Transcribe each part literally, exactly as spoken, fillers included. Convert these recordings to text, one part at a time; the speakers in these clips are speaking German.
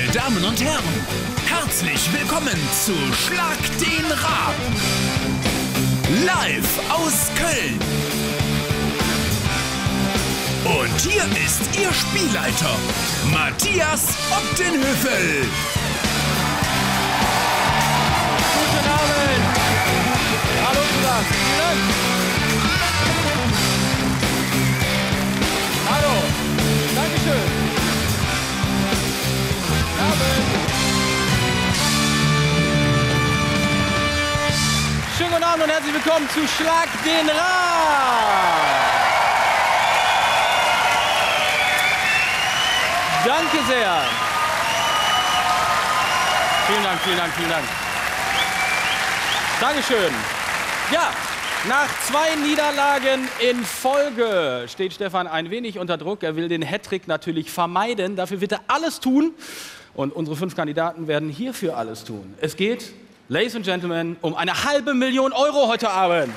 Meine Damen und Herren, herzlich willkommen zu Schlag den Raab. Live aus Köln. Und hier ist Ihr Spielleiter, Matthias Optenhövel. Guten Abend. Hallo zusammen. Vielen Dank. Hallo. Dankeschön. Guten Abend. Schönen guten Abend und herzlich willkommen zu Schlag den Raab. Danke sehr. Vielen Dank, vielen Dank, vielen Dank. Dankeschön. Ja, nach zwei Niederlagen in Folge steht Stefan ein wenig unter Druck. Er will den Hattrick natürlich vermeiden. Dafür wird er alles tun. Und unsere fünf Kandidaten werden hierfür alles tun. Es geht, Ladies and Gentlemen, um eine halbe Million Euro heute Abend.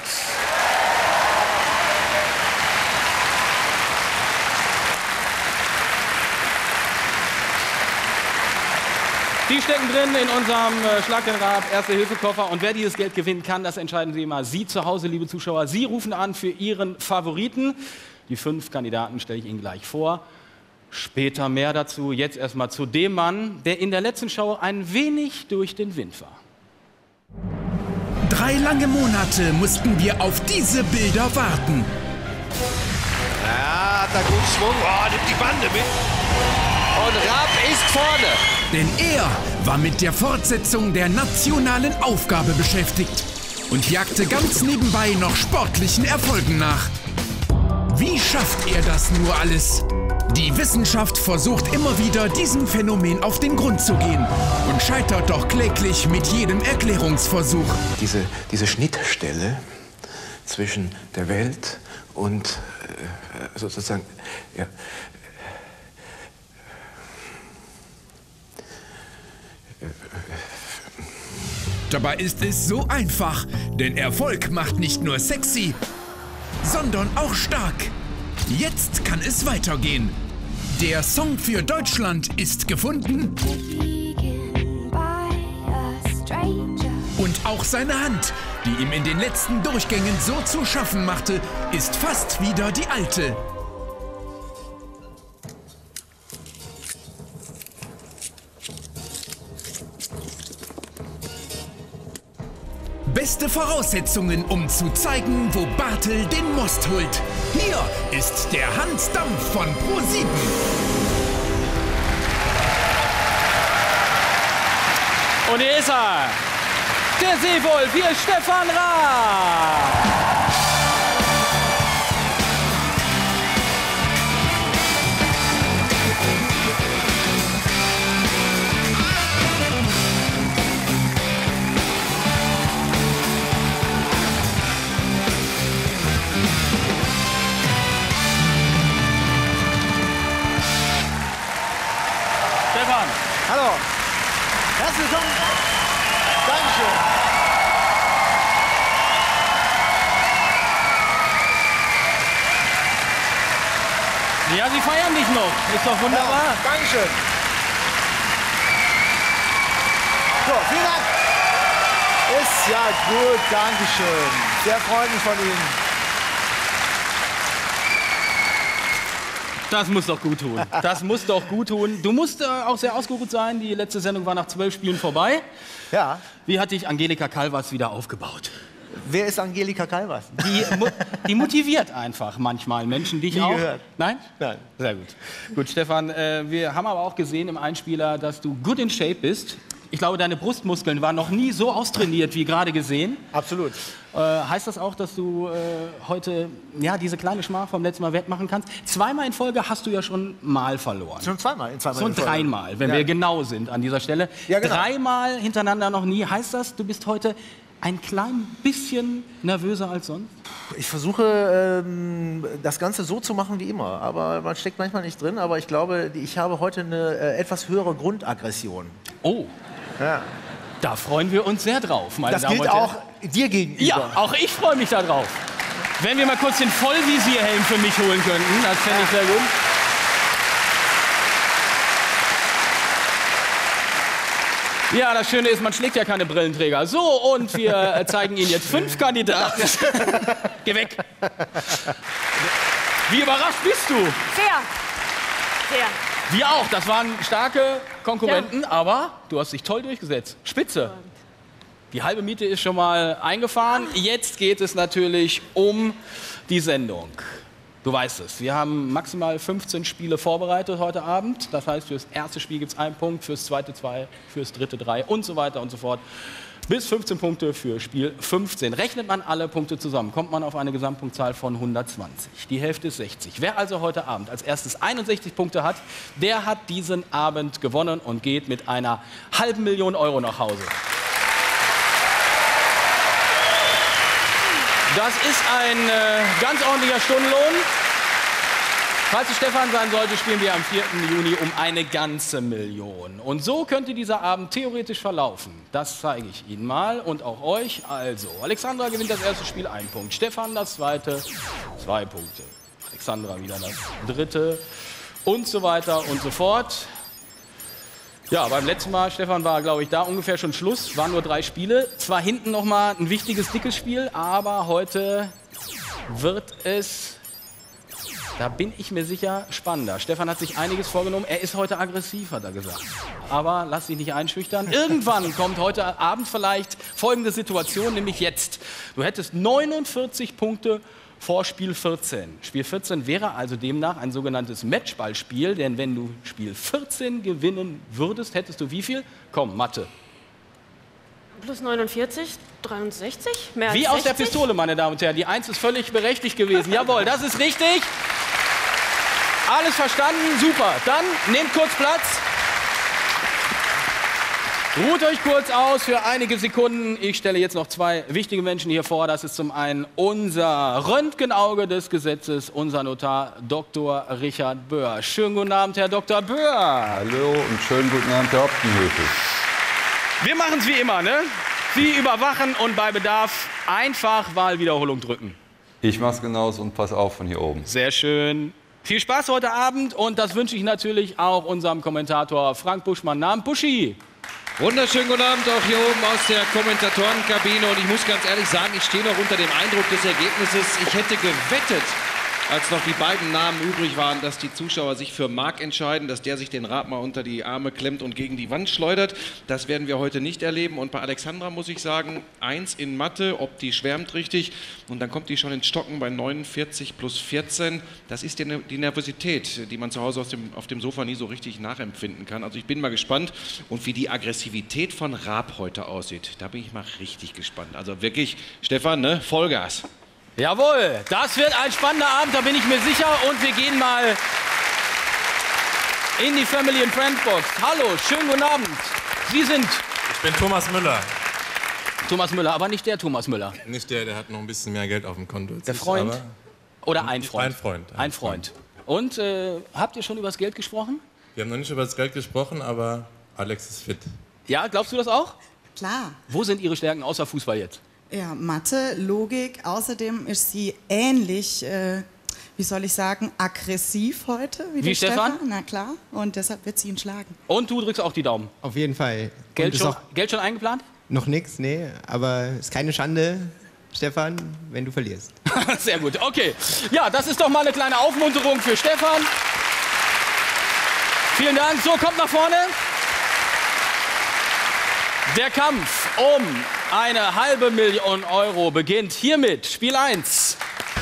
Die stecken drin in unserem äh, Schlag den Raab Erste-Hilfe-Koffer. Und wer dieses Geld gewinnen kann, das entscheiden Sie immer. Sie zu Hause, liebe Zuschauer. Sie rufen an für Ihren Favoriten. Die fünf Kandidaten stelle ich Ihnen gleich vor. Später mehr dazu. Jetzt erstmal zu dem Mann, der in der letzten Show ein wenig durch den Wind war. Drei lange Monate mussten wir auf diese Bilder warten. Ja, hat er gut Schwung. Oh, nimmt die Bande mit. Und Raab ist vorne. Denn er war mit der Fortsetzung der nationalen Aufgabe beschäftigt und jagte ganz nebenbei noch sportlichen Erfolgen nach. Wie schafft er das nur alles? Die Wissenschaft versucht immer wieder, diesem Phänomen auf den Grund zu gehen und scheitert doch kläglich mit jedem Erklärungsversuch. Diese, diese Schnittstelle zwischen der Welt und äh, sozusagen... Ja, Dabei ist es so einfach, denn Erfolg macht nicht nur sexy, sondern auch stark. Jetzt kann es weitergehen. Der Song für Deutschland ist gefunden. Und auch seine Hand, die ihm in den letzten Durchgängen so zu schaffen machte, ist fast wieder die alte. Beste Voraussetzungen, um zu zeigen, wo Bartel den Most holt. Hier ist der Hans Dampf von ProSieben. Und hier ist er, der Seewolf, hier ist Stefan Raab. Stefan. Hallo. Herzlich willkommen. Dankeschön. Ja, Sie feiern dich noch. Ist doch wunderbar. Ja, Dankeschön. So, vielen Dank. Ist ja gut, Dankeschön. Sehr freundlich von Ihnen. Das muss doch gut tun. Das muss doch gut tun. Du musst äh, auch sehr ausgeruht sein. Die letzte Sendung war nach zwölf Spielen vorbei. Ja. Wie hat dich Angelika Calvas wieder aufgebaut? Wer ist Angelika Calvas? Die, die motiviert einfach manchmal Menschen, dich Nie auch. gehört. Nein? Nein. Sehr gut. Gut, Stefan, äh, wir haben aber auch gesehen im Einspieler, dass du good in shape bist. Ich glaube, deine Brustmuskeln waren noch nie so austrainiert wie gerade gesehen. Absolut. Äh, heißt das auch, dass du äh, heute ja, diese kleine Schmach vom letzten Mal wettmachen kannst? Zweimal in Folge hast du ja schon mal verloren. Schon zweimal. zweimal Schon dreimal, wenn ja. wir genau sind an dieser Stelle. Ja, genau. Dreimal hintereinander noch nie. Heißt das, du bist heute ein klein bisschen nervöser als sonst? Ich versuche, ähm, das Ganze so zu machen wie immer. Aber man steckt manchmal nicht drin. Aber ich glaube, ich habe heute eine äh, etwas höhere Grundaggression. Oh, Ja. da freuen wir uns sehr drauf, meine Das Damen gilt und Herren. auch dir gegenüber. Ja, auch ich freue mich da drauf. Wenn wir mal kurz den Vollvisierhelm für mich holen könnten, das fände ich sehr gut. Ja, das Schöne ist, man schlägt ja keine Brillenträger. So, und wir zeigen Ihnen jetzt fünf Kandidaten. Geh weg. Wie überrascht bist du? Sehr. Sehr. Wir auch. Das waren starke Konkurrenten, ja. aber du hast dich toll durchgesetzt. Spitze. Die halbe Miete ist schon mal eingefahren. Jetzt geht es natürlich um die Sendung. Du weißt es, wir haben maximal fünfzehn Spiele vorbereitet heute Abend. Das heißt, für das erste Spiel gibt es einen Punkt, für das zweite zwei, für das dritte drei und so weiter und so fort. Bis fünfzehn Punkte für Spiel fünfzehn. Rechnet man alle Punkte zusammen, kommt man auf eine Gesamtpunktzahl von hundertzwanzig. Die Hälfte ist sechzig. Wer also heute Abend als erstes einundsechzig Punkte hat, der hat diesen Abend gewonnen und geht mit einer halben Million Euro nach Hause. Das ist ein äh, ganz ordentlicher Stundenlohn. Falls es Stefan sein sollte, spielen wir am vierten Juni um eine ganze Million. Und so könnte dieser Abend theoretisch verlaufen. Das zeige ich Ihnen mal und auch euch. Also, Alexandra gewinnt das erste Spiel, ein Punkt. Stefan das zweite, zwei Punkte. Alexandra wieder das dritte und so weiter und so fort. Ja, beim letzten Mal, Stefan, war, glaube ich, da ungefähr schon Schluss. Waren nur drei Spiele. Zwar hinten noch mal ein wichtiges, dickes Spiel, aber heute wird es, da bin ich mir sicher, spannender. Stefan hat sich einiges vorgenommen. Er ist heute aggressiv, hat er gesagt. Aber lass dich nicht einschüchtern. Irgendwann kommt heute Abend vielleicht folgende Situation, nämlich jetzt. Du hättest neunundvierzig Punkte vor Spiel vierzehn. Spiel vierzehn wäre also demnach ein sogenanntes Matchballspiel, denn wenn du Spiel vierzehn gewinnen würdest, hättest du wie viel? Komm, Mathe. Plus neunundvierzig, dreiundsechzig, mehr als Wie sechzig. aus der Pistole, meine Damen und Herren. Die eins ist völlig berechtigt gewesen. Jawohl, das ist richtig. Alles verstanden, super. Dann nehmt kurz Platz. Ruht euch kurz aus für einige Sekunden. Ich stelle jetzt noch zwei wichtige Menschen hier vor. Das ist zum einen unser Röntgenauge des Gesetzes, unser Notar Doktor Richard Böhr. Schönen guten Abend, Herr Doktor Böhr. Hallo und schönen guten Abend, Herr Optenhöfe. Wir machen es wie immer, ne? Sie überwachen und bei Bedarf einfach Wahlwiederholung drücken. Ich mach's genauso und pass auf von hier oben. Sehr schön. Viel Spaß heute Abend und das wünsche ich natürlich auch unserem Kommentator Frank Buschmann. Namen Buschi. Wunderschönen guten Abend auch hier oben aus der Kommentatorenkabine. Und ich muss ganz ehrlich sagen, ich stehe noch unter dem Eindruck des Ergebnisses. Ich hätte gewettet, als noch die beiden Namen übrig waren, dass die Zuschauer sich für Marc entscheiden, dass der sich den Rad mal unter die Arme klemmt und gegen die Wand schleudert. Das werden wir heute nicht erleben. Und bei Alexandra muss ich sagen, eins in Mathe, ob die schwärmt richtig. Und dann kommt die schon ins Stocken bei neunundvierzig plus vierzehn. Das ist die, die Nervosität, die man zu Hause aus dem, auf dem Sofa nie so richtig nachempfinden kann. Also ich bin mal gespannt. Und wie die Aggressivität von Raab heute aussieht, da bin ich mal richtig gespannt. Also wirklich, Stefan, ne? Vollgas. Jawohl, das wird ein spannender Abend, da bin ich mir sicher. Und wir gehen mal in die Family and Friends Box. Hallo, schönen guten Abend. Sie sind? Ich bin Thomas Müller. Thomas Müller, aber nicht der Thomas Müller. Nicht der, der hat noch ein bisschen mehr Geld auf dem Konto. Der Freund? Oder ein Freund? Ein Freund. Ein, ein Freund. Und äh, habt ihr schon über das Geld gesprochen? Wir haben noch nicht über das Geld gesprochen, aber Alex ist fit. Ja, glaubst du das auch? Klar. Wo sind Ihre Stärken außer Fußball jetzt? Ja, Mathe, Logik. Außerdem ist sie ähnlich, äh, wie soll ich sagen, aggressiv heute wie, wie der Stefan. Stefan. Na klar. Und deshalb wird sie ihn schlagen. Und du drückst auch die Daumen? Auf jeden Fall. Geld, schon, Geld schon eingeplant? Noch nichts, nee. Aber es ist keine Schande, Stefan, wenn du verlierst. Sehr gut, okay. Ja, das ist doch mal eine kleine Aufmunterung für Stefan. Vielen Dank. So, kommt nach vorne. Der Kampf um eine halbe Million Euro beginnt hiermit. Spiel eins.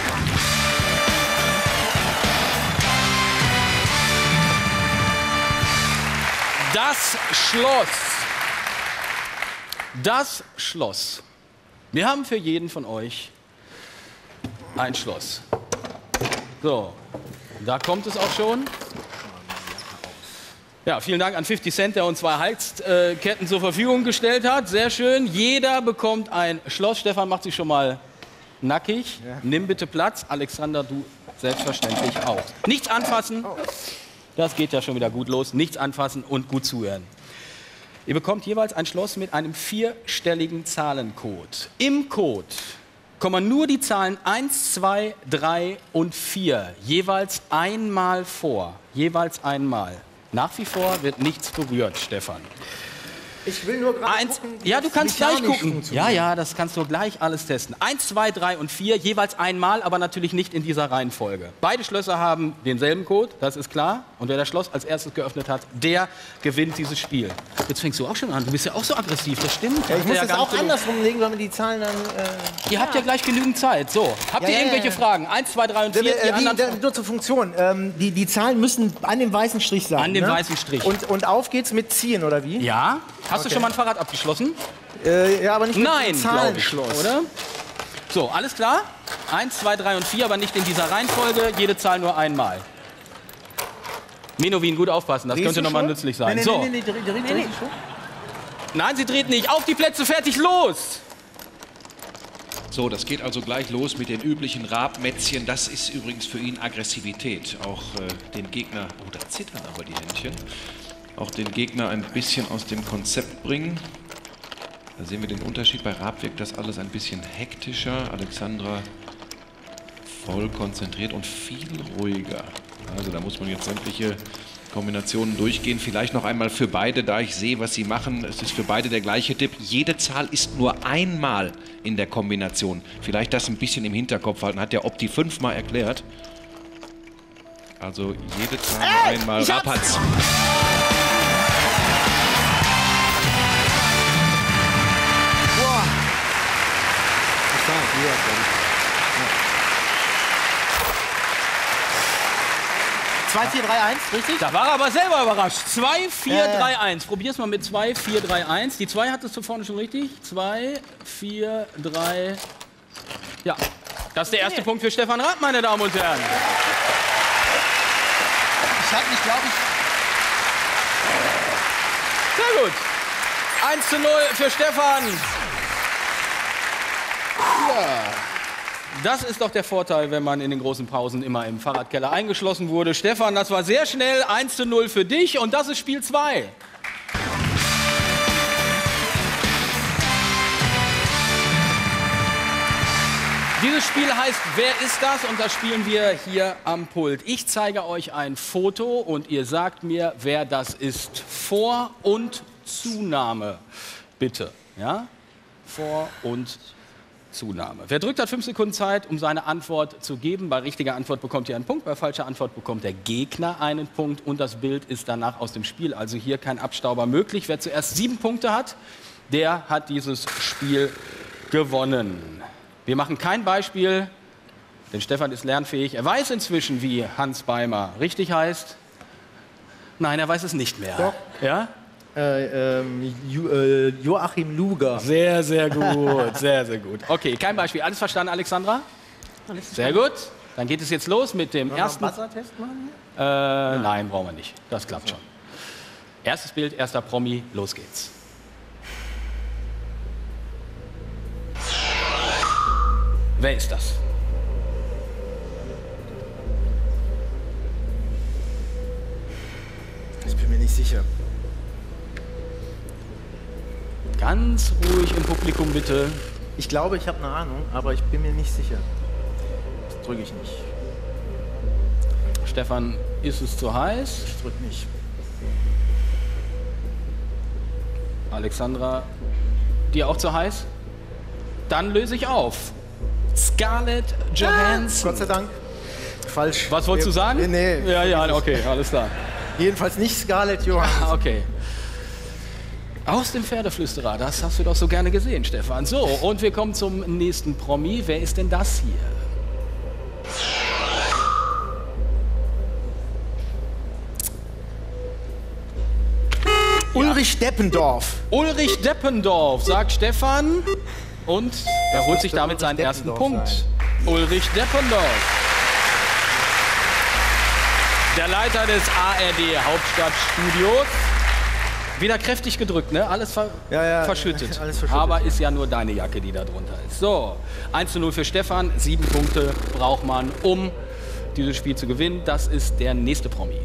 Das Schloss. Das Schloss. Wir haben für jeden von euch ein Schloss. So, da kommt es auch schon. Ja, vielen Dank an fifty Cent, der uns zwei Halsketten zur Verfügung gestellt hat. Sehr schön. Jeder bekommt ein Schloss. Stefan macht sich schon mal nackig. Ja. Nimm bitte Platz. Alexander, du selbstverständlich auch. Nichts anfassen. Das geht ja schon wieder gut los. Nichts anfassen und gut zuhören. Ihr bekommt jeweils ein Schloss mit einem vierstelligen Zahlencode. Im Code kommen nur die Zahlen eins, zwei, drei und vier jeweils einmal vor. Jeweils einmal. Nach wie vor wird nichts berührt, Stefan. Ich will nur gerade Eins, gucken, ja, du kannst gleich mechanisch gucken. funktioniert. Ja, ja, das kannst du gleich alles testen. Eins, zwei, drei und vier, jeweils einmal, aber natürlich nicht in dieser Reihenfolge. Beide Schlösser haben denselben Code, das ist klar. Und wer das Schloss als erstes geöffnet hat, der gewinnt dieses Spiel. Jetzt fängst du auch schon an. Du bist ja auch so aggressiv, das stimmt. Ja, ich Hat muss der das ja gar auch nicht andersrum legen, weil wir die Zahlen dann... Äh Ihr habt ja gleich genügend Zeit. So, habt Ja, ihr ja, irgendwelche ja. Fragen? Eins, zwei, drei und vier. Äh, Die wie, anderen da, nur zur Funktion. Ähm, die, die Zahlen müssen an dem weißen Strich sein. An dem ne? weißen Strich. Und, und auf geht's mit Ziehen, oder wie? Ja. Hast du Okay. schon mal ein Fahrrad abgeschlossen? Äh, ja, aber nicht mit Nein, dem glaube ich, Zahlenschloss. oder? So, alles klar? Eins, zwei, drei und vier, aber nicht in dieser Reihenfolge. Jede Zahl nur einmal. Menowin, gut aufpassen, das Drehst könnte du nochmal schon? nützlich sein. Nee, nee, so. nee, nee, nee, dreh- dreh- dreh- schon? Nein, sie dreht nicht. Auf die Plätze, fertig, los! So, das geht also gleich los mit den üblichen Rabmätzchen. Das ist übrigens für ihn Aggressivität. Auch äh, den Gegner, oh, da zittern aber die Händchen, auch den Gegner ein bisschen aus dem Konzept bringen. Da sehen wir den Unterschied. Bei Raab wirkt das alles ein bisschen hektischer. Alexandra voll konzentriert und viel ruhiger. Also da muss man jetzt sämtliche Kombinationen durchgehen. Vielleicht noch einmal für beide, da ich sehe, was sie machen. Es ist für beide der gleiche Tipp. Jede Zahl ist nur einmal in der Kombination. Vielleicht das ein bisschen im Hinterkopf halten. Hat der Opti fünfmal erklärt. Also jede Zahl nur Ey, einmal. ich Raab hab's. hat's. Boah. Das war hier, glaub ich. zwei, vier, drei, eins, richtig? Da war er aber selber überrascht. zwei, vier, Ja, ja. drei, eins. Probier's mal mit zwei, vier, drei, eins. Die zwei hattest du vorne schon richtig. zwei, vier, drei. Ja, das ist der erste Punkt für Stefan Raab, meine Damen und Herren. Ich hab mich, glaube ich... Sehr gut. eins zu null für Stefan. Ja. Das ist doch der Vorteil, wenn man in den großen Pausen immer im Fahrradkeller eingeschlossen wurde. Stefan, das war sehr schnell. eins zu null für dich und das ist Spiel zwei. Dieses Spiel heißt Wer ist das? Und das spielen wir hier am Pult. Ich zeige euch ein Foto und ihr sagt mir, wer das ist. Vor- und Zunahme, bitte. Ja? Vor- und Zunahme. Wer drückt, hat fünf Sekunden Zeit, um seine Antwort zu geben. Bei richtiger Antwort bekommt ihr einen Punkt, bei falscher Antwort bekommt der Gegner einen Punkt und das Bild ist danach aus dem Spiel. Also hier kein Abstauber möglich. Wer zuerst sieben Punkte hat, der hat dieses Spiel gewonnen. Wir machen kein Beispiel, denn Stefan ist lernfähig. Er weiß inzwischen, wie Hans Beimer richtig heißt. Nein, er weiß es nicht mehr. Doch. Ja? Äh, ähm, jo äh, Joachim Luger. Sehr, sehr gut, sehr, sehr gut. Okay, kein Beispiel. Alles verstanden, Alexandra? Alles Sehr gut. Dann geht es jetzt los mit dem ersten. Wollen wir einen Buzzertest machen? Äh, Nein, brauchen wir nicht. Das klappt schon. Erstes Bild, erster Promi, los geht's. Wer ist das? Ich bin mir nicht sicher. Ganz ruhig im Publikum, bitte. Ich glaube, ich habe eine Ahnung, aber ich bin mir nicht sicher. Das drücke ich nicht. Stefan, ist es zu heiß? Ich drücke nicht. Alexandra, dir auch zu heiß? Dann löse ich auf. Scarlett Johansson. Gott sei Dank. Falsch. Was wolltest du sagen? Nee, nee. Ja, ja, okay, alles klar. Jedenfalls nicht Scarlett Johansson. Ah, okay. Aus dem Pferdeflüsterer, das hast du doch so gerne gesehen, Stefan. So, und wir kommen zum nächsten Promi. Wer ist denn das hier? Ulrich Deppendorf. Ulrich Deppendorf, sagt Stefan. Und er holt sich damit seinen Ulrich ersten Deppendorf Punkt. sein. Ulrich Deppendorf. Der Leiter des A R D Hauptstadtstudios. Wieder kräftig gedrückt, ne? Alles ver Ja, ja, verschüttet. alles verschüttet, Aber ja. ist ja nur deine Jacke, die da drunter ist. So, eins zu null für Stefan. Sieben Punkte braucht man, um dieses Spiel zu gewinnen. Das ist der nächste Promi.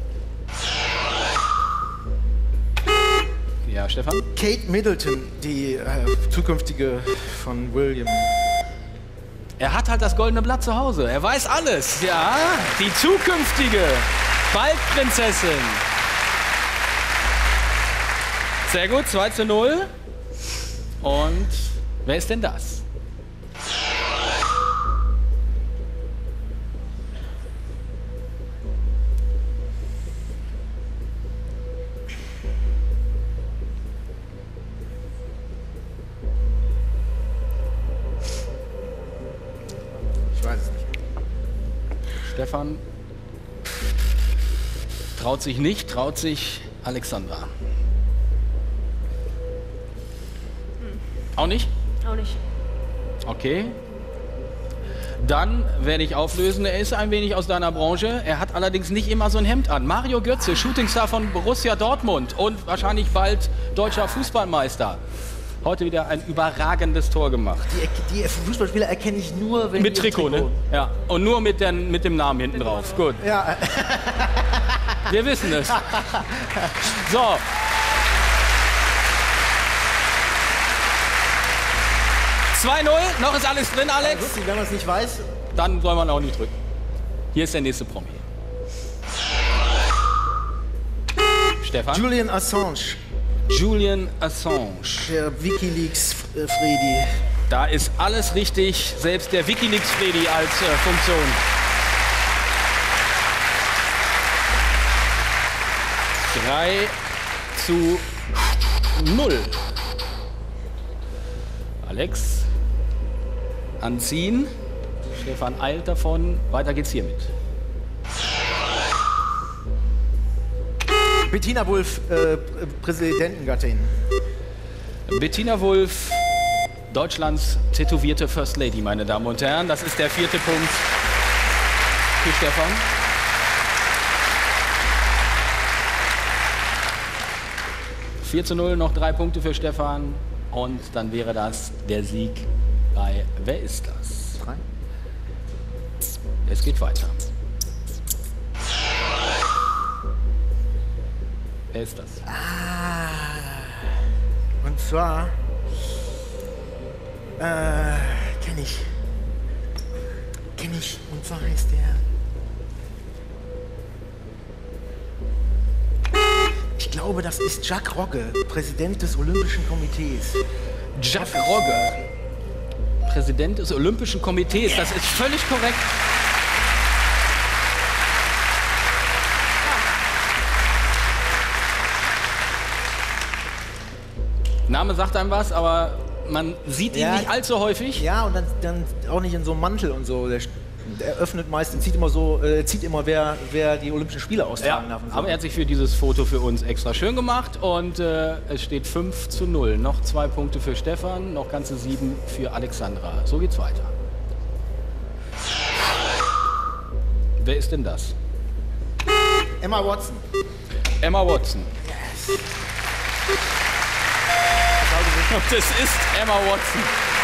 Ja, Stefan? Kate Middleton, die äh, zukünftige von William. Er hat halt das goldene Blatt zu Hause. Er weiß alles. Ja, die zukünftige Waldprinzessin. Sehr gut, zwei zu null. Und wer ist denn das? Ich weiß es nicht. Stefan traut sich nicht, traut sich Alexandra. Auch nicht? Auch nicht. Okay. Dann werde ich auflösen, er ist ein wenig aus deiner Branche. Er hat allerdings nicht immer so ein Hemd an. Mario Götze, Shootingstar von Borussia Dortmund und wahrscheinlich bald deutscher Fußballmeister. Heute wieder ein überragendes Tor gemacht. Die, die Fußballspieler erkenne ich nur, wenn Mit die Trikot, Trikot, ne? Ja. Und nur mit, den, mit dem Namen hinten drauf. Gut. Ja. Wir wissen es. So. zwei null, noch ist alles drin, Alex. Ja, lustig, wenn man es nicht weiß. Dann soll man auch nicht drücken. Hier ist der nächste Promi. Stefan? Julian Assange. Julian Assange. Der Wikileaks-Fredi. Da ist alles richtig, selbst der Wikileaks-Fredi als äh, Funktion. drei zu null. Alex, anziehen. Stefan eilt davon. Weiter geht's hiermit. Bettina Wulff, äh, Präsidentengattin. Bettina Wulff, Deutschlands tätowierte First Lady, meine Damen und Herren. Das ist der vierte Punkt für Stefan. vier zu null, noch drei Punkte für Stefan. Und dann wäre das der Sieg bei Wer ist das? Drei. Es geht weiter. Wer ist das? Ah. Und zwar äh, kenne ich. Kenne ich. Und zwar heißt der. Ich glaube, das ist Jack Rogge, Präsident des Olympischen Komitees. Jack Rogge, Präsident des Olympischen Komitees. Das ist völlig korrekt. Name sagt einem was, aber man sieht ihn Ja. nicht allzu häufig. Ja, und dann, dann auch nicht in so einem Mantel und so. Der, der öffnet meist und zieht immer so, äh, zieht immer, wer, wer die Olympischen Spiele austragen Ja, darf. Und so. aber er hat sich für dieses Foto für uns extra schön gemacht und äh, es steht fünf zu null. Noch zwei Punkte für Stefan, noch ganze sieben für Alexandra. So geht's weiter. Wer ist denn das? Emma Watson. Emma Watson. Yes. Und es ist Emma Watson.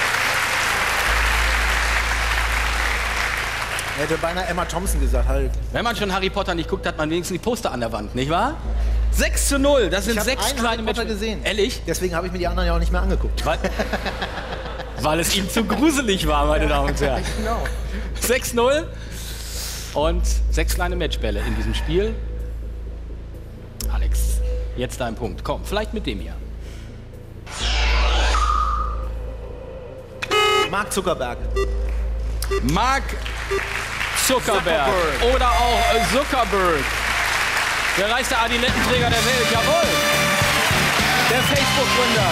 Er hätte beinahe Emma Thompson gesagt, halt. Wenn man schon Harry Potter nicht guckt, hat man wenigstens die Poster an der Wand, nicht wahr? sechs zu null, das sind Ich habe sechs einen kleine Harry Potter Matches. gesehen. Ehrlich? Deswegen habe ich mir die anderen ja auch nicht mehr angeguckt. Weil, weil es ihm zu gruselig war, meine Damen und Herren. Genau. sechs null und sechs kleine Matchbälle in diesem Spiel. Alex, jetzt dein Punkt. Komm, vielleicht mit dem hier. Mark Zuckerberg. Mark Zuckerberg. Zuckerberg. Oder auch äh, Zuckerberg. Der reichste Adilettenträger der Welt. Jawohl. Der Facebook-Gründer.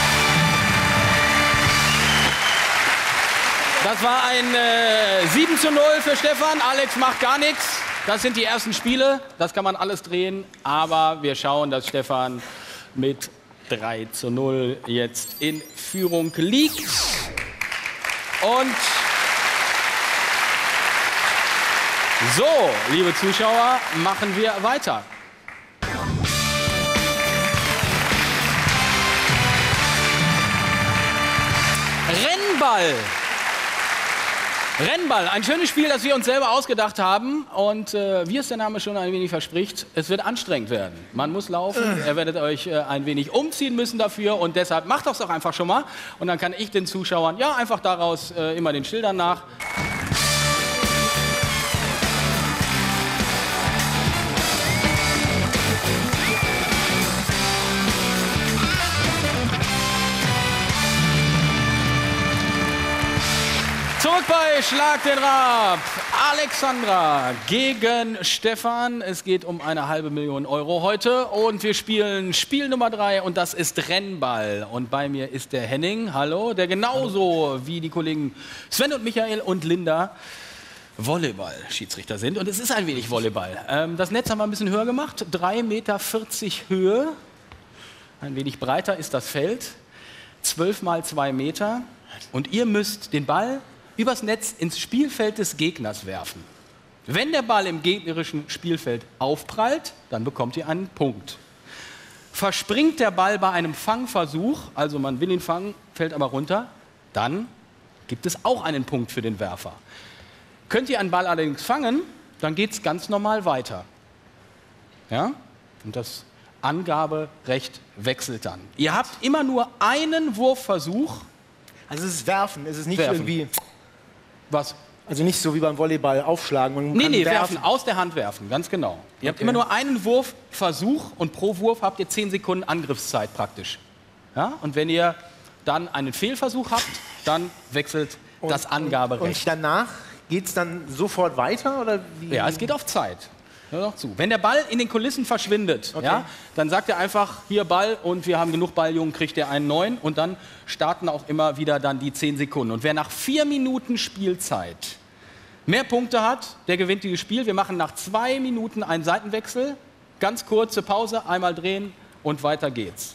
Das war ein äh, sieben zu null für Stefan. Alex macht gar nichts. Das sind die ersten Spiele. Das kann man alles drehen. Aber wir schauen, dass Stefan mit drei zu null jetzt in Führung liegt. Und so, liebe Zuschauer, machen wir weiter. Rennball. Rennball, ein schönes Spiel, das wir uns selber ausgedacht haben. Und äh, wie es der Name schon ein wenig verspricht, es wird anstrengend werden. Man muss laufen, ihr werdet euch äh, ein wenig umziehen müssen dafür. Und deshalb macht das doch einfach schon mal. Und dann kann ich den Zuschauern, ja, einfach daraus äh, immer den Schildern nach. Bei Schlag den Raab, Alexandra gegen Stefan. Es geht um eine halbe Million Euro heute und wir spielen Spiel Nummer drei und das ist Rennball. Und bei mir ist der Henning, hallo, der genauso hallo. wie die Kollegen Sven und Michael und Linda Volleyball-Schiedsrichter sind. Und es ist ein wenig Volleyball. Ähm, das Netz haben wir ein bisschen höher gemacht, drei Meter vierzig Höhe. Ein wenig breiter ist das Feld, zwölf mal zwei Meter. Und ihr müsst den Ball übers Netz ins Spielfeld des Gegners werfen. Wenn der Ball im gegnerischen Spielfeld aufprallt, dann bekommt ihr einen Punkt. Verspringt der Ball bei einem Fangversuch, also man will ihn fangen, fällt aber runter, dann gibt es auch einen Punkt für den Werfer. Könnt ihr einen Ball allerdings fangen, dann geht es ganz normal weiter. Ja? Und das Angaberecht wechselt dann. Ihr habt immer nur einen Wurfversuch. Also es ist Werfen, es ist nicht werfen. irgendwie... Was? Also nicht so wie beim Volleyball aufschlagen. Man nee, kann nee, werfen. werfen, aus der Hand werfen, ganz genau. Ihr habt Okay. immer nur einen Wurfversuch und pro Wurf habt ihr zehn Sekunden Angriffszeit praktisch. Ja? Und wenn ihr dann einen Fehlversuch habt, dann wechselt Und- das Angaberecht. Und danach geht es dann sofort weiter? Oder wie? Ja, es geht auf Zeit. Hör doch zu. Wenn der Ball in den Kulissen verschwindet, Okay. ja, dann sagt er einfach, hier Ball und wir haben genug Balljungen, kriegt er einen neuen. Und dann starten auch immer wieder dann die zehn Sekunden. Und wer nach vier Minuten Spielzeit mehr Punkte hat, der gewinnt dieses Spiel. Wir machen nach zwei Minuten einen Seitenwechsel, ganz kurze Pause, einmal drehen und weiter geht's.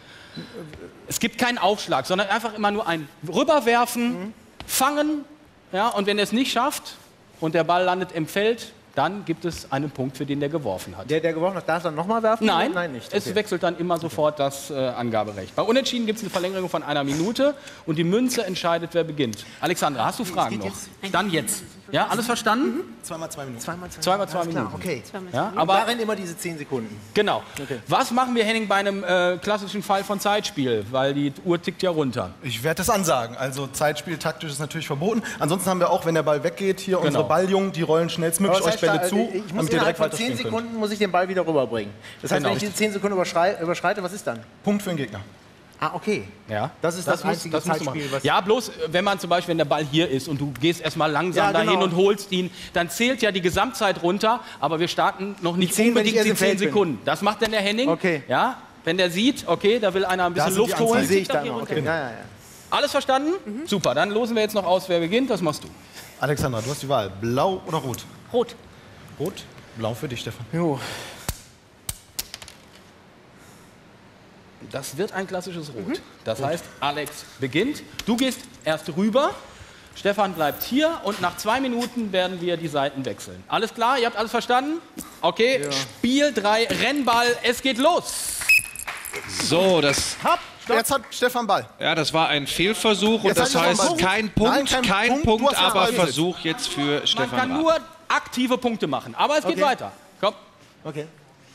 Es gibt keinen Aufschlag, sondern einfach immer nur ein Rüberwerfen, mhm. fangen, ja, und wenn er es nicht schafft und der Ball landet im Feld, dann gibt es einen Punkt, für den der geworfen hat. Der, der geworfen hat, darf dann nochmal werfen? Nein, Nein nicht. es Okay. wechselt dann immer sofort das äh, Angaberecht. Bei Unentschieden gibt es eine Verlängerung von einer Minute und die Münze entscheidet, wer beginnt. Alexandra, hast du Fragen noch? Dann jetzt. Ja, alles verstanden? Zweimal zwei Minuten. Zweimal zwei, Zweimal zwei Alles klar, Minuten. Okay. Ja, Und aber darin immer diese zehn Sekunden. genau. Okay. Was machen wir, Henning, bei einem äh, klassischen Fall von Zeitspiel? Weil die Uhr tickt ja runter. Ich werde das ansagen. Also Zeitspiel taktisch ist natürlich verboten. Ansonsten haben wir auch, wenn der Ball weggeht, hier Genau. unsere Balljungen, die rollen schnellstmöglich Aber euch das heißt, Bälle da, zu, ich muss damit ihr innerhalb direkt von weiterspielen zehn könnt. Sekunden muss ich den Ball wieder rüberbringen. Das heißt, Genau. wenn ich diese zehn Sekunden überschrei überschreite, was ist dann? Punkt für den Gegner. Ah, okay. Ja, Das ist das, muss- einzige musst du Zeitspiel, machen. was... Ja, bloß äh, wenn man zum Beispiel, wenn der Ball hier ist und du gehst erstmal langsam Ja, genau. dahin und holst ihn, dann zählt ja die Gesamtzeit runter, aber wir starten noch nicht zehn, wenn ich unbedingt erst die im Feld zehn bin. Sekunden. Das macht dann der Henning. Okay. Ja, wenn der sieht, okay, da will einer ein bisschen sind die Luft Anzeigen. holen. Die sehe ich doch dann hier noch. runter. Okay. Ja, ja, ja. Alles verstanden? Super, dann losen wir jetzt noch aus, wer beginnt. Das machst du. Alexandra, du hast die Wahl. Blau oder rot? Rot. Rot? Blau für dich, Stefan. Jo. Das wird ein klassisches Rot. Das heißt, Alex beginnt. Du gehst erst rüber. Stefan bleibt hier und nach zwei Minuten werden wir die Seiten wechseln. Alles klar? Ihr habt alles verstanden? Okay, Spiel drei, Rennball, es geht los. So, das, Hab, jetzt hat Stefan Ball. ja, das war ein Fehlversuch und Jetzt das hat Stefan heißt Ball. kein Punkt, Nein, kein kein Punkt, Punkt, du hast aber Ball gesetzt. Versuch jetzt für Man Stefan kann Raab. nur aktive Punkte machen, aber es geht Okay. weiter. Komm. Okay.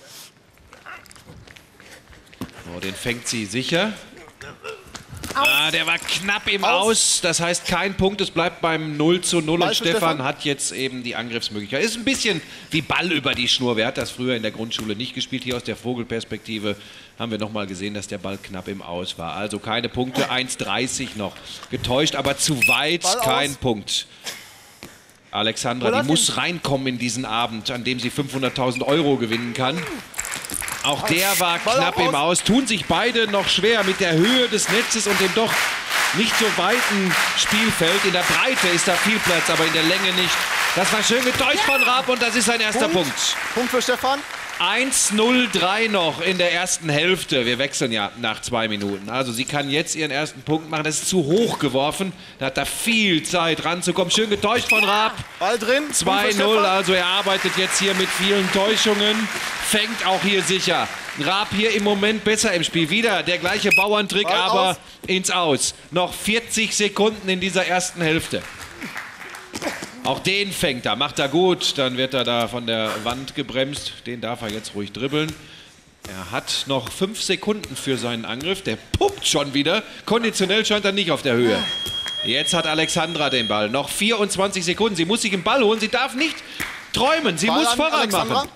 So, den fängt sie sicher. Ah, der war knapp im Aus. Das heißt kein Punkt, es bleibt beim null zu null. Ball Und für Stefan Stefan. hat jetzt eben die Angriffsmöglichkeit. Ist ein bisschen wie Ball über die Schnur. Wer hat das früher in der Grundschule nicht gespielt? Hier aus der Vogelperspektive haben wir nochmal gesehen, dass der Ball knapp im Aus war. Also keine Punkte, eins dreißig noch. Getäuscht, aber zu weit, Ball kein aus. Punkt. Alexandra, die muss reinkommen in diesen Abend, an dem sie fünfhunderttausend Euro gewinnen kann. Auch der war Ball knapp auf, im Aus. Tun sich beide noch schwer mit der Höhe des Netzes und dem doch nicht so weiten Spielfeld. In der Breite ist da viel Platz, aber in der Länge nicht. Das war schön getäuscht von Raab und das ist sein erster Punkt. Punkt für Stefan. eins null drei noch in der ersten Hälfte. Wir wechseln ja nach zwei Minuten. Also sie kann jetzt ihren ersten Punkt machen. Das ist zu hoch geworfen. Da hat da viel Zeit ranzukommen. Schön getäuscht von Raab. Ball drin. Punkt für zwei null, Stefan. also er arbeitet jetzt hier mit vielen Täuschungen. Fängt auch hier sicher. Raab hier im Moment besser im Spiel. Wieder der gleiche Bauerntrick, Ball aber aus. ins Aus. Noch vierzig Sekunden in dieser ersten Hälfte. Auch den fängt er, macht er gut. Dann wird er da von der Wand gebremst. Den darf er jetzt ruhig dribbeln. Er hat noch fünf Sekunden für seinen Angriff. Der puppt schon wieder. Konditionell scheint er nicht auf der Höhe. Jetzt hat Alexandra den Ball. Noch vierundzwanzig Sekunden. Sie muss sich den Ball holen. Sie darf nicht träumen. Sie Ball muss an voran Alexandra. machen.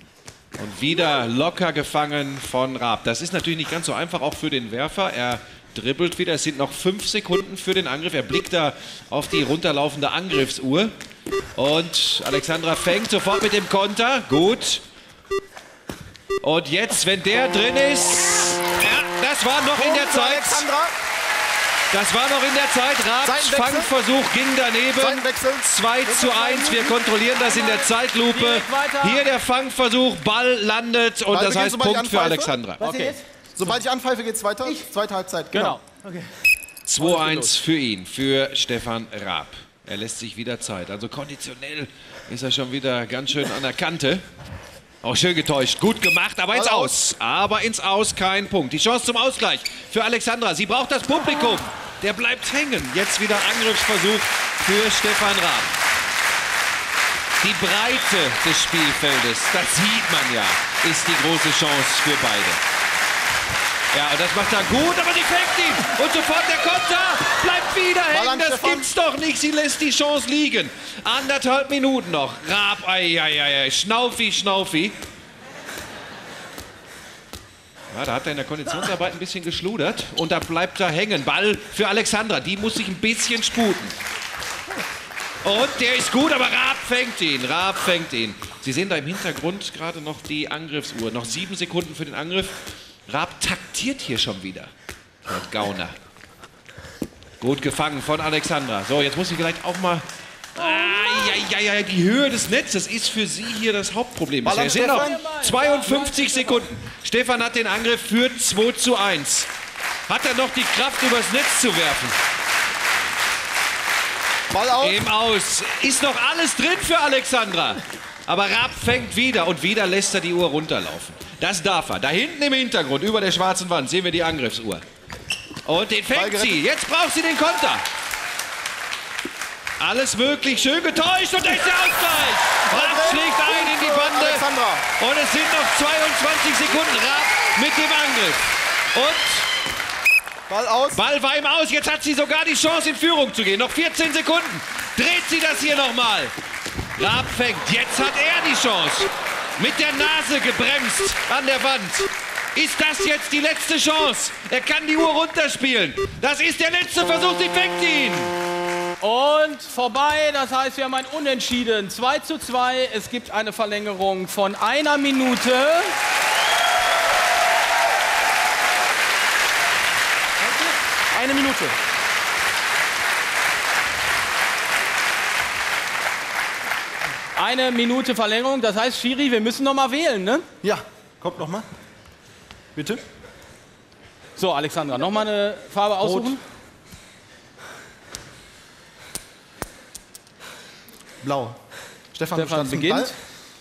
Und wieder locker gefangen von Raab. Das ist natürlich nicht ganz so einfach, auch für den Werfer. Er dribbelt wieder. Es sind noch fünf Sekunden für den Angriff. Er blickt da auf die runterlaufende Angriffsuhr. Und Alexandra fängt sofort mit dem Konter. Gut. Und jetzt, wenn der drin ist... Ja, das war noch in der Zeit. Das war noch in der Zeit. Raabs Fangversuch ging daneben. zwei zu eins. Wir kontrollieren das in der Zeitlupe. Hier der Fangversuch. Ball landet. Und das heißt Punkt für Alexandra. Okay. Sobald ich anpfeife, geht es weiter. Zweite Halbzeit. Genau. Okay. zwei eins für ihn, für Stefan Raab. Er lässt sich wieder Zeit. Also konditionell ist er schon wieder ganz schön an der Kante. Auch schön getäuscht. Gut gemacht, aber ins Aus. Aber ins Aus kein Punkt. Die Chance zum Ausgleich für Alexandra. Sie braucht das Publikum. Der bleibt hängen. Jetzt wieder Angriffsversuch für Stefan Raab. Die Breite des Spielfeldes, das sieht man ja, ist die große Chance für beide. Ja, und das macht er gut, aber sie fängt ihn. Und sofort der Konter. Bleibt wieder hängen, das gibt's doch nicht. Sie lässt die Chance liegen. Anderthalb Minuten noch. Raab, ei, ei, ei, Schnaufi, Schnaufi. Ja, da hat er in der Konditionsarbeit ein bisschen geschludert. Und da bleibt er hängen. Ball für Alexandra. Die muss sich ein bisschen sputen. Und der ist gut, aber Raab fängt ihn. Raab fängt ihn. Sie sehen da im Hintergrund gerade noch die Angriffsuhr. Noch sieben Sekunden für den Angriff. Raab taktiert hier schon wieder. Mit Gauner. Gut gefangen von Alexandra. So, jetzt muss sie vielleicht auch mal... Ah, ja, ja, ja, die Höhe des Netzes ist für sie hier das Hauptproblem. Es sind noch zweiundfünfzig Sekunden. Stefan hat den Angriff für zwei zu eins. Hat er noch die Kraft, übers Netz zu werfen? Ball aus. Im Aus. Ist noch alles drin für Alexandra. Aber Raab fängt wieder und wieder lässt er die Uhr runterlaufen. Das darf er. Da hinten im Hintergrund, über der schwarzen Wand, sehen wir die Angriffsuhr. Und den fängt sie. Jetzt braucht sie den Konter. Alles möglich. Schön getäuscht. Und da ist der Ausgleich. Raab schlägt ein in die Bande. Und es sind noch zweiundzwanzig Sekunden. Raab mit dem Angriff. Und... Ball aus. Ball war im Aus. Jetzt hat sie sogar die Chance, in Führung zu gehen. Noch vierzehn Sekunden. Dreht sie das hier nochmal. Raab fängt. Jetzt hat er die Chance. Mit der Nase gebremst an der Wand. Ist das jetzt die letzte Chance? Er kann die Uhr runterspielen. Das ist der letzte Versuch. Sie fängt ihn. Und vorbei. Das heißt, wir haben ein Unentschieden. zwei zu zwei. Es gibt eine Verlängerung von einer Minute. Eine Minute. Eine Minute Verlängerung, das heißt, Schiri, wir müssen noch mal wählen, ne? Ja, kommt noch mal. Bitte. So, Alexandra, noch mal eine Farbe aussuchen. Rot. Blau. Stefan, Stefan beginnt. Ball.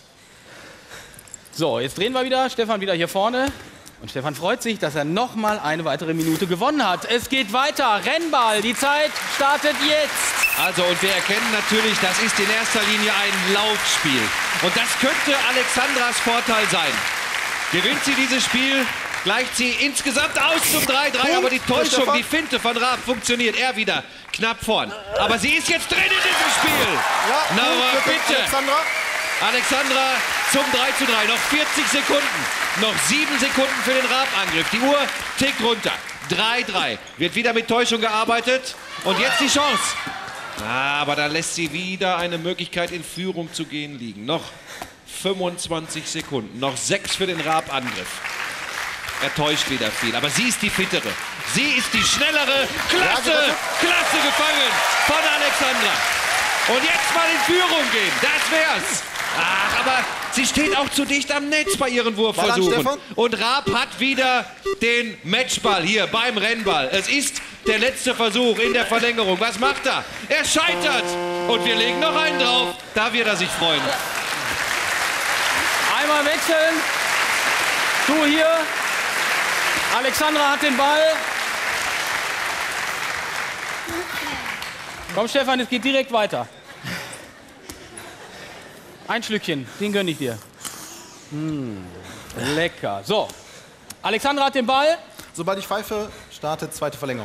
So, jetzt drehen wir wieder. Stefan wieder hier vorne. Und Stefan freut sich, dass er noch mal eine weitere Minute gewonnen hat. Es geht weiter. Rennball. Die Zeit startet jetzt. Also, und wir erkennen natürlich, das ist in erster Linie ein Laufspiel. Und das könnte Alexandras Vorteil sein. Gewinnt sie dieses Spiel, gleicht sie insgesamt aus zum drei drei. Aber die Täuschung, die Finte von Raab funktioniert. Er wieder knapp vorn. Aber sie ist jetzt drin in diesem Spiel. Ja, Na, aber bitte. Alexandra. Alexandra zum drei zu drei. Noch vierzig Sekunden. Noch sieben Sekunden für den Raab-Angriff. Die Uhr tickt runter. drei drei. Wird wieder mit Täuschung gearbeitet. Und jetzt die Chance. Ah, aber da lässt sie wieder eine Möglichkeit, in Führung zu gehen, liegen. Noch fünfundzwanzig Sekunden. Noch sechs für den Raab-Angriff. Er täuscht wieder viel. Aber sie ist die fittere. Sie ist die schnellere. Klasse! Klasse gefangen von Alexandra. Und jetzt mal in Führung gehen. Das wär's. Ach, aber sie steht auch zu dicht am Netz bei ihren Wurfversuchen. Und Raab hat wieder den Matchball hier beim Rennball. Es ist der letzte Versuch in der Verlängerung. Was macht er? Er scheitert. Und wir legen noch einen drauf. Da wird er sich freuen. Einmal wechseln. Du hier. Alexandra hat den Ball. Komm, Stefan, es geht direkt weiter. Ein Schlückchen, den gönne ich dir. Mmh, lecker. So, Alexandra hat den Ball. Sobald ich pfeife, startet zweite Verlängerung.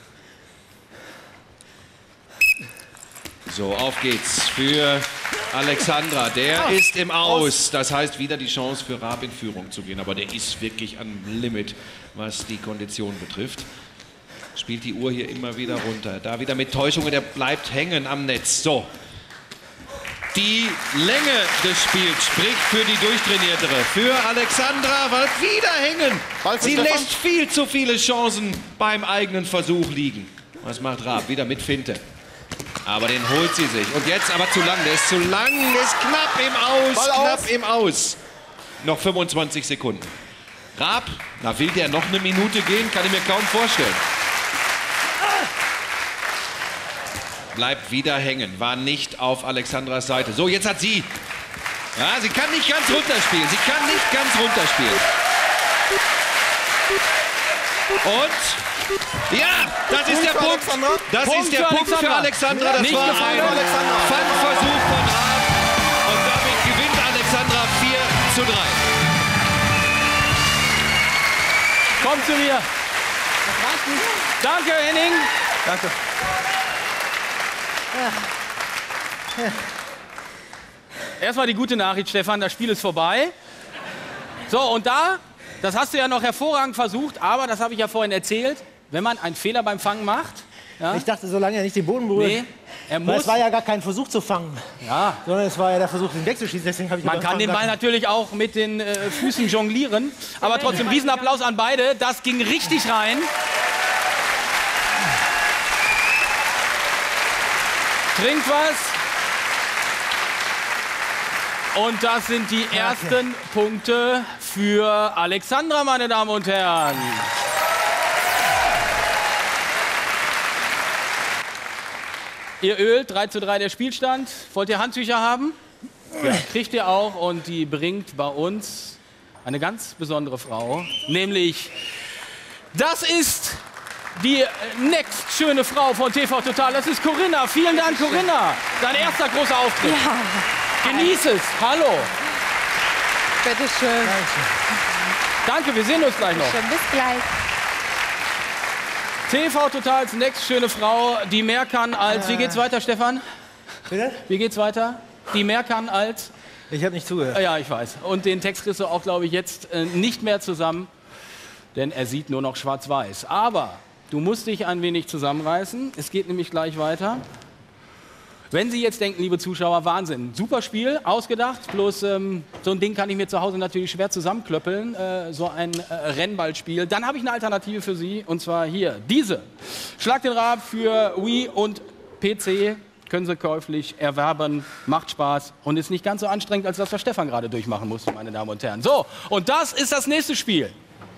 So, auf geht's für Alexandra. Der ist im Aus. Das heißt, wieder die Chance für Raab in Führung zu gehen. Aber der ist wirklich am Limit, was die Kondition betrifft. Spielt die Uhr hier immer wieder runter. Da wieder mit Täuschungen, der bleibt hängen am Netz. So. Die Länge des Spiels spricht für die Durchtrainiertere. Für Alexandra, weil wieder hängen. Sie lässt viel zu viele Chancen beim eigenen Versuch liegen. Was macht Raab? Wieder mit Finte. Aber den holt sie sich. Und jetzt aber zu lang. Der ist zu lang, der ist knapp im Aus. Ball Knapp aus. im Aus. Noch fünfundzwanzig Sekunden. Raab, na, will der noch eine Minute gehen? Kann ich mir kaum vorstellen. Bleibt wieder hängen, war nicht auf Alexandras Seite. So, jetzt hat sie. Ja, sie kann nicht ganz runterspielen. Sie kann nicht ganz runterspielen. Und ja, das ist der Punkt. Das ist der Punkt für Alexandra. Das war ein Fangversuch von Raab. Und damit gewinnt Alexandra vier zu drei. Komm zu mir. Danke, Henning. Danke. Erstmal die gute Nachricht, Stefan, das Spiel ist vorbei. So, und da, das hast du ja noch hervorragend versucht, aber das habe ich ja vorhin erzählt, wenn man einen Fehler beim Fangen macht. Ja, Ich dachte, solange er nicht den Boden berührt. nee, er Weil muss. es war ja gar kein Versuch zu fangen, Ja, sondern es war ja der Versuch, den wegzuschießen. Deswegen habe ich man beim kann Fangen den Ball gesagt, natürlich auch mit den äh, Füßen jonglieren. Aber trotzdem, Riesenapplaus an beide. Das ging richtig rein. Trinkt was. Und das sind die ersten Punkte für Alexandra, meine Damen und Herren. Ihr ölt, drei zu drei der Spielstand. Wollt ihr Handtücher haben? Ja. Kriegt ihr auch. Und die bringt bei uns eine ganz besondere Frau. Nämlich, das ist die next schöne Frau von T V Total. Das ist Corinna. Vielen Dank, Corinna. Dein erster großer Auftritt. Ja. Genieß es. Hallo. Bitte schön. Danke, wir sehen uns gleich noch. Schön, bis gleich. T V Totals next schöne Frau, die mehr kann als... Wie geht's weiter, Stefan? Bitte? Wie geht's weiter? Die mehr kann als... Ich habe nicht zugehört. Ja, ich weiß. Und den Text kriegst du auch, glaube ich, jetzt äh, nicht mehr zusammen, denn er sieht nur noch schwarz-weiß. Aber du musst dich ein wenig zusammenreißen. Es geht nämlich gleich weiter. Wenn Sie jetzt denken, liebe Zuschauer, Wahnsinn, super Spiel, ausgedacht, bloß ähm, so ein Ding kann ich mir zu Hause natürlich schwer zusammenklöppeln, äh, so ein äh, Rennballspiel. Dann habe ich eine Alternative für Sie, und zwar hier, diese. Schlag den Raab für Wii und P C, können Sie käuflich erwerben, macht Spaß und ist nicht ganz so anstrengend, als das, was Stefan gerade durchmachen musste, meine Damen und Herren. So, und das ist das nächste Spiel.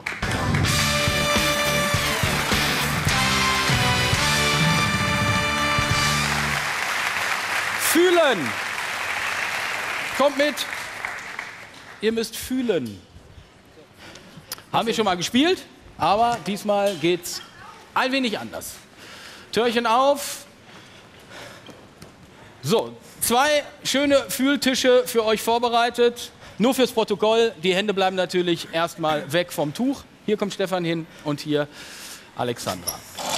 Fühlen. Kommt mit. Ihr müsst fühlen. Haben wir schon mal gespielt, aber diesmal geht's ein wenig anders. Türchen auf. So, zwei schöne Fühltische für euch vorbereitet. Nur fürs Protokoll. Die Hände bleiben natürlich erstmal weg vom Tuch. Hier kommt Stefan hin und hier Alexandra.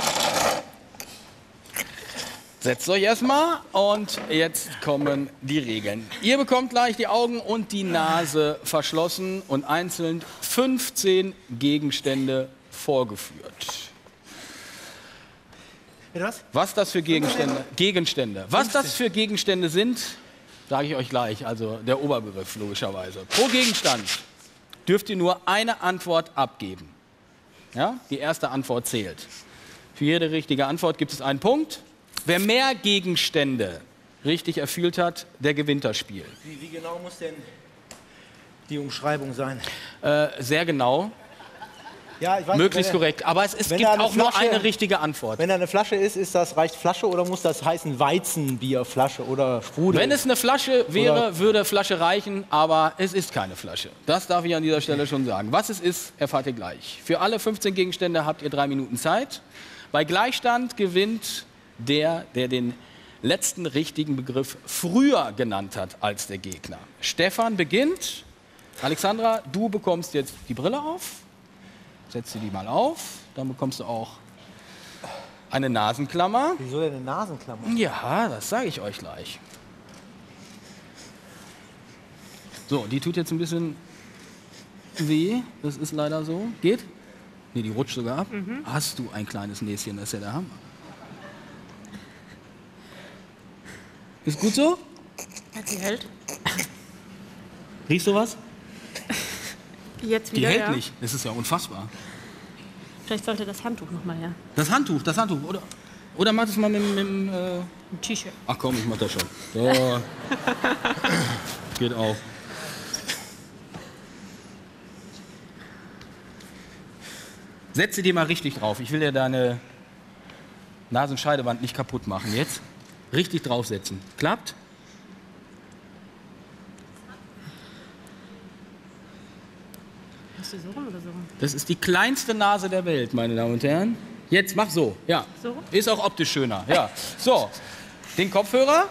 Setzt euch erstmal und jetzt kommen die Regeln. Ihr bekommt gleich die Augen und die Nase verschlossen und einzeln fünfzehn Gegenstände vorgeführt. Was? Was das für Gegenstände, Gegenstände, was das für Gegenstände sind, sage ich euch gleich, also der Oberbegriff logischerweise. Pro Gegenstand dürft ihr nur eine Antwort abgeben. Ja? Die erste Antwort zählt. Für jede richtige Antwort gibt es einen Punkt. Wer mehr Gegenstände richtig erfüllt hat, der gewinnt das Spiel. Wie, wie genau muss denn die Umschreibung sein? Äh, sehr genau. Ja, ich weiß, Möglichst wenn er- korrekt. Aber es, es wenn gibt da eine auch nur Flasche- eine richtige Antwort. Wenn da eine Flasche ist, ist das, reicht Flasche oder muss das heißen Weizenbierflasche oder Sprudel? Wenn es eine Flasche wäre, Oder- würde Flasche reichen, aber es ist keine Flasche. Das darf ich an dieser Stelle schon sagen. Was es ist, erfahrt ihr gleich. Für alle fünfzehn Gegenstände habt ihr drei Minuten Zeit. Bei Gleichstand gewinnt der, der den letzten richtigen Begriff früher genannt hat als der Gegner. Stefan beginnt. Alexandra, du bekommst jetzt die Brille auf. Setz sie die mal auf. Dann bekommst du auch eine Nasenklammer. Wieso denn eine Nasenklammer? Ja, das sage ich euch gleich. So, die tut jetzt ein bisschen weh. Das ist leider so. Geht? Nee, die rutscht sogar ab. Mhm. Hast du ein kleines Näschen, das ist ja der Hammer. Ist gut so? Ja, die hält. Riechst du was? Jetzt Die wieder, hält ja. nicht. Das ist ja unfassbar. Vielleicht sollte das Handtuch noch mal her. Das Handtuch, das Handtuch. Oder, oder mach das mal mit dem... Äh Ein T-Shirt. Ach komm, ich mach das schon. So. Geht auch. Setze dir mal richtig drauf. Ich will dir deine Nasenscheidewand nicht kaputt machen. Jetzt richtig draufsetzen. Klappt? Hast du so rum oder so rum? Das ist die kleinste Nase der Welt, meine Damen und Herren. Jetzt mach so. Ja. So? Ist auch optisch schöner. Ja. So. Den Kopfhörer.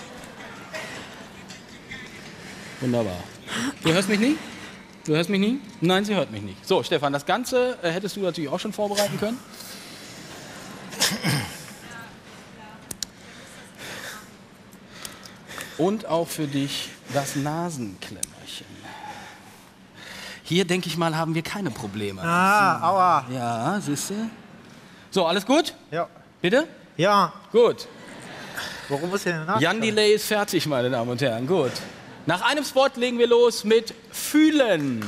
Wunderbar. Du hörst mich nicht? Du hörst mich nie? Nein, sie hört mich nicht. So, Stefan, das Ganze äh, hättest du natürlich auch schon vorbereiten können. Und auch für dich das Nasenklemmerchen. Hier, denke ich mal, haben wir keine Probleme. Ah, aua. Ja, siehst du? So, alles gut? Ja. Bitte? Ja. Gut. Warum muss ich denn nach? Jan Delay ist fertig, meine Damen und Herren. Gut. Nach einem Spot legen wir los mit Fühlen.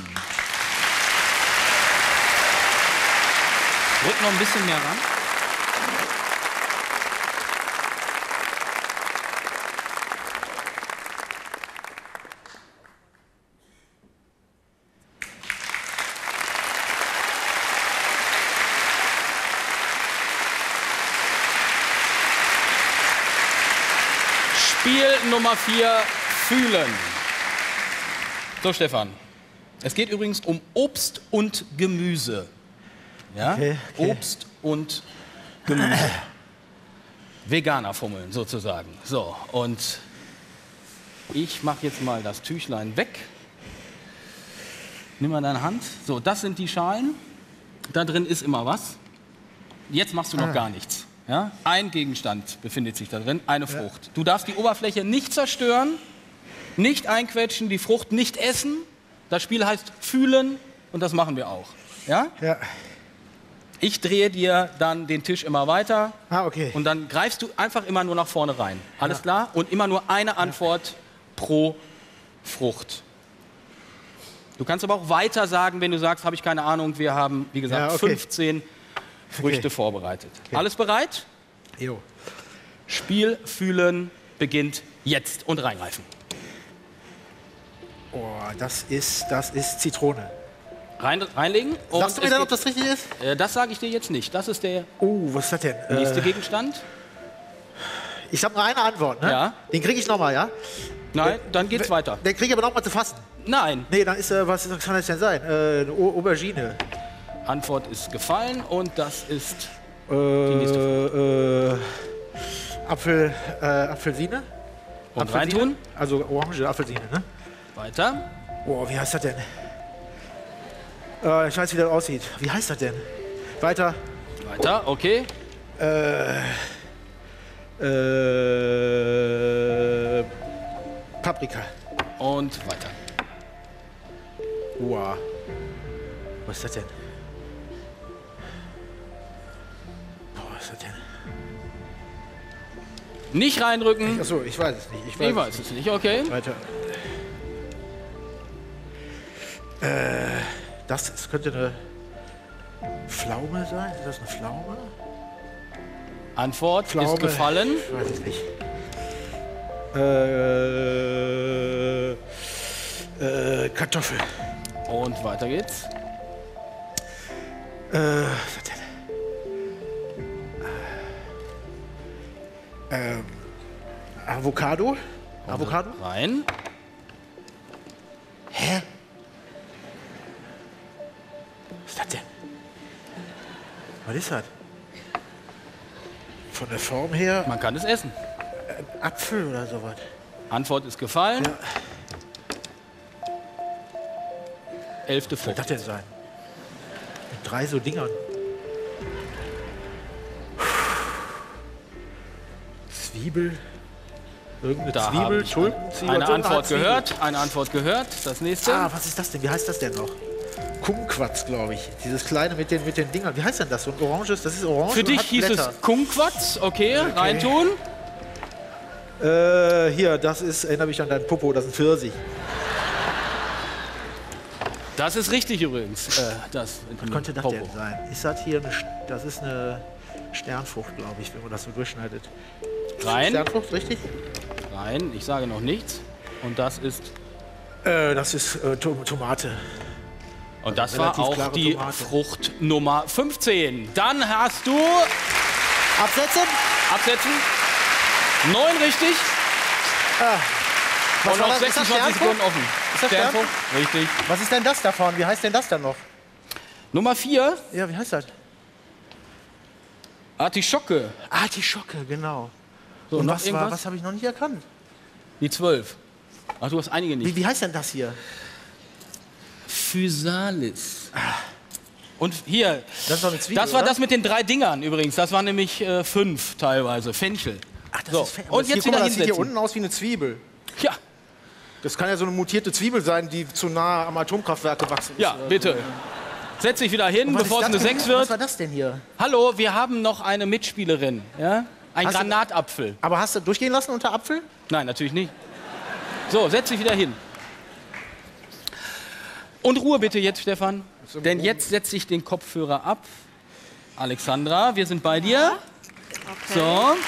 Rück noch ein bisschen mehr ran. Spiel Nummer vier, Fühlen. So, Stefan. Es geht übrigens um Obst und Gemüse. Ja? Okay, okay. Obst und Gemüse. Veganer fummeln sozusagen. So, und ich mache jetzt mal das Tüchlein weg. Nimm mal deine Hand. So, das sind die Schalen. Da drin ist immer was. Jetzt machst du noch Ah. gar nichts. Ja? Ein Gegenstand befindet sich da drin, eine Frucht. Du darfst die Oberfläche nicht zerstören, nicht einquetschen, die Frucht nicht essen. Das Spiel heißt Fühlen und das machen wir auch. Ja? Ja. Ich drehe dir dann den Tisch immer weiter. Ah, okay. Und dann greifst du einfach immer nur nach vorne rein. Alles Ja. klar? Und immer nur eine Antwort pro Frucht. Du kannst aber auch weiter sagen, wenn du sagst, habe ich keine Ahnung, wir haben, wie gesagt, Ja, okay. fünfzehn Früchte Okay. vorbereitet. Okay. Alles bereit? Jo. Spiel Fühlen beginnt jetzt und reingreifen. Oh, das ist, das ist Zitrone. Rein, reinlegen. Und Sagst du mir es dann, ob geht- das richtig ist? Äh, das sage ich dir jetzt nicht. Das ist der Oh, was ist das denn? nächste Äh, Gegenstand. ich habe nur eine Antwort, ne? Ja. Den kriege ich nochmal, ja? Nein, dann geht's weiter. Den kriege ich aber nochmal zu fassen. Nein. Nee, dann ist, äh, was, was kann das denn sein? Äh, eine O- Aubergine. Antwort ist gefallen und das ist Äh, nächste äh, Apfel, äh, Apfelsine? Und Apfelsine? reintun. Also Orange, Apfelsine, ne? Weiter. Oh, wie heißt das denn? Äh, ich weiß, wie das aussieht. Wie heißt das denn? Weiter. Weiter, okay. Äh, äh, Paprika. Und weiter. Wow. Was ist das denn? Boah, was ist das denn? Nicht reindrücken. Achso, ich weiß es nicht. Ich weiß, Ich weiß es nicht, okay. Weiter. Äh, das, das könnte eine Pflaume sein. Ist das eine Pflaume? Antwort Pflaume. ist gefallen. Ich weiß es nicht. Äh, äh, Kartoffel. Und weiter geht's. Äh, was ist das denn? Ähm, Avocado? Avocado? Rein. Hä? Was ist das denn? Was ist das? Von der Form her? Man kann es essen. Ein Apfel oder sowas. Antwort ist gefallen. Ja. Elfte Was soll Frucht. das denn sein? Mit drei so Dingern. Zwiebel. Irgendeine Da Zwiebel, haben- Tulpenzwiebel. Eine so Antwort Zwiebel. gehört, eine Antwort gehört. Das nächste. Ah, was ist das denn? Wie heißt das denn noch? Kumquats, glaube ich. Dieses kleine mit den, mit den Dingern. Wie heißt denn das? So ein oranges, das ist orange. Für und dich hat hieß Blätter. es Kumquats, okay, Okay. reintun. Äh, hier, das ist, erinnere mich an dein Popo, das ist ein Pfirsich. Das ist richtig übrigens. Äh, das Was könnte das denn sein? Ist das hier eine, St- das ist eine Sternfrucht, glaube ich, wenn man das so durchschneidet. Rein. Sternfrucht, richtig? Rein, ich sage noch nichts. Und das ist... Äh, das ist äh, To- Tomate. Und das Relativ war auch klare die Tomate. Frucht Nummer fünfzehn. Dann hast du... Absetzen? Absetzen. Neun richtig. Ah. Was Und war noch das? Ist das sechsundzwanzig Sternfrucht? Sekunden offen. Ist das Sternfrucht? Richtig. Was ist denn das davon? Wie heißt denn das dann noch? Nummer vier. Ja, wie heißt das? Artischocke. Artischocke, genau. So, Und noch was, war- irgendwas? was habe ich noch nicht erkannt? Die zwölf. Ach, du hast einige nicht. Wie, wie heißt denn das hier? Physalis. Und hier, Das ist doch eine Zwiebel, das war oder? das mit den drei Dingern übrigens. Das waren nämlich äh, fünf teilweise. Fenchel. Ach, das So, ist Fe- und das hier, jetzt guck mal, wieder das sieht hier hinsetzen. unten aus wie eine Zwiebel. Ja, Das kann ja so eine mutierte Zwiebel sein, die zu nah am Atomkraftwerk gewachsen ist. ja, oder bitte. so. Setz dich wieder hin, Und was bevor ist es eine das denn sechs hier? Was wird. war das denn hier? Hallo, wir haben noch eine Mitspielerin. Ja? Ein Hast du- Granatapfel. Aber hast du durchgehen lassen unter Apfel? Nein, natürlich nicht. So, setz dich wieder hin. Und Ruhe bitte jetzt, Stefan. Denn jetzt setze ich den Kopfhörer ab. Alexandra, wir sind bei dir. So.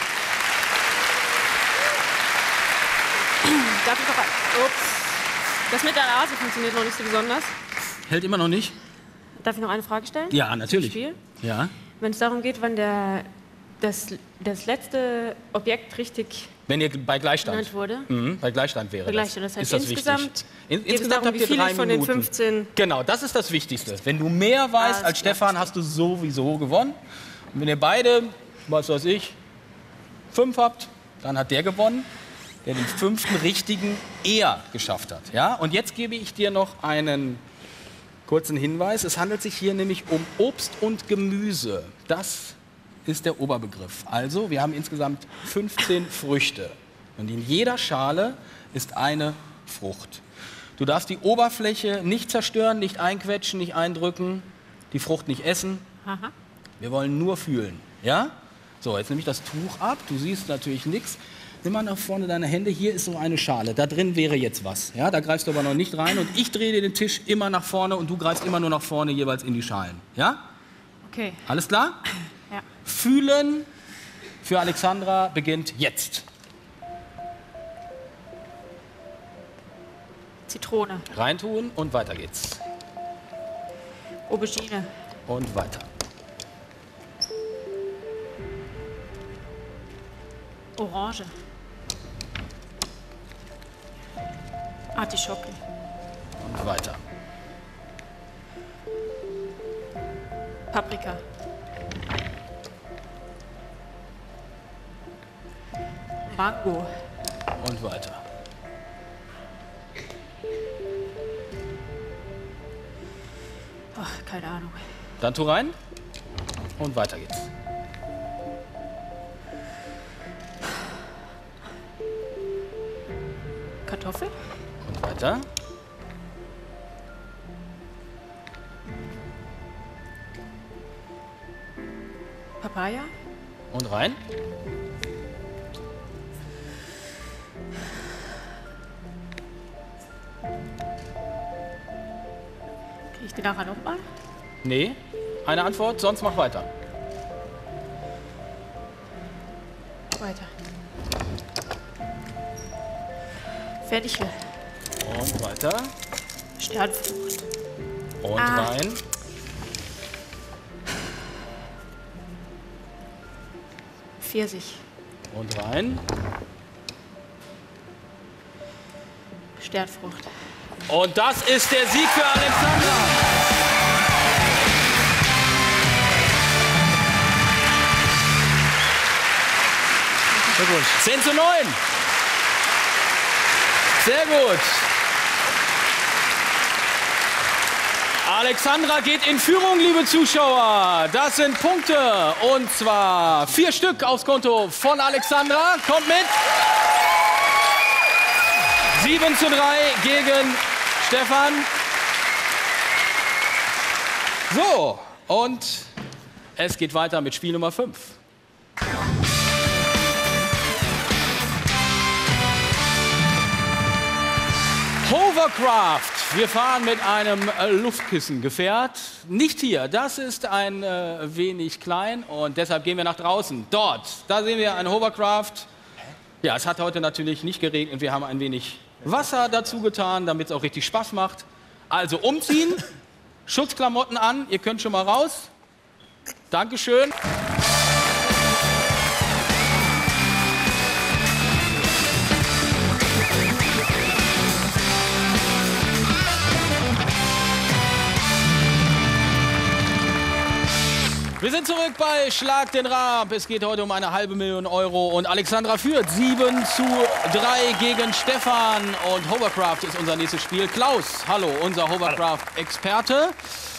Darf ich noch... Ups. Das mit der Nase funktioniert noch nicht so besonders. Hält immer noch nicht? Darf ich noch eine Frage stellen? Ja, natürlich. Spiel? Ja. Wenn es darum geht, wann der, das, das letzte Objekt richtig Wenn ihr bei Gleichstand, genannt wurde. Mhm, bei Gleichstand wäre Bei Gleichstand, das, das heißt ist das insgesamt wichtig. In, geht es insgesamt darum, habt wie ihr viele drei von den Minuten. fünfzehn... Genau, das ist das Wichtigste. Wenn du mehr weißt Alles als Stefan, hast du sowieso gewonnen. Und wenn ihr beide, was weiß ich, fünf habt, dann hat der gewonnen, der den fünften richtigen eher geschafft hat. Ja? Und jetzt gebe ich dir noch einen kurzen Hinweis. Es handelt sich hier nämlich um Obst und Gemüse. Das ist der Oberbegriff. Also, wir haben insgesamt fünfzehn Früchte. Und in jeder Schale ist eine Frucht. Du darfst die Oberfläche nicht zerstören, nicht einquetschen, nicht eindrücken, die Frucht nicht essen. Aha. Wir wollen nur fühlen. Ja? So, jetzt nehme ich das Tuch ab. Du siehst natürlich nichts. Nimm mal nach vorne deine Hände. Hier ist so eine Schale. Da drin wäre jetzt was. Ja? Da greifst du aber noch nicht rein. Und ich drehe dir den Tisch immer nach vorne und du greifst immer nur nach vorne jeweils in die Schalen. Ja? Okay. Alles klar? Ja. Fühlen für Alexandra beginnt jetzt. Zitrone. Reintun und weiter geht's. Aubergine. Und weiter. Orange. Artischocke. Und weiter. Paprika. Mango. Und weiter. Ach, keine Ahnung. Dann tu rein. Und weiter geht's. Kartoffel. Und weiter. Papaya. Und rein. Kriege ich die nachher nochmal? Nee. Eine Antwort, sonst mach weiter. Weiter. Fenchel. Und weiter. Sternfrucht. Und Ah. rein. Pfirsich. Und rein. Sternfrucht. Und das ist der Sieg für Alexandra. zehn zu neun. Sehr gut. Alexandra geht in Führung, liebe Zuschauer. Das sind Punkte. Und zwar vier Stück aufs Konto von Alexandra. Kommt mit. sieben zu drei gegen Stefan. So, und es geht weiter mit Spiel Nummer fünf. Hovercraft. Wir fahren mit einem äh, Luftkissengefährt. Nicht hier, das ist ein äh, wenig klein und deshalb gehen wir nach draußen. Dort, da sehen wir ein Hovercraft. Ja, es hat heute natürlich nicht geregnet. Wir haben ein wenig Wasser dazu getan, damit es auch richtig Spaß macht. Also umziehen, Schutzklamotten an, ihr könnt schon mal raus. Dankeschön. Wir sind zurück bei Schlag den Raab. Es geht heute um eine halbe Million Euro und Alexandra führt sieben zu drei gegen Stefan. Und Hovercraft ist unser nächstes Spiel. Klaus, hallo, unser Hovercraft-Experte.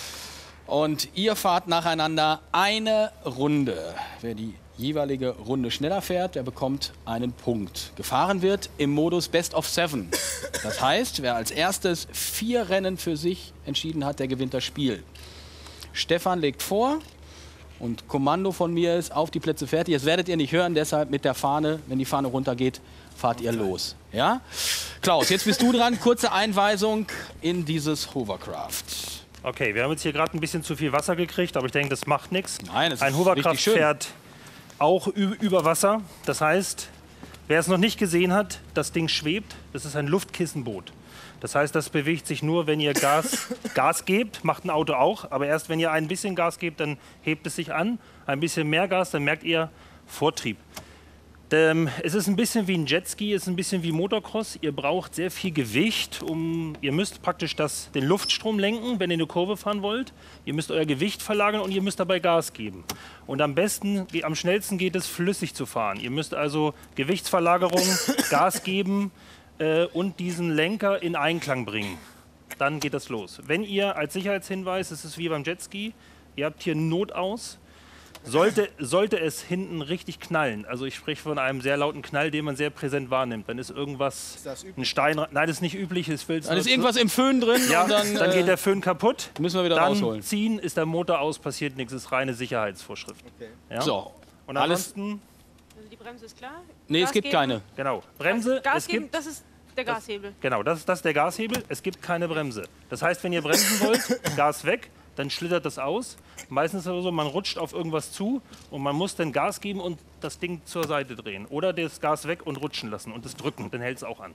Und ihr fahrt nacheinander eine Runde. Wer die jeweilige Runde schneller fährt, der bekommt einen Punkt. Gefahren wird im Modus Best of Seven. Das heißt, wer als erstes vier Rennen für sich entschieden hat, der gewinnt das Spiel. Stefan legt vor. Und Kommando von mir ist, auf die Plätze fertig. Das werdet ihr nicht hören, deshalb mit der Fahne, wenn die Fahne runtergeht, fahrt ihr los. Ja? Klaus, jetzt bist du dran. Kurze Einweisung in dieses Hovercraft. Okay, wir haben jetzt hier gerade ein bisschen zu viel Wasser gekriegt, aber ich denke, das macht nichts. Nein, das Ein ist Hovercraft richtig schön. fährt auch über Wasser. Das heißt, wer es noch nicht gesehen hat, das Ding schwebt. Das ist ein Luftkissenboot. Das heißt, das bewegt sich nur, wenn ihr Gas, Gas gebt, macht ein Auto auch. Aber erst wenn ihr ein bisschen Gas gebt, dann hebt es sich an. Ein bisschen mehr Gas, dann merkt ihr Vortrieb. Ähm, es ist ein bisschen wie ein Jetski, es ist ein bisschen wie Motocross. Ihr braucht sehr viel Gewicht. Um, ihr müsst praktisch das, den Luftstrom lenken, wenn ihr eine Kurve fahren wollt. Ihr müsst euer Gewicht verlagern und ihr müsst dabei Gas geben. Und am besten, am schnellsten geht es, flüssig zu fahren. Ihr müsst also Gewichtsverlagerung, Gas geben und diesen Lenker in Einklang bringen. Dann geht das los. Wenn ihr als Sicherheitshinweis, es ist wie beim Jetski, ihr habt hier Notaus, sollte, sollte es hinten richtig knallen, also ich spreche von einem sehr lauten Knall, den man sehr präsent wahrnimmt, dann ist irgendwas, ist das ein Stein, nein, das ist nicht üblich, es will dann ist irgendwas im Föhn drin ja, und dann, dann geht äh, der Föhn kaputt, müssen wir wieder dann rausholen. Ziehen, ist der Motor aus, passiert nichts, ist reine Sicherheitsvorschrift. Okay. Ja? So, und alles. ansonsten... Also die Bremse ist klar? Nee, Gas es gibt geben. keine. Genau, Bremse, Gas es geben, gibt... das ist der Gashebel. Genau, das ist, das ist der Gashebel. Es gibt keine Bremse. Das heißt, wenn ihr bremsen wollt, Gas weg, dann schlittert das aus. Meistens ist es so, man rutscht auf irgendwas zu und man muss dann Gas geben und das Ding zur Seite drehen. Oder das Gas weg und rutschen lassen und das drücken, dann hält es auch an.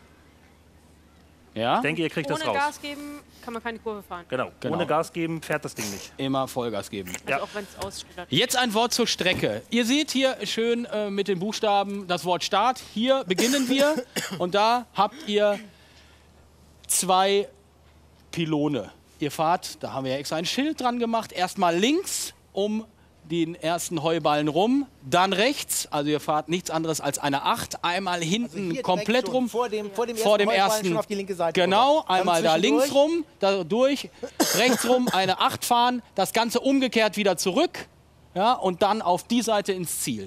Ja? Ich denke, ihr kriegt Ohne das raus. Gas geben kann man keine Kurve fahren. Genau. Genau. Ohne Gas geben fährt das Ding nicht. Immer Vollgas geben. Also Ja. auch wenn es ausschlittert. Jetzt ein Wort zur Strecke. Ihr seht hier schön äh, mit den Buchstaben das Wort Start. Hier beginnen wir und da habt ihr zwei Pylone. Ihr fahrt, da haben wir ja extra ein Schild dran gemacht, erstmal links um den ersten Heuballen rum, dann rechts, also ihr fahrt nichts anderes als eine acht, einmal hinten Hier komplett direkt rum, schon Vor dem, vor dem vor dem Heuballen ersten, schon auf die linke Seite. genau, rüber. Dann einmal da links zwischendurch. rum, da durch, rechts rum eine acht fahren, das Ganze umgekehrt wieder zurück, ja, und dann auf die Seite ins Ziel.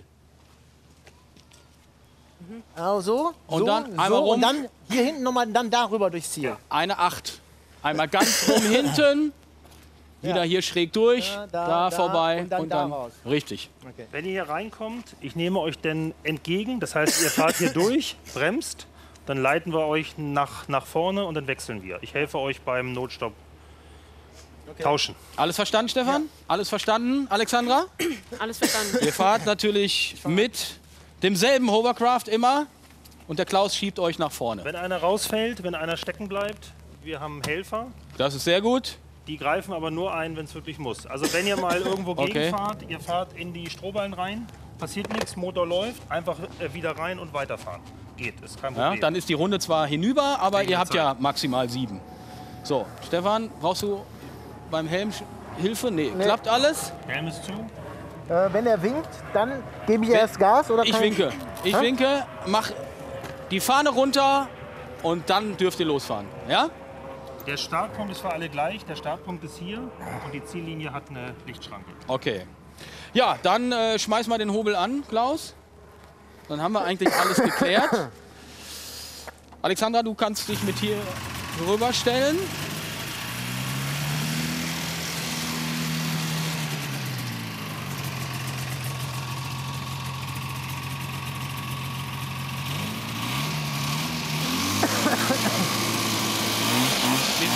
Also, Und so, dann einmal so, rum. und dann hier hinten nochmal, dann darüber durchs Ziel. Eine acht. Einmal ganz rum hinten, wieder Ja. hier schräg durch, Ja, da, da, da vorbei und dann da raus. Richtig. Okay. Wenn ihr hier reinkommt, ich nehme euch dann entgegen. Das heißt, ihr fahrt hier durch, bremst, dann leiten wir euch nach, nach vorne und dann wechseln wir. Ich helfe euch beim Notstopp. Okay. Tauschen. Alles verstanden, Stefan? Ja. Alles verstanden, Alexandra? Alles verstanden. Ihr fahrt natürlich mit demselben Hovercraft immer und der Klaus schiebt euch nach vorne. Wenn einer rausfällt, wenn einer stecken bleibt, wir haben Helfer. Das ist sehr gut. Die greifen aber nur ein, wenn es wirklich muss. Also wenn ihr mal irgendwo Okay. gegenfahrt, ihr fahrt in die Strohballen rein, passiert nichts, Motor läuft, einfach äh, wieder rein und weiterfahren. Geht, ist kein Problem. Ja, dann ist die Runde zwar hinüber, aber Wegen ihr der habt ja maximal sieben. So, Stefan, brauchst du beim Helm Sch- Hilfe? Nee. Nee. Klappt alles? Helm ist zu. Äh, wenn er winkt, dann gebe ich erst Gas oder Ich kann winke. Ich Hä? winke, mach die Fahne runter und dann dürft ihr losfahren. Ja? Der Startpunkt ist für alle gleich. Der Startpunkt ist hier und die Ziellinie hat eine Lichtschranke. Okay. Ja, dann äh, schmeiß mal den Hobel an, Klaus. Dann haben wir eigentlich alles geklärt. Alexandra, du kannst dich mit hier rüberstellen.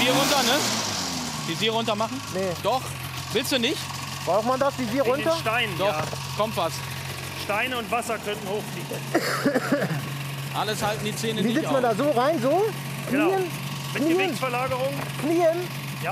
Visier runter, ne? Visier runter machen? Nee. Doch. Willst du nicht? Braucht man das Visier In runter? den Steinen, Doch. ja. Kommt was. Steine und Wasser könnten hochfliegen. Alles halten die Zähne Wie nicht sitzt man da auf. so rein, so? Knien? Genau. Mit Knien? Gewichtsverlagerung. Knien? Ja.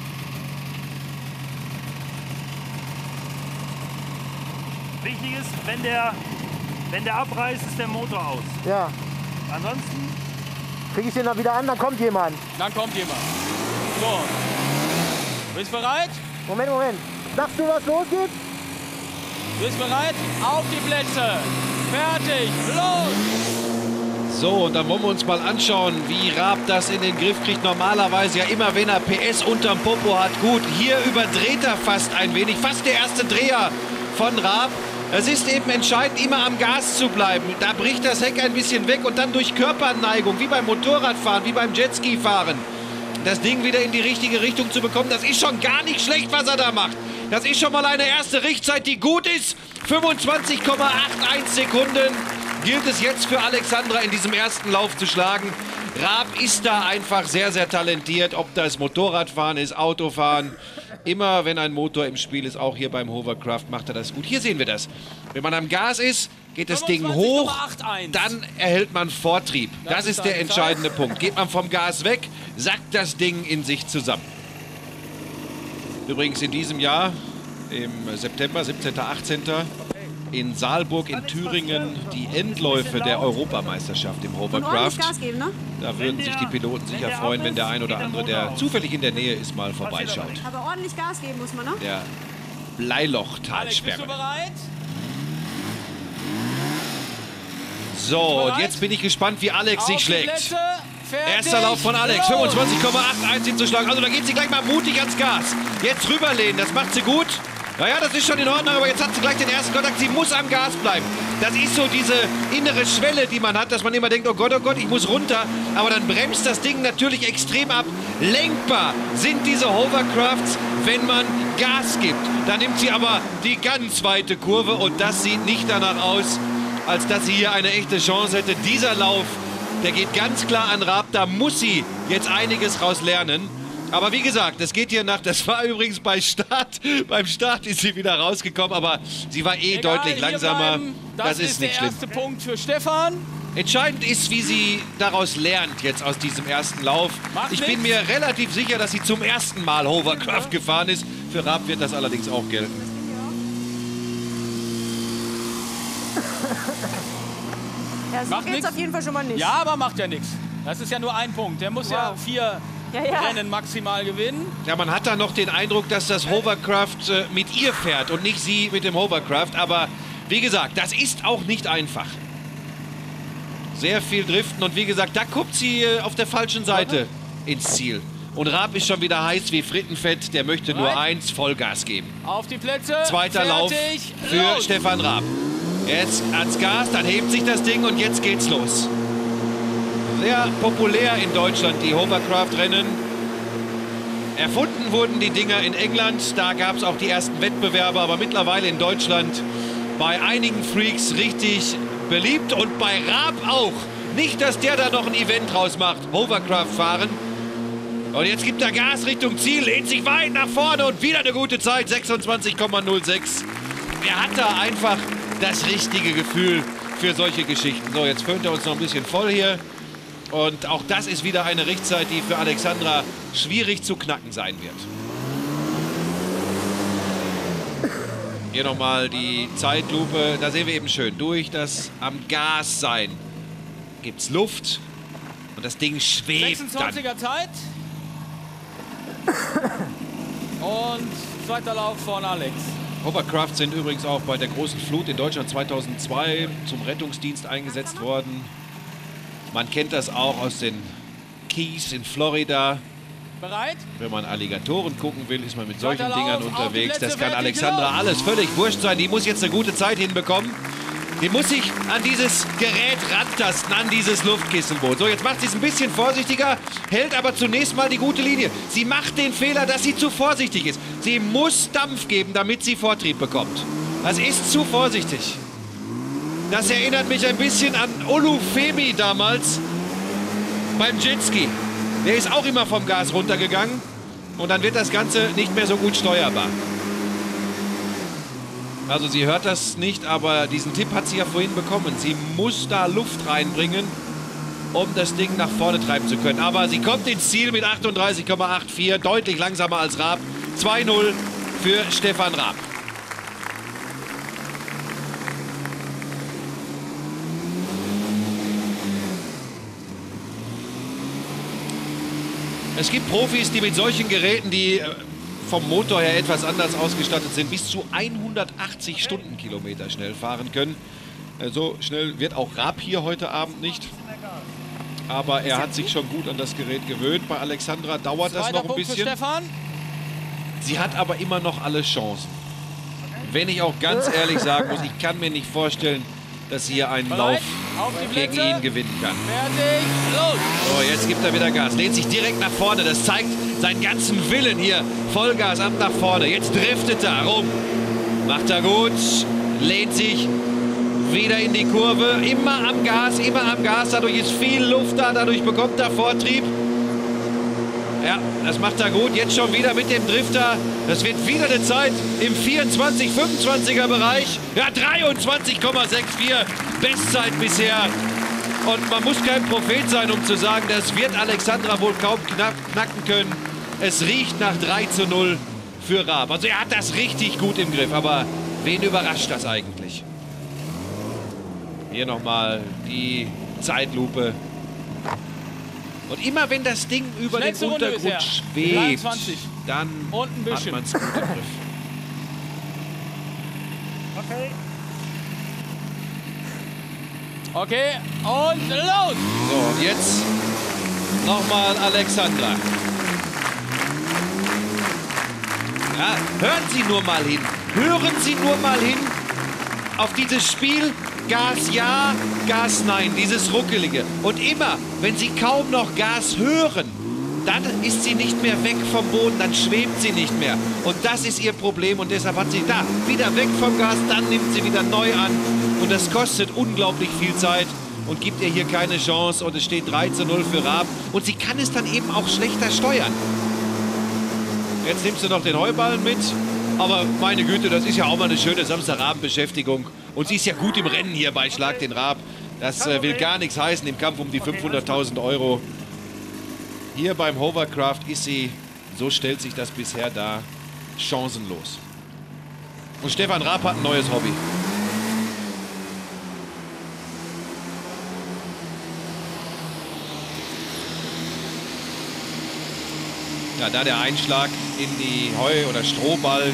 Wichtig ist, wenn der, wenn der abreißt, ist der Motor aus. Ja. Ansonsten Kriege ich den dann wieder an, dann kommt jemand. Dann kommt jemand. So. Bist bereit? Moment, Moment. Sagst du, was losgeht? Bist bereit? Auf die Plätze. Fertig. Los. So, und dann wollen wir uns mal anschauen, wie Raab das in den Griff kriegt. Normalerweise ja immer, wenn er P S unterm Popo hat. Gut, hier überdreht er fast ein wenig. Fast der erste Dreher von Raab. Es ist eben entscheidend, immer am Gas zu bleiben. Da bricht das Heck ein bisschen weg und dann durch Körperneigung, wie beim Motorradfahren, wie beim Jetski-Fahren, das Ding wieder in die richtige Richtung zu bekommen. Das ist schon gar nicht schlecht, was er da macht. Das ist schon mal eine erste Richtzeit, die gut ist. fünfundzwanzig Komma einundachtzig Sekunden gilt es jetzt für Alexandra in diesem ersten Lauf zu schlagen. Raab ist da einfach sehr, sehr talentiert. Ob das Motorradfahren ist, Autofahren. Immer wenn ein Motor im Spiel ist, auch hier beim Hovercraft, macht er das gut. Hier sehen wir das. Wenn man am Gas ist, geht das Ding hoch, dann erhält man Vortrieb. Das ist der entscheidende Punkt. Geht man vom Gas weg, sackt das Ding in sich zusammen. Übrigens in diesem Jahr, im September, siebzehnten achtzehnten in Saalburg in Thüringen die Endläufe der Europameisterschaft im Hovercraft. Gas geben, ne? Da würden sich die Piloten sicher freuen, wenn der ein oder andere, der zufällig in der Nähe ist, mal vorbeischaut. Aber ordentlich Gas geben muss man, ne? Der Bleilochtalsperre. Bereit? So, und jetzt bin ich gespannt, wie Alex sich schlägt. Plätze, fertig, Erster Lauf von Alex, los. fünfundzwanzig Komma einundachtzig zu schlagen. Also da geht sie gleich mal mutig ans Gas. Jetzt rüberlehnen, das macht sie gut. Naja, das ist schon in Ordnung, aber jetzt hat sie gleich den ersten Kontakt. Sie muss am Gas bleiben. Das ist so diese innere Schwelle, die man hat, dass man immer denkt, oh Gott, oh Gott, ich muss runter. Aber dann bremst das Ding natürlich extrem ab. Lenkbar sind diese Hovercrafts, wenn man Gas gibt. Da nimmt sie aber die ganz weite Kurve und das sieht nicht danach aus, als dass sie hier eine echte Chance hätte. Dieser Lauf, der geht ganz klar an Raab. Da muss sie jetzt einiges raus lernen. Aber wie gesagt, es geht hier nach, das war übrigens bei Start, beim Start ist sie wieder rausgekommen, aber sie war eh Egal, deutlich langsamer. Das, das ist, ist nicht der schlimm. erste Punkt für Stefan. Entscheidend ist, wie sie daraus lernt jetzt aus diesem ersten Lauf. Macht Ich bin nichts. mir relativ sicher, dass sie zum ersten Mal Hovercraft gefahren ist. Für Raab wird das allerdings auch gelten. Ja, so Macht geht's nix. auf jeden Fall schon mal nicht. Ja, aber macht ja nichts. Das ist ja nur ein Punkt. Der muss ja Wow. vier Ja, ja. Rennen maximal gewinnen. Ja, man hat da noch den Eindruck, dass das Hovercraft äh, mit ihr fährt und nicht sie mit dem Hovercraft. Aber wie gesagt, das ist auch nicht einfach. Sehr viel Driften und wie gesagt, da guckt sie äh, auf der falschen Seite ins Ziel. Und Raab ist schon wieder heiß wie Frittenfett. Der möchte nur Bereit? eins Vollgas geben. Auf die Plätze. Zweiter fertig, Lauf für los. Stefan Raab. Jetzt ans Gas, dann hebt sich das Ding und jetzt geht's los. Sehr populär in Deutschland, die Hovercraft-Rennen. Erfunden wurden die Dinger in England, da gab es auch die ersten Wettbewerbe, aber mittlerweile in Deutschland bei einigen Freaks richtig beliebt und bei Raab auch. Nicht, dass der da noch ein Event draus macht, Hovercraft fahren. Und jetzt gibt er Gas Richtung Ziel, lehnt sich weit nach vorne und wieder eine gute Zeit, sechsundzwanzig Komma null sechs. Er hat da einfach das richtige Gefühl für solche Geschichten. So, jetzt föhnt er uns noch ein bisschen voll hier. Und auch das ist wieder eine Richtzeit, die für Alexandra schwierig zu knacken sein wird. Hier nochmal die Zeitlupe. Da sehen wir eben schön, durch das am Gas sein gibt es Luft und das Ding schwebt dann. sechsundzwanziger Zeit. Und zweiter Lauf von Alex. Hovercraft sind übrigens auch bei der großen Flut in Deutschland zweitausendzwei zum Rettungsdienst eingesetzt worden. Man kennt das auch aus den Keys in Florida. Bereit? Wenn man Alligatoren gucken will, ist man mit solchen Zweiter Dingern Lauf, unterwegs. auf die Das Plätze, kann fertig, Alexandra los! alles völlig wurscht sein. Die muss jetzt eine gute Zeit hinbekommen. Die muss sich an dieses Gerät rantasten, an dieses Luftkisselboot. So, jetzt macht sie es ein bisschen vorsichtiger, hält aber zunächst mal die gute Linie. Sie macht den Fehler, dass sie zu vorsichtig ist. Sie muss Dampf geben, damit sie Vortrieb bekommt. Das ist zu vorsichtig. Das erinnert mich ein bisschen an Olufemi damals beim Jetski. Der ist auch immer vom Gas runtergegangen. Und dann wird das Ganze nicht mehr so gut steuerbar. Also sie hört das nicht, aber diesen Tipp hat sie ja vorhin bekommen. Sie muss da Luft reinbringen, um das Ding nach vorne treiben zu können. Aber sie kommt ins Ziel mit achtunddreißig Komma vierundachtzig, deutlich langsamer als Raab. zwei null für Stefan Raab. Es gibt Profis, die mit solchen Geräten, die vom Motor her etwas anders ausgestattet sind, bis zu hundertachtzig Stundenkilometer schnell fahren können. So schnell wird auch Raab hier heute Abend nicht. Aber er hat sich schon gut an das Gerät gewöhnt. Bei Alexandra dauert das noch ein bisschen. Sie hat aber immer noch alle Chancen. Wenn ich auch ganz ehrlich sagen muss, ich kann mir nicht vorstellen, dass sie hier einen Lauf gegen ihn gewinnen kann. Fertig, los! So, jetzt gibt er wieder Gas. Lehnt sich direkt nach vorne. Das zeigt seinen ganzen Willen hier. Vollgas ab nach vorne. Jetzt driftet er rum. Macht er gut. Lehnt sich wieder in die Kurve. Immer am Gas, immer am Gas. Dadurch ist viel Luft da. Dadurch bekommt er Vortrieb. Ja, das macht er gut. Jetzt schon wieder mit dem Drifter. Das wird wieder eine Zeit im vierundzwanzig, fünfundzwanziger Bereich. Ja, dreiundzwanzig Komma vierundsechzig. Bestzeit bisher. Und man muss kein Prophet sein, um zu sagen, das wird Alexandra wohl kaum knack, knacken können. Es riecht nach drei zu null für Raab. Also er hat das richtig gut im Griff. Aber wen überrascht das eigentlich? Hier nochmal die Zeitlupe. Und immer wenn das Ding über Schnellste den Runde Untergrund bisher. schwebt, dreiundzwanzig. dann Und ein hat bisschen. man es gut im Griff. Okay. Okay, und los! So, und jetzt nochmal Alexandra. Ja, hören Sie nur mal hin. Hören Sie nur mal hin auf dieses Spiel. Gas ja, Gas nein, dieses Ruckelige. Und immer, wenn Sie kaum noch Gas hören, dann ist sie nicht mehr weg vom Boden, dann schwebt sie nicht mehr. Und das ist ihr Problem und deshalb hat sie da wieder weg vom Gas, dann nimmt sie wieder neu an. Und das kostet unglaublich viel Zeit und gibt ihr hier keine Chance. Und es steht drei zu null für Raab. Und sie kann es dann eben auch schlechter steuern. Jetzt nimmt sie noch den Heuballen mit. Aber meine Güte, das ist ja auch mal eine schöne Samstagabendbeschäftigung. Und sie ist ja gut im Rennen hier bei Schlag den Raab. Das äh, will gar nichts heißen im Kampf um die fünfhunderttausend Euro. Hier beim Hovercraft ist sie, so stellt sich das bisher dar, chancenlos. Und Stefan Raab hat ein neues Hobby. Ja, da der Einschlag in die Heu- oder Strohballen.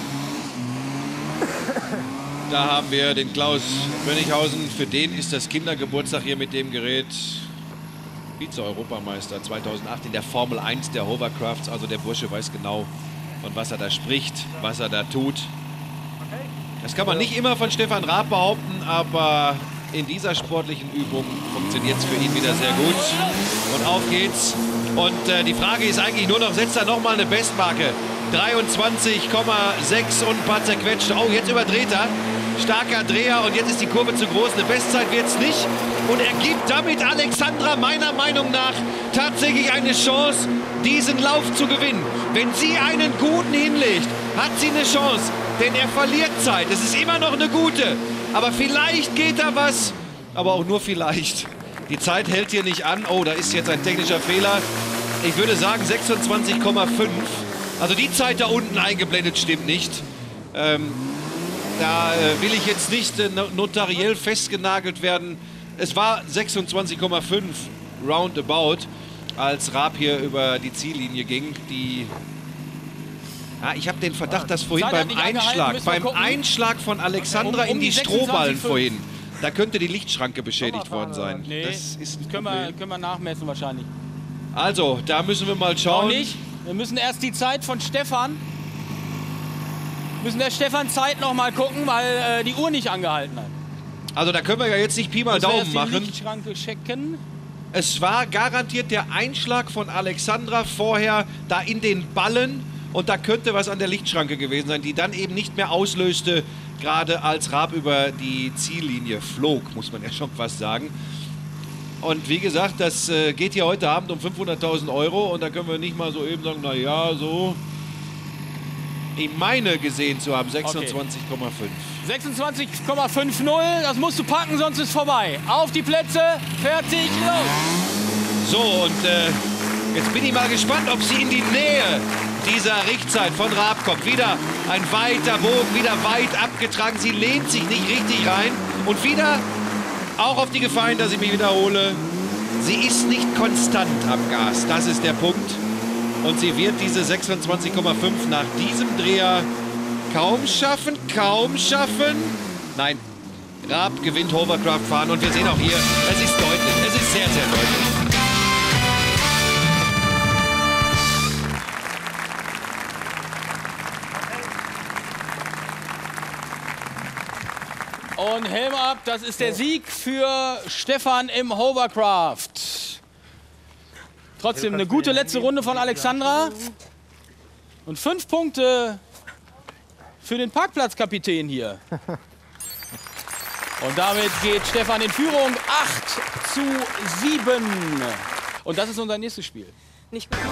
Da haben wir den Klaus Bönnighausen. Für den ist das Kindergeburtstag hier mit dem Gerät. Vize-Europameister zweitausendacht in der Formel eins der Hovercrafts. Also der Bursche weiß genau, von was er da spricht, was er da tut. Das kann man nicht immer von Stefan Raab behaupten, aber in dieser sportlichen Übung funktioniert es für ihn wieder sehr gut. Und auf geht's. Und äh, die Frage ist eigentlich nur noch, setzt er nochmal eine Bestmarke? dreiundzwanzig Komma sechs und ein paar zerquetschte. Oh, jetzt überdreht er. Starker Dreher und jetzt ist die Kurve zu groß. Eine Bestzeit wird es nicht. Und er gibt damit Alexandra meiner Meinung nach tatsächlich eine Chance, diesen Lauf zu gewinnen. Wenn sie einen guten hinlegt, hat sie eine Chance. Denn er verliert Zeit. Es ist immer noch eine gute. Aber vielleicht geht da was. Aber auch nur vielleicht. Die Zeit hält hier nicht an. Oh, da ist jetzt ein technischer Fehler. Ich würde sagen sechsundzwanzig Komma fünf. Also die Zeit da unten eingeblendet stimmt nicht. Ähm, da äh, will ich jetzt nicht äh, notariell festgenagelt werden. Es war sechsundzwanzig Komma fünf roundabout, als Raab hier über die Ziellinie ging. Die ja, ich habe den Verdacht, dass vorhin Zeit hat beim nicht angehalten, Einschlag, müssen wir beim gucken. Einschlag von Alexandra Um- um in die, die Strohballen sechsundzwanzig Komma fünf. vorhin, da könnte die Lichtschranke beschädigt worden sein. Nee, Das ist ein können, wir, Problem. können wir nachmessen wahrscheinlich. Also, da müssen wir mal Auch schauen. nicht. Wir müssen erst die Zeit von Stefan. Müssen der Stefan Zeit noch mal gucken, weil äh, die Uhr nicht angehalten hat. Also da können wir ja jetzt nicht Pi mal Müssen wir Daumen erst die machen. Lichtschranke checken. Es war garantiert der Einschlag von Alexandra vorher da in den Ballen. Und da könnte was an der Lichtschranke gewesen sein, die dann eben nicht mehr auslöste, gerade als Raab über die Ziellinie flog, muss man ja schon fast sagen. Und wie gesagt, das äh, geht hier heute Abend um fünfhunderttausend Euro. Und da können wir nicht mal so eben sagen, na ja, so. Ich meine gesehen zu haben, sechsundzwanzig Komma fünf. sechsundzwanzig Komma fünfzig, das musst du packen, sonst ist vorbei. Auf die Plätze, fertig, los! So, und äh, jetzt bin ich mal gespannt, ob sie in die Nähe dieser Richtzeit von Raab kommt. Wieder ein weiter Bogen, wieder weit abgetragen. Sie lehnt sich nicht richtig rein. Und wieder, auch auf die Gefahr hin, dass ich mich wiederhole, sie ist nicht konstant am Gas. Das ist der Punkt. Und sie wird diese sechsundzwanzig Komma fünf nach diesem Dreher kaum schaffen, kaum schaffen. Nein, Raab gewinnt Hovercraft fahren. Und wir sehen auch hier, es ist deutlich, es ist sehr, sehr deutlich. Und Helm ab, das ist der Sieg für Stefan im Hovercraft. Trotzdem eine gute letzte Runde von Alexandra. Und fünf Punkte für den Parkplatzkapitän hier. Und damit geht Stefan in Führung. acht zu sieben. Und das ist unser nächstes Spiel. Nicht gut.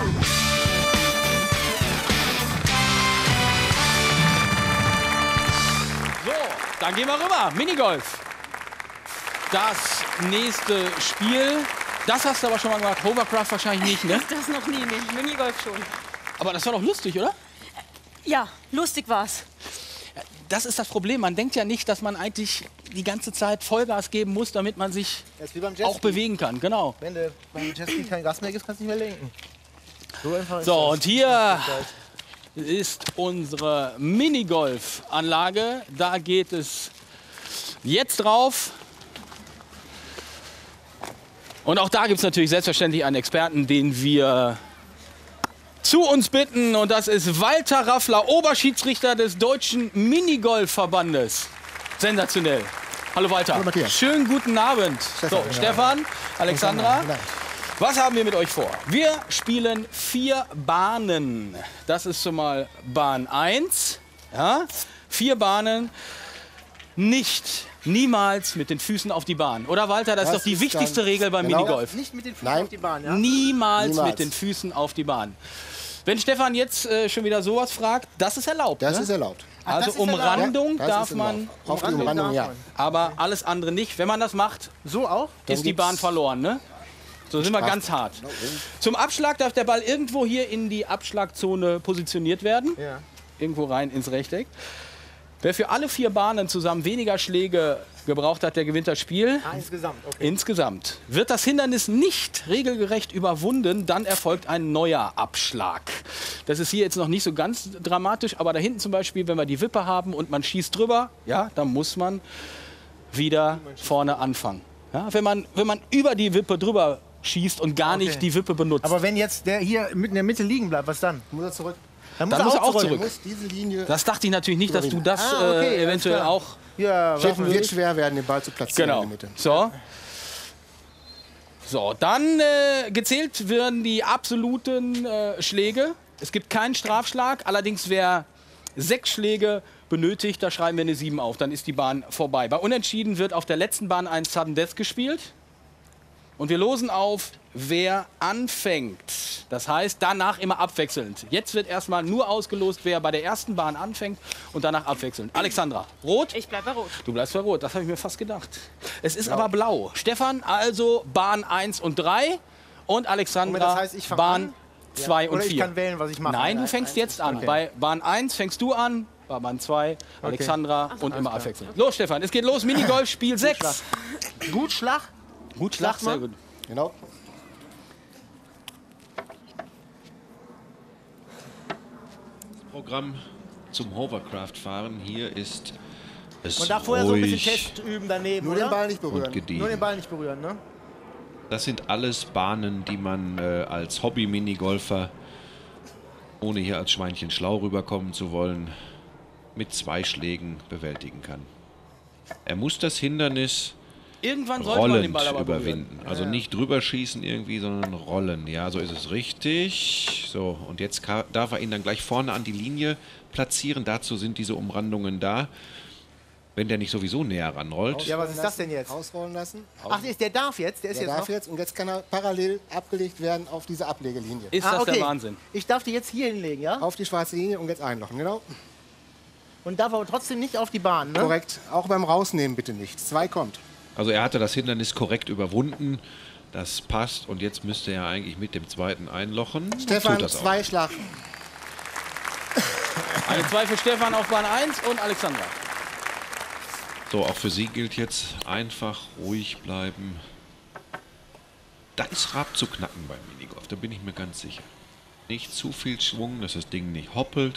So, dann gehen wir rüber. Minigolf. Das nächste Spiel. Das hast du aber schon mal gemacht. Hovercraft wahrscheinlich nicht, ne? Das noch nie, ne? Minigolf schon. Aber das war doch lustig, oder? Ja, lustig war's. Das ist das Problem. Man denkt ja nicht, dass man eigentlich die ganze Zeit Vollgas geben muss, damit man sich Das ist wie beim auch Jetski. bewegen kann. Genau. Wenn du beim Jetski kein Gas mehr gibst, kannst du nicht mehr lenken. So, einfach ist So, das. und hier ist unsere Minigolf-Anlage. Da geht es jetzt drauf. Und auch da gibt es natürlich selbstverständlich einen Experten, den wir zu uns bitten. Und das ist Walter Raffler, Oberschiedsrichter des Deutschen Minigolf-Verbandes. Sensationell. Hallo Walter. Hallo Matthias. Schönen guten Abend. Stefan, so, ja. Stefan, Alexandra. Ja. Was haben wir mit euch vor? Wir spielen vier Bahnen. Das ist schon mal Bahn eins. Ja? Vier Bahnen. Nicht, niemals mit den Füßen auf die Bahn. Oder Walter, das, Das ist doch die ist wichtigste dann- Regel beim genau. Minigolf. Nicht mit den Füßen Nein. auf die Bahn, ja? Niemals, Niemals. mit den Füßen auf die Bahn. Wenn Stefan jetzt äh, schon wieder sowas fragt, das ist erlaubt. Das ne? ist erlaubt. Ach, Also das ist erlaubt. Umrandung Ja, das darf ist man, erlaubt. Auf die Umrandung, ja. aber alles andere nicht. Wenn man das macht, So auch? Dann ist die gibt's- Bahn verloren. Ne? So sind wir Strafe. ganz hart. Zum Abschlag darf der Ball irgendwo hier in die Abschlagzone positioniert werden. Ja. Irgendwo rein ins Rechteck. Wer für alle vier Bahnen zusammen weniger Schläge gebraucht hat, der gewinnt das Spiel. Ah, insgesamt, okay. Insgesamt. Wird das Hindernis nicht regelgerecht überwunden, dann erfolgt ein neuer Abschlag. Das ist hier jetzt noch nicht so ganz dramatisch, aber da hinten zum Beispiel, wenn wir die Wippe haben und man schießt drüber, ja, dann muss man wieder vorne anfangen. Ja, wenn man, wenn man über die Wippe drüber schießt und gar Okay. nicht die Wippe benutzt. Aber wenn jetzt der hier mitten in der Mitte liegen bleibt, was dann? Muss er zurück. Dann muss Dann er muss er auch zurück. zurück. Muss diese Linie. Das dachte ich natürlich nicht, dass du das Ah, okay, äh, alles eventuell klar. auch Ja, Wird, schaffen wir wird nicht. schwer werden, den Ball zu platzieren Genau. in der Mitte. So. So, dann äh, gezählt werden die absoluten äh, Schläge. Es gibt keinen Strafschlag. Allerdings, wer sechs Schläge benötigt, da schreiben wir eine sieben auf. Dann ist die Bahn vorbei. Bei Unentschieden wird auf der letzten Bahn ein Sudden Death gespielt. Und wir losen auf, wer anfängt. Das heißt, danach immer abwechselnd. Jetzt wird erstmal nur ausgelost, wer bei der ersten Bahn anfängt und danach abwechselnd. Alexandra, rot? Ich bleib bei Rot. Du bleibst bei Rot, das habe ich mir fast gedacht. Es ist aber blau. Stefan, also Bahn eins und drei und Alexandra, Moment, das heißt, ich fang Bahn an? zwei Ja. und Oder vier. ich kann wählen, was ich mache. Nein, du Nein, fängst eins jetzt ist- an. okay. Bei Bahn eins fängst du an, bei Bahn zwei Alexandra und immer klar. abwechselnd. Los, Stefan, es geht los. Minigolf, Spiel sechs. Gut Schlag. Gut, Schlag, Schlag mal. sehr gut. Genau. Programm zum Hovercraft-Fahren. Hier ist es Und da vorher so ein bisschen ruhig Test üben daneben, Nur oder? den Ball nicht und berühren. gediegen. Nur den Ball nicht berühren, ne? Das sind alles Bahnen, die man äh, als Hobby-Minigolfer, ohne hier als Schweinchen schlau rüberkommen zu wollen, mit zwei Schlägen bewältigen kann. Er muss das Hindernis Irgendwann sollte man den rollend Ball aber berühren. überwinden. Also nicht drüber schießen irgendwie, sondern rollen. Ja, so ist es richtig. So, und jetzt ka- darf er ihn dann gleich vorne an die Linie platzieren. Dazu sind diese Umrandungen da. Wenn der nicht sowieso näher ranrollt. Ja, was ist das denn jetzt? Ausrollen lassen. Ach, der darf jetzt? Der ist Der jetzt darf noch? jetzt und jetzt kann er parallel abgelegt werden auf diese Ablegelinie. Ist Ah, das okay. der Wahnsinn? Ich darf die jetzt hier hinlegen, ja? Auf die schwarze Linie und jetzt einlochen, genau. Und darf aber trotzdem nicht auf die Bahn, ne? Korrekt. Auch beim Rausnehmen bitte nicht. Zwei kommt. Also er hatte das Hindernis korrekt überwunden. Das passt und jetzt müsste er eigentlich mit dem zweiten einlochen. Stefan, Tut das auch. zwei Schlag. Eine zwei für Stefan auf Bahn eins und Alexandra. So, auch für sie gilt jetzt einfach ruhig bleiben. Da ist Raab zu knacken beim Minigolf, da bin ich mir ganz sicher. Nicht zu viel Schwung, dass das Ding nicht hoppelt.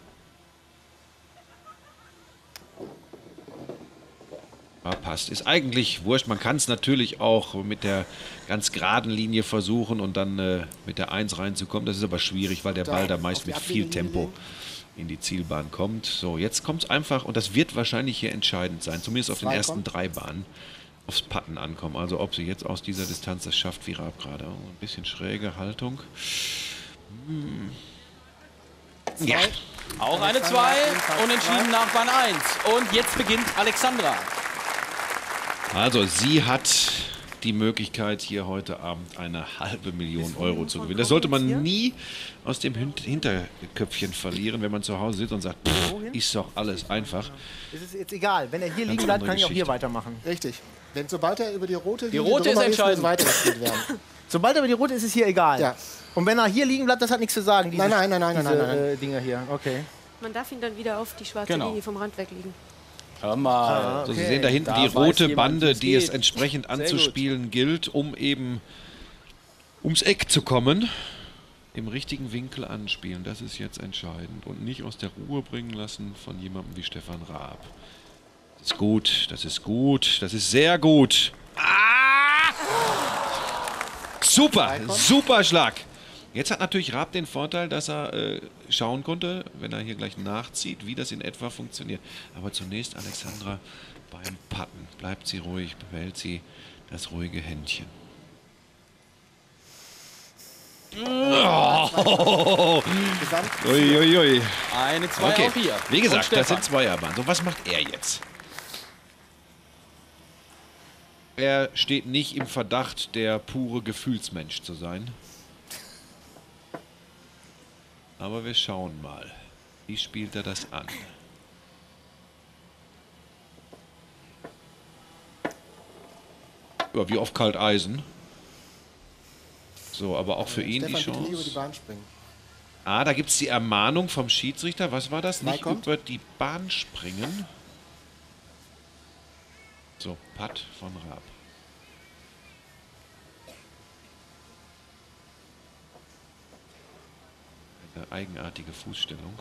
Ja, passt. Ist eigentlich wurscht. Man kann es natürlich auch mit der ganz geraden Linie versuchen und dann äh, mit der eins reinzukommen. Das ist aber schwierig, weil der Ball da meist mit viel Tempo in die Zielbahn kommt. So, jetzt kommt es einfach, und das wird wahrscheinlich hier entscheidend sein, zumindest auf den Zwei ersten kommt. drei Bahnen, aufs Putten ankommen. Also ob sie jetzt aus dieser Distanz das schafft, wie Raab gerade. Oh, ein bisschen schräge Haltung. Hm. Ja. Auch eine zwei, unentschieden nach Bahn eins. Und jetzt beginnt Alexandra. Also sie hat die Möglichkeit, hier heute Abend eine halbe Million Euro zu gewinnen. Das sollte man nie aus dem Hin- Hinterköpfchen verlieren, wenn man zu Hause sitzt und sagt, pff, ist doch alles einfach. Es ist jetzt egal. Wenn er hier Ganz liegen bleibt, andere kann ich auch hier Geschichte. weitermachen. Richtig. Denn sobald er über die rote Die Linie rote ist drüber entscheidend. muss weitergespielt werden. Sobald er über die rote ist, ist hier egal. Ja. Und wenn er hier liegen bleibt, das hat nichts zu sagen. Diese, Nein, nein, nein, nein, diese, nein, nein, nein. Äh, Dinger hier. Okay. Man darf ihn dann wieder auf die schwarze Genau. Linie vom Rand weglegen. Hör mal. Ah, So, okay. Sie sehen da hinten Da die weiß rote jemand, Bande, wie's die es geht. entsprechend Sehr gut. anzuspielen gilt, um eben ums Eck zu kommen. Im richtigen Winkel anspielen, das ist jetzt entscheidend. Und nicht aus der Ruhe bringen lassen von jemandem wie Stefan Raab. Das ist gut, das ist gut, das ist sehr gut. Ah! Super, super Schlag. Jetzt hat natürlich Raab den Vorteil, dass er äh, schauen konnte, wenn er hier gleich nachzieht, wie das in etwa funktioniert. Aber zunächst Alexandra beim Putten. Bleibt sie ruhig, behält sie das ruhige Händchen. Oh. Ui, ui, ui. Eine zwei Okay, auf hier. wie Und gesagt, das Stefan. sind Zweierbahnen. So, was macht er jetzt? Er steht nicht im Verdacht, der pure Gefühlsmensch zu sein. Aber wir schauen mal. Wie spielt er das an? Ja, wie auf Kalteisen. So, aber auch für ihn die Stefan, bitte nie über die Chance. Bahn springen. Ah, da gibt es die Ermahnung vom Schiedsrichter. Was war das? Zwei Nicht kommt. über die Bahn springen. So, Putt von Raab. Eine eigenartige Fußstellung.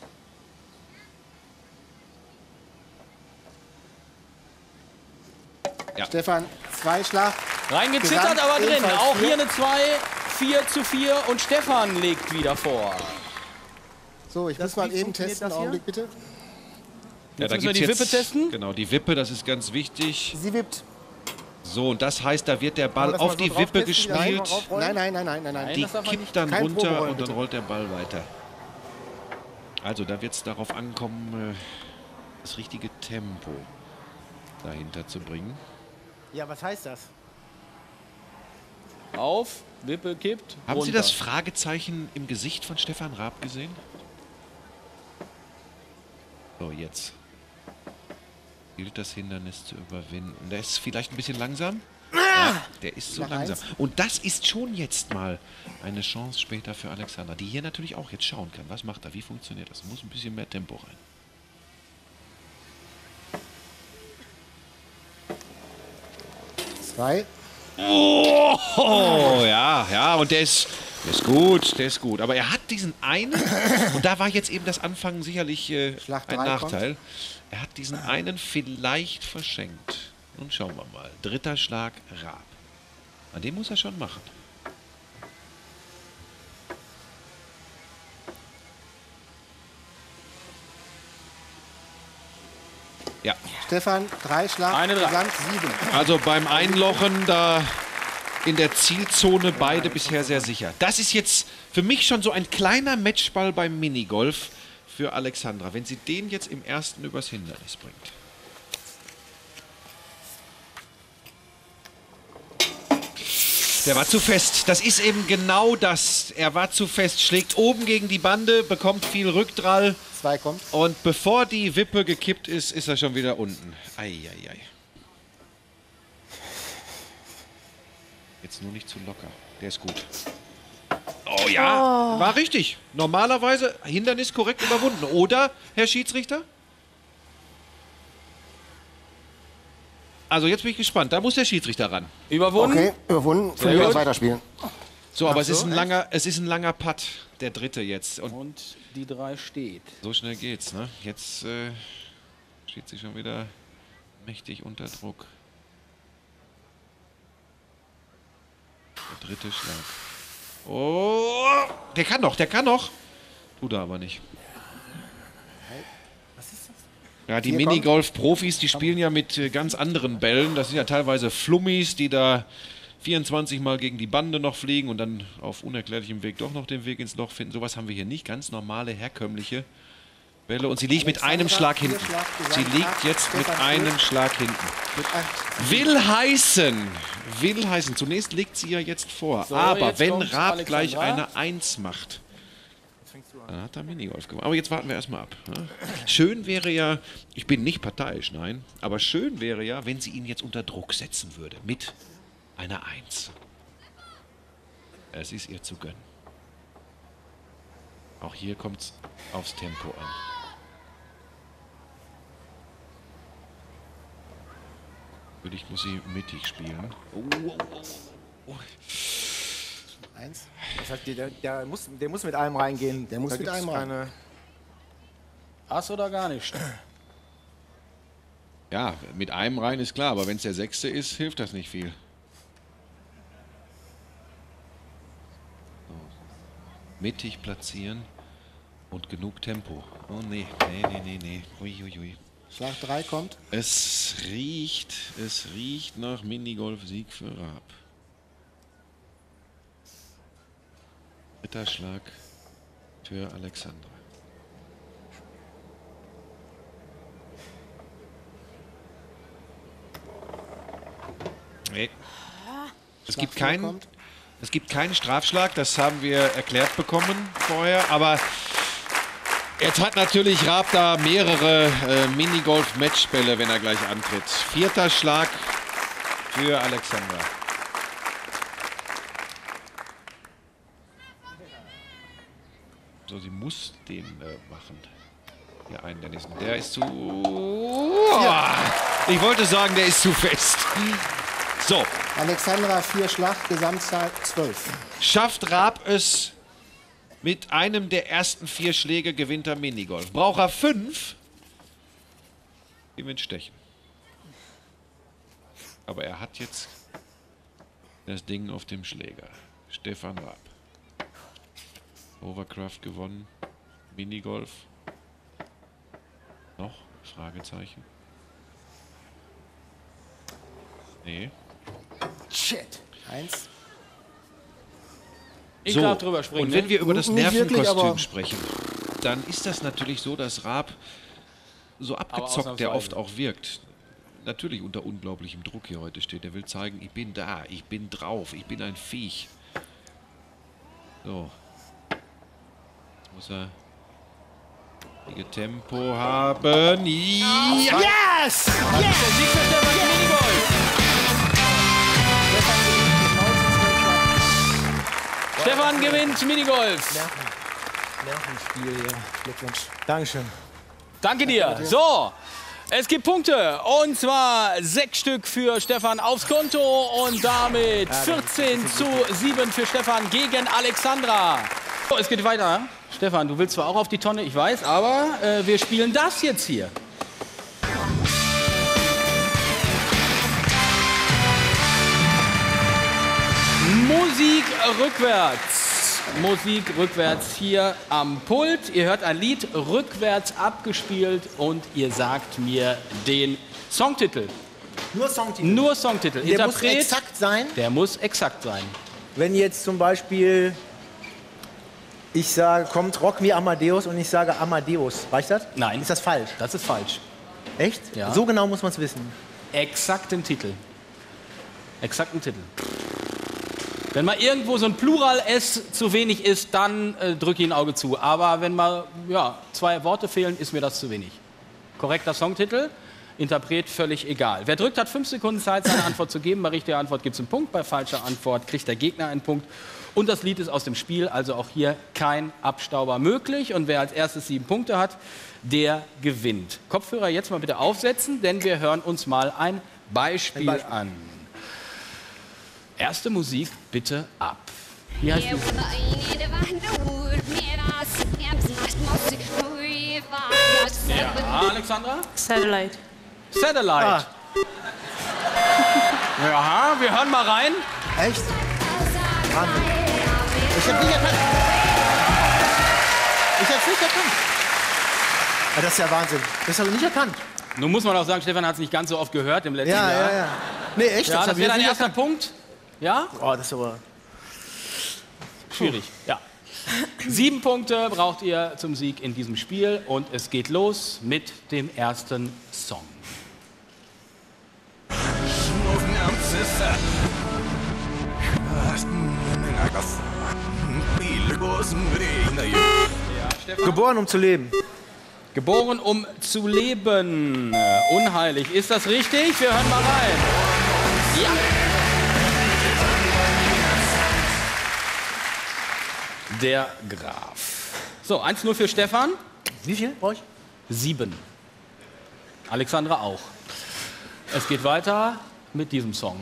Ja. Stefan, zwei Schlag. Reingezittert, Gesamt aber drin. ebenfalls Auch vier. hier eine zwei, vier zu vier und Stefan legt wieder vor. So, ich Das- muss mal wie eben funktioniert testen. das hier? Augenblick bitte. Ja, Jetzt müssen wir die gibt's Wippe testen. Genau, die Wippe, das ist ganz wichtig. Sie wippt. So, und das heißt, da wird der Ball Kann man das auf mal so die drauf Wippe testen, wieder gespielt. raufrollen? Nein, nein, nein, nein, nein, nein. Nein, Die das darf man nicht. kippt dann Kein runter Proberollen, und dann bitte. rollt der Ball weiter. Also da wird es darauf ankommen, äh, das richtige Tempo dahinter zu bringen. Ja, was heißt das? Auf, Wippe kippt. Haben Sie runter. das Fragezeichen im Gesicht von Stefan Raab gesehen? So, jetzt gilt das Hindernis zu überwinden. Der ist vielleicht ein bisschen langsam. Ja, der ist so Nach langsam. eins. Und das ist schon jetzt mal eine Chance später für Alexander, die hier natürlich auch jetzt schauen kann. Was macht er? Wie funktioniert das? Muss ein bisschen mehr Tempo rein. Zwei. Oh, ja, ja, und der ist, der ist gut, der ist gut. Aber er hat diesen einen, und da war jetzt eben das Anfangen sicherlich äh, Schlag ein drei Nachteil. Er hat diesen einen vielleicht verschenkt. Nun schauen wir mal. Dritter Schlag Raab. An dem muss er schon machen. Ja. Stefan, drei Schlag. Eine drei. Gesamt sieben. Also beim Einlochen da in der Zielzone beide bisher sehr sicher. Das ist jetzt für mich schon so ein kleiner Matchball beim Minigolf für Alexandra. Wenn sie den jetzt im ersten übers Hindernis bringt. Der war zu fest. Das ist eben genau das. Er war zu fest. Schlägt oben gegen die Bande, bekommt viel Rückdrall. Zwei kommt. Und bevor die Wippe gekippt ist, ist er schon wieder unten. Eieiei. Ei, ei. Jetzt nur nicht zu locker. Der ist gut. Oh ja, Oh. war richtig. Normalerweise Hindernis korrekt überwunden. Oder, Herr Schiedsrichter? Also jetzt bin ich gespannt. Da muss der Schiedsrichter ran. Überwunden? Okay, überwunden. Für Sehr das gut. Weiterspielen. So, aber Ach es ist so, ein echt? langer, es ist ein langer Putt, der dritte jetzt. Und, Und die drei steht. so schnell geht's, ne? Jetzt äh, steht sie schon wieder mächtig unter Druck. Der dritte Schlag. Oh, der kann noch, der kann noch. Tut er aber nicht. Ja, die Hier kommt. Minigolf-Profis, die spielen ja mit äh, ganz anderen Bällen. Das sind ja teilweise Flummis, die da vierundzwanzig Mal gegen die Bande noch fliegen und dann auf unerklärlichem Weg doch noch den Weg ins Loch finden. Sowas haben wir hier nicht. Ganz normale, herkömmliche Bälle. Und sie liegt mit einem Schlag hinten. Sie liegt jetzt mit einem Schlag hinten. Will heißen, will heißen, zunächst liegt sie ja jetzt vor. So, Aber jetzt wenn kommt Raab gleich Alexandra. eine Eins macht, dann hat er Minigolf gemacht. Aber jetzt warten wir erstmal ab. Ne? Schön wäre ja, ich bin nicht parteiisch, nein, aber schön wäre ja, wenn sie ihn jetzt unter Druck setzen würde. Mit einer Eins. Es ist ihr zu gönnen. Auch hier kommt es aufs Tempo an. Natürlich muss sie mittig spielen. Oh, oh, oh, oh. Eins. Das heißt, der, der, muss, der muss mit einem reingehen. Der muss Da mit gibt's einem rein. keine- Ass oder gar nicht? Ja, mit einem rein ist klar, aber wenn es der Sechste ist, hilft das nicht viel. So. Mittig platzieren und genug Tempo. Oh nee, nee, nee, nee, nee. Ui, ui, ui. Schlag drei kommt. Es riecht, es riecht nach Minigolf-Sieg für Raab. Dritter Schlag für Alexandra. Nee. Es gibt vier keinen, kommt. es gibt keinen Strafschlag, das haben wir erklärt bekommen vorher, aber jetzt hat natürlich Raab da mehrere äh, Minigolf-Matchbälle, wenn er gleich antritt. Vierter Schlag für Alexandra. So, sie muss den äh, machen. Hier einen Dennison. Der ist zu... Oh, ich wollte sagen, der ist zu fest. So. Alexandra, vier Schlag, Gesamtzahl zwölf. Schafft Raab es mit einem der ersten vier Schläge, gewinnt er Minigolf. Braucht er fünf, gewinnt Stechen. Aber er hat jetzt das Ding auf dem Schläger. Stefan Raab. Overcraft gewonnen. Minigolf. Noch? Fragezeichen. Nee. Shit. Eins. Ich So, darf drüber springen. und wenn ne? wir über das Nicht wirklich, Nervenkostüm aber- sprechen, dann ist das natürlich so, dass Raab so abgezockt der oft ausnahmsweise. auch wirkt. Natürlich unter unglaublichem Druck hier heute steht. Er will zeigen, ich bin da, ich bin drauf, ich bin ein Viech. So. Jetzt muss er richtige Tempo haben. Ja! Yes! Yes! Der Sieg für Stefan Minigolf. Stefan gewinnt Minigolf. Nervenspiel hier. Glückwunsch. Dankeschön. Danke dir. So, es gibt Punkte. Und zwar sechs Stück für Stefan aufs Konto. Und damit vierzehn zu sieben für Stefan gegen Alexandra. So, es geht weiter. Stefan, du willst zwar auch auf die Tonne, ich weiß, aber äh, wir spielen das jetzt hier. Musik rückwärts. Musik rückwärts hier am Pult. Ihr hört ein Lied rückwärts abgespielt und ihr sagt mir den Songtitel. Nur Songtitel. Nur Songtitel. Der muss Interpret, exakt sein. Der muss exakt sein. Wenn jetzt zum Beispiel ich sage, kommt Rock Me Amadeus und ich sage Amadeus, reicht das? Nein. Ist das falsch? Das ist falsch. Echt? Ja. So genau muss man es wissen. Exakten Titel. Exakten Titel. Wenn mal irgendwo so ein Plural-S zu wenig ist, dann äh, drücke ich ein Auge zu. Aber wenn mal ja, zwei Worte fehlen, ist mir das zu wenig. Korrekter Songtitel, Interpret völlig egal. Wer drückt, hat fünf Sekunden Zeit, seine Antwort zu geben. Bei richtiger Antwort gibt es einen Punkt, bei falscher Antwort kriegt der Gegner einen Punkt. Und das Lied ist aus dem Spiel, also auch hier kein Abstauber möglich. Und wer als erstes sieben Punkte hat, der gewinnt. Kopfhörer jetzt mal bitte aufsetzen, denn wir hören uns mal ein Beispiel, ein Beispiel. an. Erste Musik bitte ab. Wie heißt die? Ja, Alexandra? Satellite. Satellite. Ah. Ja, wir hören mal rein. Echt? Wahnsinn. Ich hab nicht erkannt. Ich hab's nicht erkannt. Ja, das ist ja Wahnsinn. Das habe ich nicht erkannt. Nun muss man auch sagen, Stefan hat es nicht ganz so oft gehört im letzten ja, Jahr. Ja, ja, Nee, echt? Ja, das das wäre dein erster erkannt. Punkt. Ja? Oh, das ist aber... Schwierig, ja. Sieben Punkte braucht ihr zum Sieg in diesem Spiel und es geht los mit dem ersten Song. Ja, Geboren, um zu leben. Geboren, um zu leben. Unheilig. Ist das richtig? Wir hören mal rein. Ja. Der Graf. So, eins null für Stefan. Wie viel brauche ich? Sieben. Alexandra auch. Es geht weiter mit diesem Song.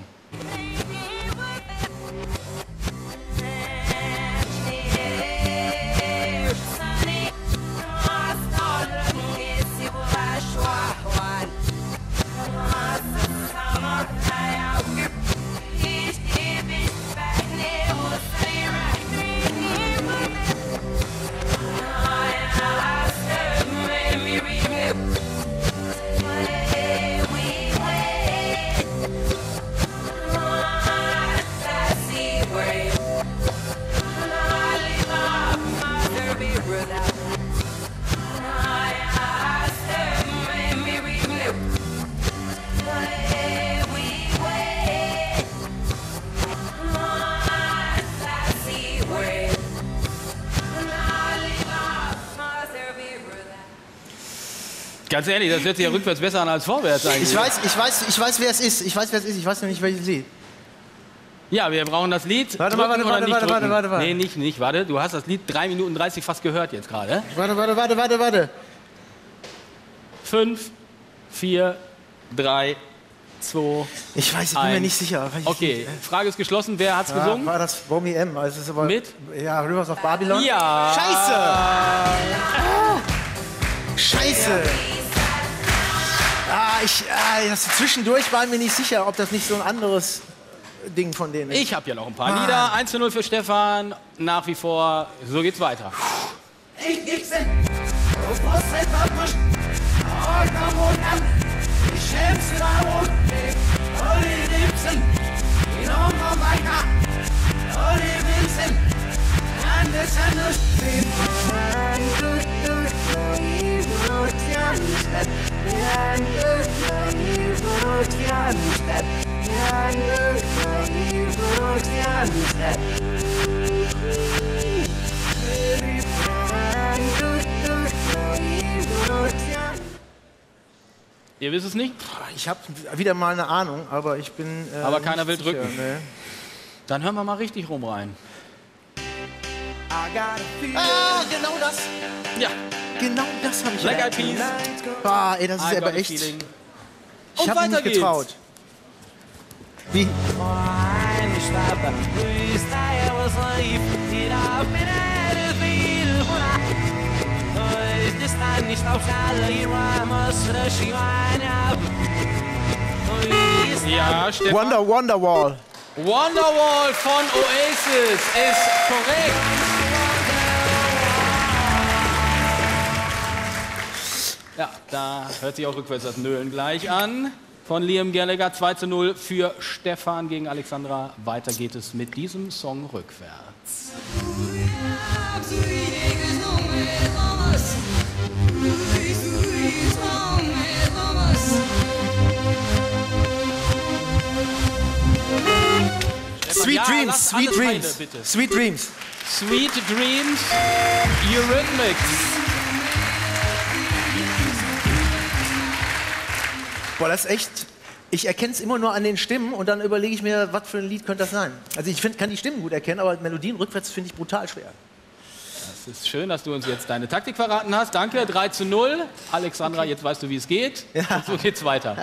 Ganz ehrlich, das hört sich ja rückwärts besser an als vorwärts eigentlich. Ich weiß, ich weiß, ich weiß, wer es ist. Ich weiß, wer es ist. Ich weiß noch nicht, welches Lied. Ja, wir brauchen das Lied. Warte, warte, drücken warte, oder nicht warte, drücken. warte, warte, warte. Nee, nicht, nicht, warte. Du hast das Lied drei Minuten dreißig fast gehört jetzt gerade. Warte, warte, warte, warte, warte. Fünf, vier, drei, zwei, Ich weiß, ich bin eins. mir nicht sicher. Ich Okay, Frage ist geschlossen. Wer hat's ja, gesungen? War das Romy M? Also es ist aber Mit? Ja, Rivers of Babylon. Ja. Scheiße! Ah. Scheiße! Ah, ich, ah, das zwischendurch war mir nicht sicher, ob das nicht so ein anderes Ding von denen ist. Ich habe ja noch ein paar Mann. Lieder. eins zu null für Stefan. Nach wie vor. So geht's weiter. Ich gib's hin, du musst es verpushen. Heute am Morgen, die schlimmste Wahrung, und die Liebsten, die noch mal weiter, und die Wilson, an der Sonne stehen. Ihr wisst es nicht? Ich habe wieder mal eine Ahnung, aber ich bin. Äh, Aber keiner will nicht sicher, drücken. Nee. Dann hören wir mal richtig rum rein. Ah, genau das. Ja. Genau das habe ich. Black ja. Eyed Peas. Bah, ey, das ist I aber got a echt. feeling. Ich Und habe mich weiter nicht getraut. geht's. Wie? Ja, Stefan. Wonder, Wonderwall. Wonderwall von Oasis ist korrekt. Ja, da hört sich auch rückwärts das Nölen gleich an. Von Liam Gallagher zwei zu null für Stefan gegen Alexandra. Weiter geht es mit diesem Song rückwärts. Sweet Sweet Ja, Dreams, lass Sweet alles Dreams. heile, bitte. Sweet Dreams. Sweet Dreams, Eurythmics. Boah, das ist echt. Ich erkenne es immer nur an den Stimmen und dann überlege ich mir, was für ein Lied könnte das sein. Also ich find, kann die Stimmen gut erkennen, aber Melodien rückwärts finde ich brutal schwer. Es ist schön, dass du uns jetzt deine Taktik verraten hast. Danke, drei zu null. Alexandra, okay. Jetzt weißt du, wie es geht. Ja. Und so geht's weiter.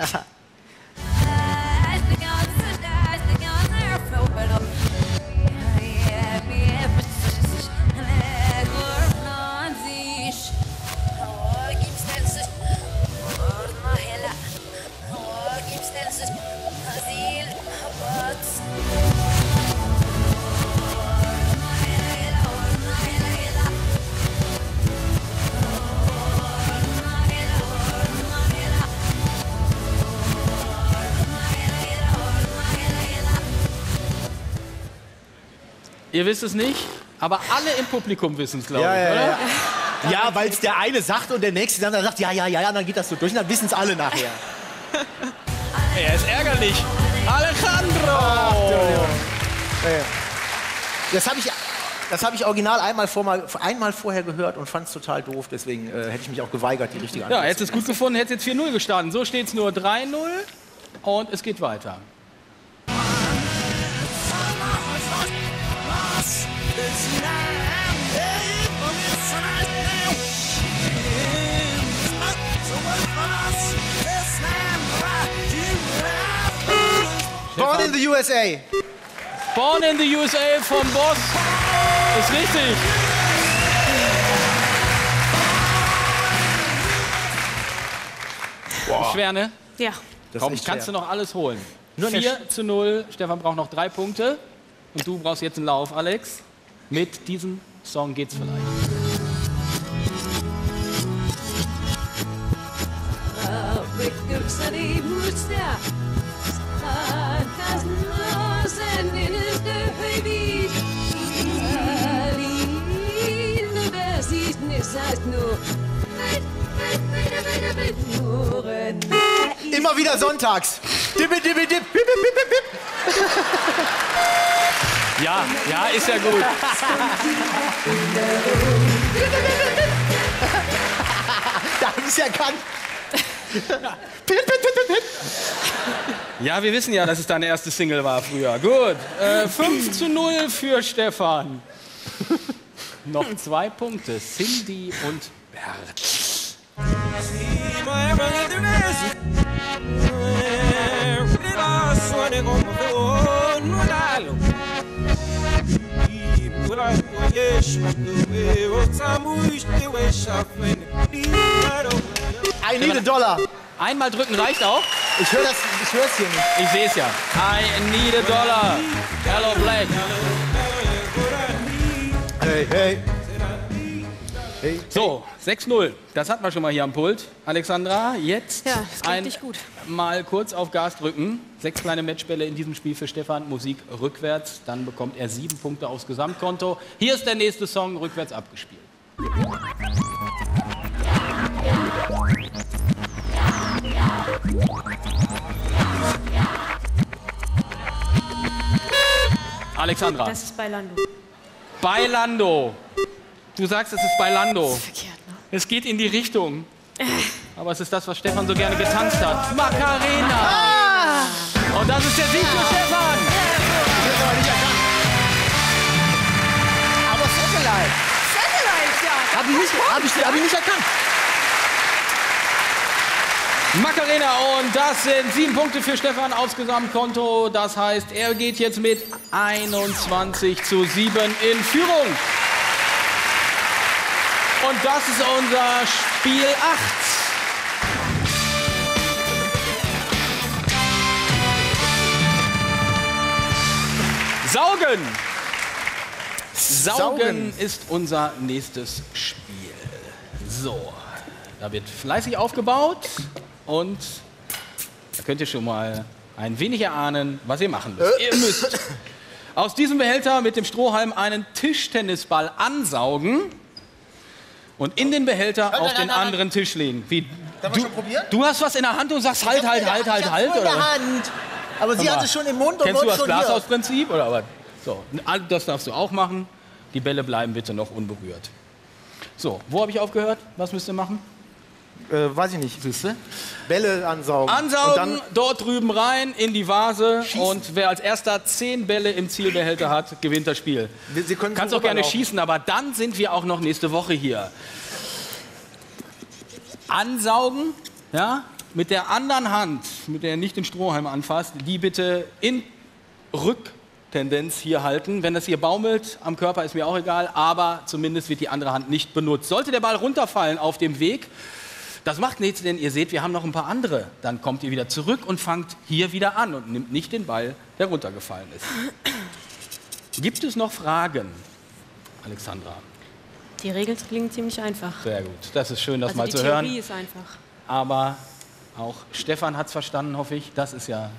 Ihr wisst es nicht, aber alle im Publikum wissen es, glaube ja, ich, ja, oder? Ja, ja weil es der eine sagt und der nächste dann sagt, ja, ja, ja, ja, dann geht das so durch und dann wissen es alle nachher. Er ist ärgerlich. Alejandro! Ach, das habe ich, das hab ich original einmal, vor, mal, einmal vorher gehört und fand es total doof. Deswegen äh, hätte ich mich auch geweigert, die richtige Antwort Ja, hättest es gut gefunden, hättest jetzt vier null gestartet. So steht es nur drei null und es geht weiter. Born in the U S A. Born in the U S A vom Boss. Ist richtig. Wow. Schwer, ne? Ja. Das Komm, ist kannst schwer. du noch alles holen. Nur eine vier zu null. Stefan braucht noch drei Punkte. Und du brauchst jetzt einen Lauf, Alex. Mit diesem Song geht's vielleicht. Immer wieder sonntags. Dibbi, dibbi, dip, bip, bip, bip, bip. Ja, ja, ist ja gut. Da hab ich's erkannt. Ja, wir wissen ja, dass es deine erste Single war früher. Gut. Äh, fünf zu null für Stefan. Noch zwei Punkte. Cindy und Bert. I need a dollar. Einmal drücken reicht auch. Ich höre das, ich hör's hier nicht. Ich sehe es ja. I need a dollar. Hello Black. Hey, hey. Hey, so, sechs null. Das hatten wir schon mal hier am Pult. Alexandra, jetzt ja, das ein, nicht gut. mal kurz auf Gas drücken. Sechs kleine Matchbälle in diesem Spiel für Stefan. Musik rückwärts. Dann bekommt er sieben Punkte aufs Gesamtkonto. Hier ist der nächste Song, rückwärts abgespielt. Alexandra. Das ist Bailando. Bailando. Du sagst, es ist Bailando. Das ist verkehrt, ne? Es geht in die Richtung. Aber es ist das, was Stefan so gerne getanzt hat. Macarena. Ah. Und das ist der Sieg für Stefan. Das aber nicht erkannt. Aber Satellite. Satellite, ja. Hab ich nicht, hab ich, hab ich nicht erkannt. Macarena, und das sind sieben Punkte für Stefan aufs Gesamtkonto. Das heißt, er geht jetzt mit einundzwanzig zu sieben in Führung. Und das ist unser Spiel acht. Saugen. Saugen. Saugen ist unser nächstes Spiel. So, da wird fleißig aufgebaut. Und da könnt ihr schon mal ein wenig erahnen, was ihr machen müsst. Ihr müsst aus diesem Behälter mit dem Strohhalm einen Tischtennisball ansaugen und in den Behälter Nein, auf nein, den nein, anderen Tisch legen. Wie, Haben wir schon probiert? du hast was in der Hand und sagst halt, halt, halt, halt, halt. In der Oder? Hand. Aber sie Guck hat mal. es schon im Mund und Kennst du wollte das schon hier. Glashausprinzip oder was? So, das darfst du auch machen. Die Bälle bleiben bitte noch unberührt. So, wo habe ich aufgehört? Was müsst ihr machen? Äh, weiß ich nicht. Siehste? Bälle ansaugen. Ansaugen, Und dann dort drüben rein in die Vase. Schießen. Und wer als erster zehn Bälle im Zielbehälter hat, gewinnt das Spiel. Sie können Kannst so auch gerne rüberlaufen. schießen, aber dann sind wir auch noch nächste Woche hier. Ansaugen, ja, mit der anderen Hand, mit der ihr nicht den Strohhalm anfasst, die bitte in Rücktendenz hier halten. Wenn das hier baumelt am Körper, ist mir auch egal, aber zumindest wird die andere Hand nicht benutzt. Sollte der Ball runterfallen auf dem Weg, das macht nichts, denn ihr seht, wir haben noch ein paar andere. Dann kommt ihr wieder zurück und fangt hier wieder an und nimmt nicht den Ball, der runtergefallen ist. Gibt es noch Fragen, Alexandra? Die Regeln klingen ziemlich einfach. Sehr gut, das ist schön, das Also mal die zu Theorie hören. ist einfach. Aber auch Stefan hat es verstanden, hoffe ich. Das ist ja...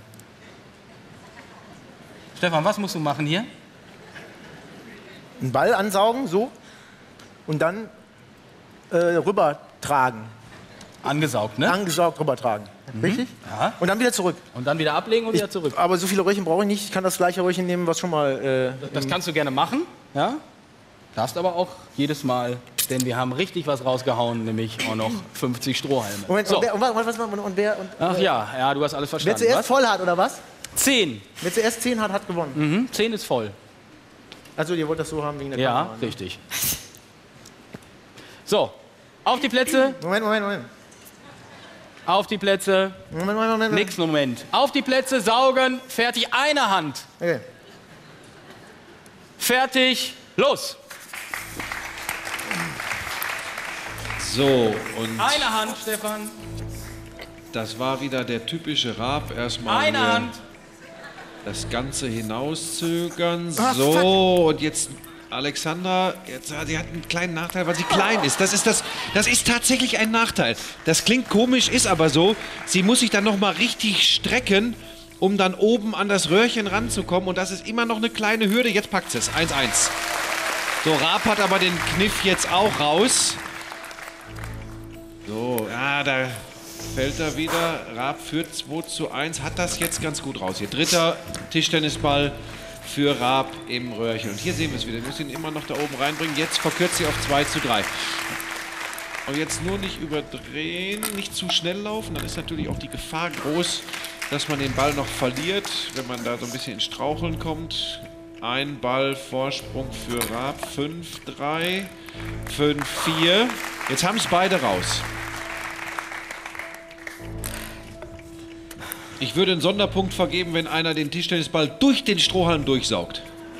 Stefan, was musst du machen hier? einen Ball ansaugen, so, und dann äh, rübertragen. Angesaugt, ne? Angesaugt, rübertragen. Mhm. Richtig? Ja. Und dann wieder zurück. Und dann wieder ablegen und ich, wieder zurück. Aber so viele Röhrchen brauche ich nicht. Ich kann das gleiche Röhrchen nehmen, was schon mal... Äh, das kannst du gerne machen, ja? Darfst aber auch jedes Mal, denn wir haben richtig was rausgehauen, nämlich auch noch fünfzig Strohhalme. Moment, so. und, wer, und, was, und, und wer... Und, Ach ja, ja, du hast alles verstanden. Wer zuerst was? voll hat, oder was? Zehn. Wer zuerst zehn hat, hat gewonnen. Mhm, zehn ist voll. Also ihr wollt das so haben wegen der Ja, Kamera, ne? richtig. So, auf die Plätze. Moment, Moment, Moment. Auf die Plätze. Moment, Moment, Moment. Nix, Moment. Auf die Plätze, saugen. Fertig, eine Hand. Okay. Fertig, los. So, und Eine Hand, Stefan. das war wieder der typische Raab. Erstmal Eine hier Hand. das Ganze hinauszögern. Ah, So, und jetzt Alexandra, jetzt, äh, sie hat einen kleinen Nachteil, weil sie klein ist. Das ist, das, das ist tatsächlich ein Nachteil. Das klingt komisch, ist aber so. Sie muss sich dann noch mal richtig strecken, um dann oben an das Röhrchen ranzukommen. Und das ist immer noch eine kleine Hürde. Jetzt packt sie es. eins eins. So, Raab hat aber den Kniff jetzt auch raus. So, ja, da fällt er wieder. Raab führt zwei zu eins. Hat das jetzt ganz gut raus. Hier dritter Tischtennisball für Raab im Röhrchen. Und hier sehen wir es wieder. Wir müssen ihn immer noch da oben reinbringen. Jetzt verkürzt sie auf zwei zu drei. Und jetzt nur nicht überdrehen, nicht zu schnell laufen. Dann ist natürlich auch die Gefahr groß, dass man den Ball noch verliert, wenn man da so ein bisschen ins Straucheln kommt. Ein Ball Vorsprung für Raab. fünf drei, fünf vier. Jetzt haben es beide raus. Ich würde einen Sonderpunkt vergeben, wenn einer den Tischtennisball durch den Strohhalm durchsaugt.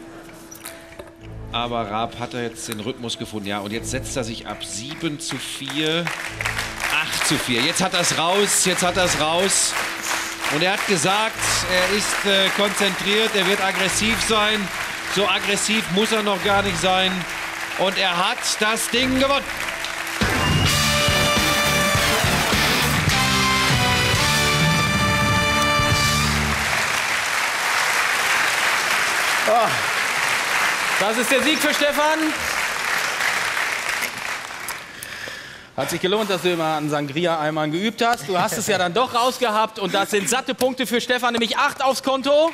Aber Raab hat er jetzt den Rhythmus gefunden. Ja, und jetzt setzt er sich ab sieben zu vier, acht zu vier. Jetzt hat er es raus, jetzt hat er es raus. Und er hat gesagt, er ist äh, konzentriert, er wird aggressiv sein. So aggressiv muss er noch gar nicht sein. Und er hat das Ding gewonnen. Oh. Das ist der Sieg für Stefan. Hat sich gelohnt, dass du immer an Sangria-Eimern geübt hast. Du hast es ja dann doch rausgehabt und das sind satte Punkte für Stefan, nämlich acht aufs Konto.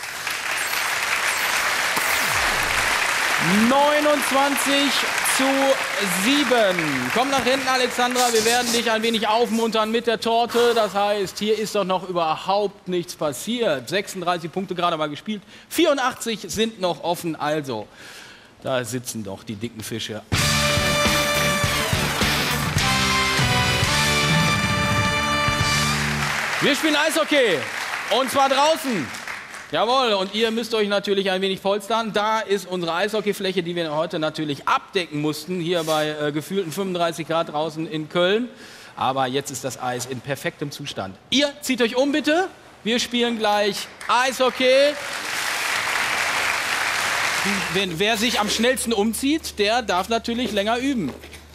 neunundzwanzig zu sieben. Komm nach hinten, Alexandra. Wir werden dich ein wenig aufmuntern mit der Torte. Das heißt, hier ist doch noch überhaupt nichts passiert. sechsunddreißig Punkte gerade mal gespielt. vierundachtzig sind noch offen. Also, da sitzen doch die dicken Fische. Wir spielen Eishockey. Und zwar draußen. Jawohl, und ihr müsst euch natürlich ein wenig polstern. Da ist unsere Eishockeyfläche, die wir heute natürlich abdecken mussten, hier bei äh, gefühlten fünfunddreißig Grad draußen in Köln. Aber jetzt ist das Eis in perfektem Zustand. Ihr zieht euch um, bitte. Wir spielen gleich Eishockey. Wenn, wer sich am schnellsten umzieht, der darf natürlich länger üben.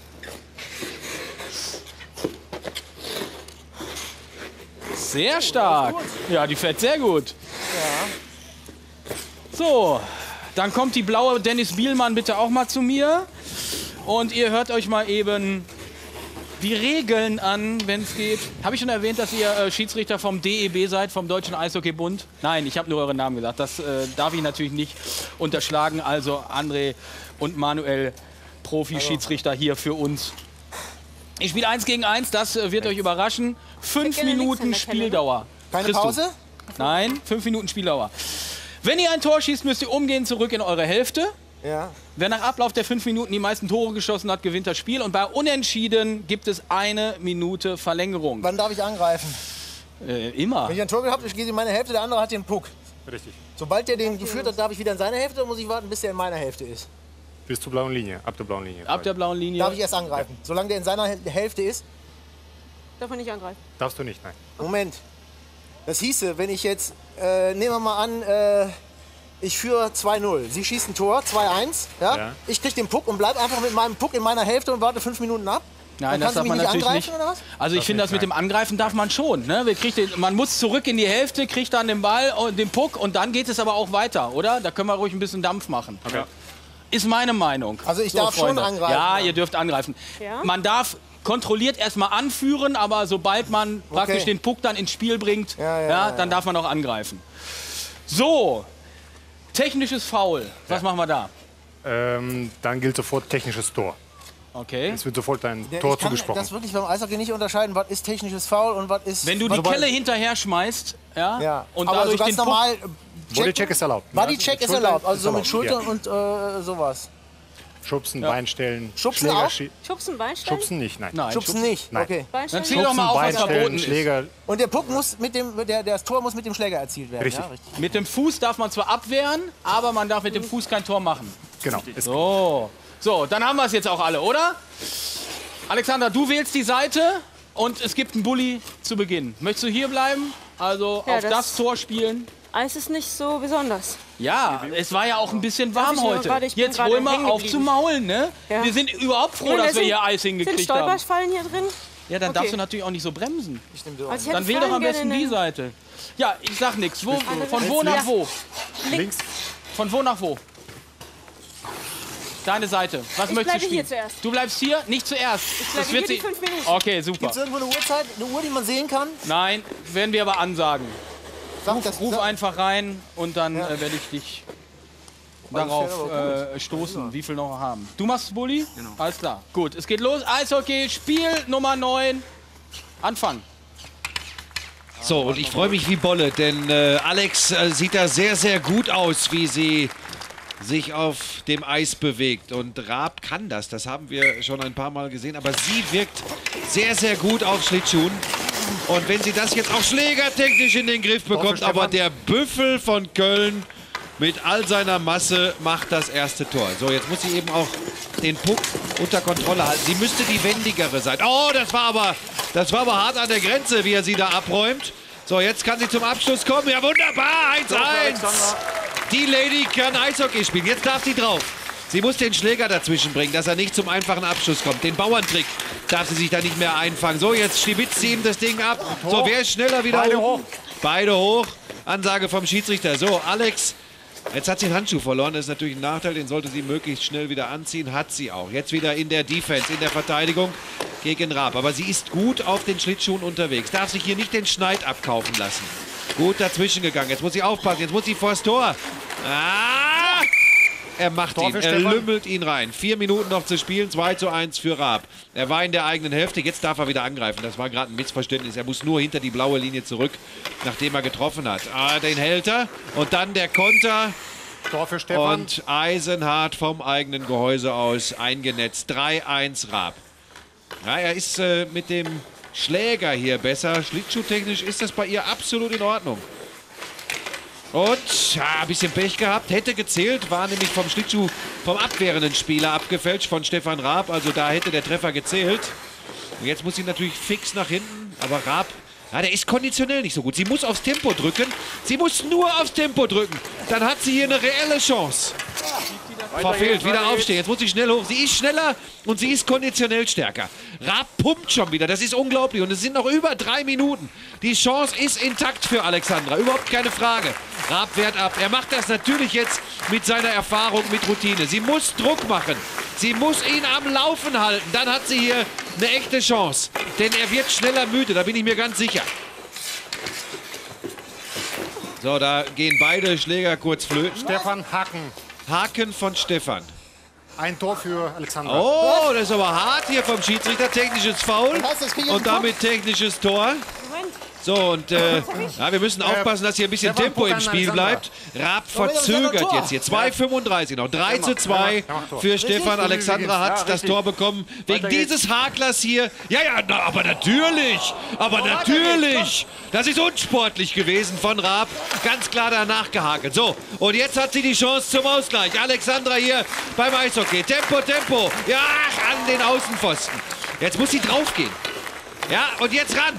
Sehr stark. Ja, die fährt sehr gut. So, dann kommt die blaue Dennis Bielmann bitte auch mal zu mir. Und ihr hört euch mal eben die Regeln an, wenn es geht. Habe ich schon erwähnt, dass ihr äh, Schiedsrichter vom D E B seid, vom Deutschen Eishockeybund? Nein, ich habe nur euren Namen gesagt. Das äh, darf ich natürlich nicht unterschlagen. Also André und Manuel, Profi-Schiedsrichter hier für uns. Ich spiele eins gegen eins, das äh, wird euch überraschen. Fünf Minuten Spieldauer. Keine Christoph. Pause? Nein, fünf Minuten Spieldauer. Wenn ihr ein Tor schießt, müsst ihr umgehend zurück in eure Hälfte. Ja. Wer nach Ablauf der fünf Minuten die meisten Tore geschossen hat, gewinnt das Spiel. Und bei Unentschieden gibt es eine Minute Verlängerung. Wann darf ich angreifen? Äh, immer. Wenn ich ein Tor gehabt habe, ich gehe in meine Hälfte, der andere hat den Puck. Richtig. Sobald der den geführt hat, darf ich wieder in seine Hälfte oder muss ich warten, bis der in meiner Hälfte ist? Bis zur blauen Linie, ab der blauen Linie. Ab der blauen Linie. Darf ich erst angreifen? Ja. Solange der in seiner Hälfte ist? Darf man nicht angreifen. Darfst du nicht, nein. Moment. Das hieße, wenn ich jetzt, äh, nehmen wir mal an, äh, ich führe zwei null. Sie schießt ein Tor, zwei eins. Ja? Ja. Ich kriege den Puck und bleibe einfach mit meinem Puck in meiner Hälfte und warte fünf Minuten ab. Nein, das darf man natürlich nicht. Also ich finde, das mit dem Angreifen darf man schon. Ne? Wir den, man muss zurück in die Hälfte, kriegt dann den Ball und den Puck und dann geht es aber auch weiter, oder? Da können wir ruhig ein bisschen Dampf machen. Okay. Ist meine Meinung. Also ich so, darf Freunde. schon angreifen. Ja, ihr dürft angreifen. Ja? Man darf kontrolliert erstmal anführen, aber sobald man okay. praktisch den Puck dann ins Spiel bringt, ja, ja, ja, dann ja. darf man auch angreifen. So, technisches Foul. Was ja. machen wir da? Ähm, dann gilt sofort technisches Tor. Okay. Es wird sofort ein ja, Tor ich kann zugesprochen. Das wirklich beim Eishockey nicht unterscheiden, was ist technisches Foul und was ist... Wenn du die Kelle hinterher schmeißt, ja, ja. und aber dadurch so ganz den normal... Bodycheck ist erlaubt. Bodycheck ist erlaubt, also so mit Schultern ja. und äh, sowas. Schubsen, ja. Beinstellen, Schubsen Schläger, auch? Schubsen, Beinstellen? Schubsen nicht, nein. nein. Schubsen nicht, nein. okay. Dann zähl doch mal auf, was verboten ist. Schläger. Und der Puck muss mit dem, der, das Tor muss mit dem Schläger erzielt werden. Richtig. Ja, richtig. Mit dem Fuß darf man zwar abwehren, aber man darf mit dem Fuß kein Tor machen. Genau. So, so dann haben wir es jetzt auch alle, oder? Alexander, du wählst die Seite und es gibt einen Bulli zu Beginn. Möchtest du hier bleiben? Also ja, auf das, das Tor spielen? Eis ist nicht so besonders. Ja, es war ja auch ein bisschen warm heute. Grade, jetzt hol mal auf zu maulen, ne? Ja. Wir sind überhaupt froh, dass wir sind, hier Eis hingekriegt sind haben. Stolperfallen hier drin? Ja, dann okay. darfst du natürlich auch nicht so bremsen. Also dann wähl doch am besten die Seite. Ja, ich sag nichts. Wo, von wo nach wo? Links. Von wo nach wo? Deine Seite. Was ich möchtest du spielen? Hier zuerst. Du bleibst hier? Nicht zuerst. Ich bleibe hier die fünf Minuten. Okay, super. Gibt es irgendwo eine Uhrzeit, eine Uhr, die man sehen kann? Nein, werden wir aber ansagen. Sag, ruf ruf einfach rein und dann ja. äh, werde ich dich darauf äh, stoßen, wie viel noch haben. Du machst Bulli? Genau. Alles klar. Gut, es geht los. Eishockey, Spiel Nummer neun. Anfang. So, und ich freue mich wie Bolle, denn äh, Alex äh, sieht da sehr, sehr gut aus, wie sie sich auf dem Eis bewegt. Und Raab kann das, das haben wir schon ein paar Mal gesehen, aber sie wirkt sehr, sehr gut auf Schlittschuhen. Und wenn sie das jetzt auch schlägertechnisch in den Griff bekommt, aber der Büffel von Köln mit all seiner Masse macht das erste Tor. So, jetzt muss sie eben auch den Puck unter Kontrolle halten. Sie müsste die wendigere sein. Oh, das war aber, das war aber hart an der Grenze, wie er sie da abräumt. So, jetzt kann sie zum Abschluss kommen. Ja, wunderbar, eins eins. Die Lady kann Eishockey spielen. Jetzt darf sie drauf. Sie muss den Schläger dazwischen bringen, dass er nicht zum einfachen Abschluss kommt. Den Bauerntrick darf sie sich da nicht mehr einfangen. So, jetzt stibitzt sie ihm das Ding ab. So, wer ist schneller wieder Beide hoch? hoch. Beide hoch. Ansage vom Schiedsrichter. So, Alex, jetzt hat sie den Handschuh verloren. Das ist natürlich ein Nachteil. Den sollte sie möglichst schnell wieder anziehen. Hat sie auch. Jetzt wieder in der Defense, in der Verteidigung gegen Raab. Aber sie ist gut auf den Schlittschuhen unterwegs. Darf sich hier nicht den Schneid abkaufen lassen. Gut dazwischen gegangen. Jetzt muss sie aufpassen. Jetzt muss sie vors Tor. Ah! Er macht ihn, er lümmelt ihn rein. Vier Minuten noch zu spielen, zwei zu eins für Raab. Er war in der eigenen Hälfte, jetzt darf er wieder angreifen. Das war gerade ein Missverständnis. Er muss nur hinter die blaue Linie zurück, nachdem er getroffen hat. Ah, den hält er. Und dann der Konter. Tor für Stefan. Und eisenhart vom eigenen Gehäuse aus eingenetzt. drei eins Raab. Ja, er ist äh, mit dem Schläger hier besser. Schlittschuhtechnisch ist das bei ihr absolut in Ordnung. Und ja, ein bisschen Pech gehabt, hätte gezählt, war nämlich vom Schlittschuh vom abwehrenden Spieler abgefälscht, von Stefan Raab. Also da hätte der Treffer gezählt. Und jetzt muss sie natürlich fix nach hinten, aber Raab, ja, der ist konditionell nicht so gut. Sie muss aufs Tempo drücken, sie muss nur aufs Tempo drücken. Dann hat sie hier eine reelle Chance. Verfehlt, wieder aufstehen. Jetzt muss sie schnell hoch. Sie ist schneller und sie ist konditionell stärker. Raab pumpt schon wieder. Das ist unglaublich. Und es sind noch über drei Minuten. Die Chance ist intakt für Alexandra. Überhaupt keine Frage. Raab wehrt ab. Er macht das natürlich jetzt mit seiner Erfahrung, mit Routine. Sie muss Druck machen. Sie muss ihn am Laufen halten. Dann hat sie hier eine echte Chance. Denn er wird schneller müde. Da bin ich mir ganz sicher. So, da gehen beide Schläger kurz flöten. Stefan Haken. Haken von Stefan. Ein Tor für Alexandra. Oh, das ist aber hart hier vom Schiedsrichter. Technisches Foul und damit technisches Tor. So, und äh, ja, wir müssen aufpassen, dass hier ein bisschen Tempo im Spiel bleibt. Raab verzögert jetzt hier. zwei fünfunddreißig noch. drei zu zwei für Stefan. Alexandra hat das Tor bekommen wegen dieses Haklers hier. Ja, ja, na, aber natürlich. Aber natürlich. Das ist unsportlich gewesen von Raab. Ganz klar danach gehakelt. So, und jetzt hat sie die Chance zum Ausgleich. Alexandra hier beim Eishockey. Tempo, Tempo. Ja, an den Außenpfosten. Jetzt muss sie draufgehen. Ja, und jetzt ran.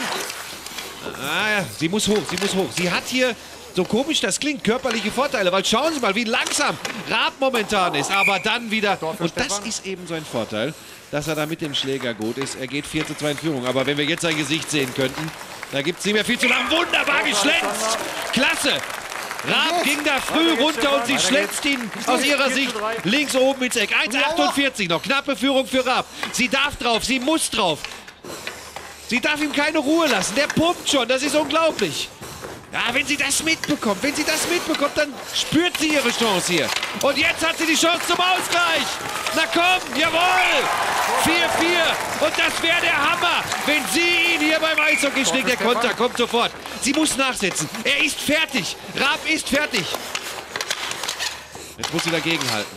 Ah, ja, sie muss hoch, sie muss hoch. Sie hat hier, so komisch das klingt, körperliche Vorteile. Weil schauen Sie mal, wie langsam Raab momentan ist. Aber dann wieder, und das ist eben so ein Vorteil, dass er da mit dem Schläger gut ist. Er geht vier zu zwei in Führung. Aber wenn wir jetzt sein Gesicht sehen könnten, da gibt es nicht mehr viel zu lang. Wunderbar geschlänzt. Klasse. Raab ging da früh runter und sie schlänzt ihn aus ihrer Sicht links oben ins Eck. eins achtundvierzig noch, knappe Führung für Raab. Sie darf drauf, sie muss drauf. Sie darf ihm keine Ruhe lassen. Der pumpt schon. Das ist unglaublich. Ja, wenn sie das mitbekommt, wenn sie das mitbekommt, dann spürt sie ihre Chance hier. Und jetzt hat sie die Chance zum Ausgleich. Na komm, jawohl. vier vier. Und das wäre der Hammer, wenn sie ihn hier beim Eishockey schlägt. Der Konter kommt sofort. Sie muss nachsetzen. Er ist fertig. Raab ist fertig. Jetzt muss sie dagegenhalten.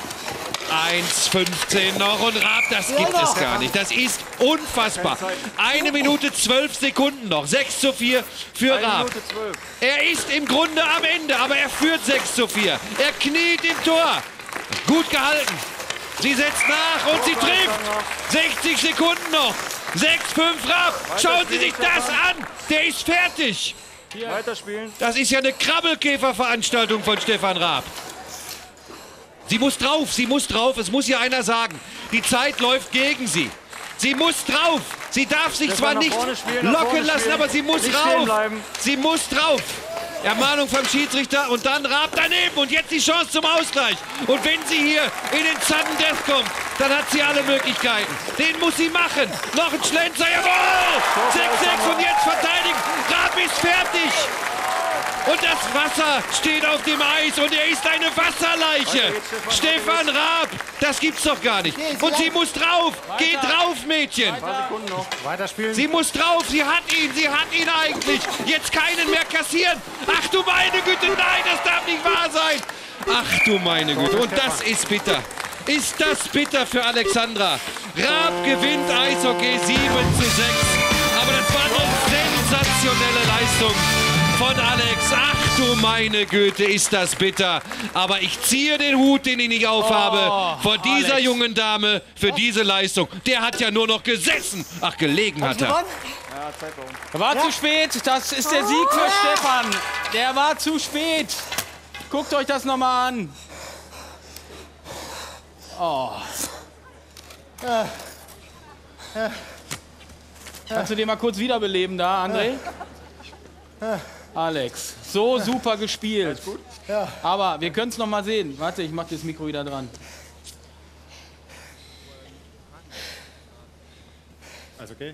eins fünfzehn noch und Raab, das gibt es gar nicht. Das ist unfassbar. Eine Minute zwölf Sekunden noch. sechs zu vier für Raab. Er ist im Grunde am Ende, aber er führt sechs zu vier. Er kniet im Tor. Gut gehalten. Sie setzt nach und sie trifft. sechzig Sekunden noch. sechs fünf Raab. Schauen Sie sich das an. Der ist fertig. Das ist ja eine Krabbelkäferveranstaltung von Stefan Raab. Sie muss drauf, sie muss drauf, es muss hier einer sagen. Die Zeit läuft gegen sie. Sie muss drauf. Sie darf sich zwar nicht locken lassen, aber sie muss rauf. Sie muss drauf. Ermahnung vom Schiedsrichter und dann Raab daneben und jetzt die Chance zum Ausgleich. Und wenn sie hier in den Sudden Death kommt, dann hat sie alle Möglichkeiten. Den muss sie machen. Noch ein Schlenzer, jawohl! sechs sechs und jetzt verteidigen. Raab ist fertig. Und das Wasser steht auf dem Eis und er ist eine Wasserleiche. Stefan Raab, das gibt's doch gar nicht. Und sie muss drauf. Geh drauf, Mädchen. Sie muss drauf, sie hat ihn, sie hat ihn eigentlich. Jetzt keinen mehr kassieren. Ach du meine Güte, nein, das darf nicht wahr sein. Ach du meine Güte, und das ist bitter. Ist das bitter für Alexandra. Raab gewinnt Eishockey sieben zu sechs. Aber das war eine sensationelle Leistung von Alex. Ach du meine Güte, ist das bitter. Aber ich ziehe den Hut, den ich nicht aufhabe, oh, vor dieser Alex. jungen Dame für diese Leistung. Der hat ja nur noch gesessen. Ach, gelegen hat er. War ja. zu spät. Das ist der Sieg für oh. Stefan. Der war zu spät. Guckt euch das nochmal an. Oh. Ja. Ja. Kannst du den mal kurz wiederbeleben da, André? Ja. Alex, so super gespielt. Alles gut? Ja. Aber wir können es noch mal sehen. Warte, ich mache das Mikro wieder dran. Alles okay?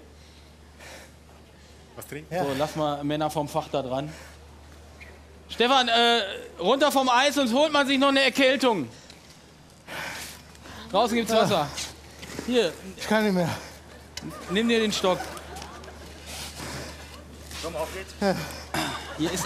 Was trinken? So, lass mal Männer vom Fach da dran. Stefan, äh, runter vom Eis, sonst holt man sich noch eine Erkältung. Draußen gibt's Wasser. Hier. Ich kann nicht mehr. Nimm dir den Stock. Komm, auf geht's. Hier ist,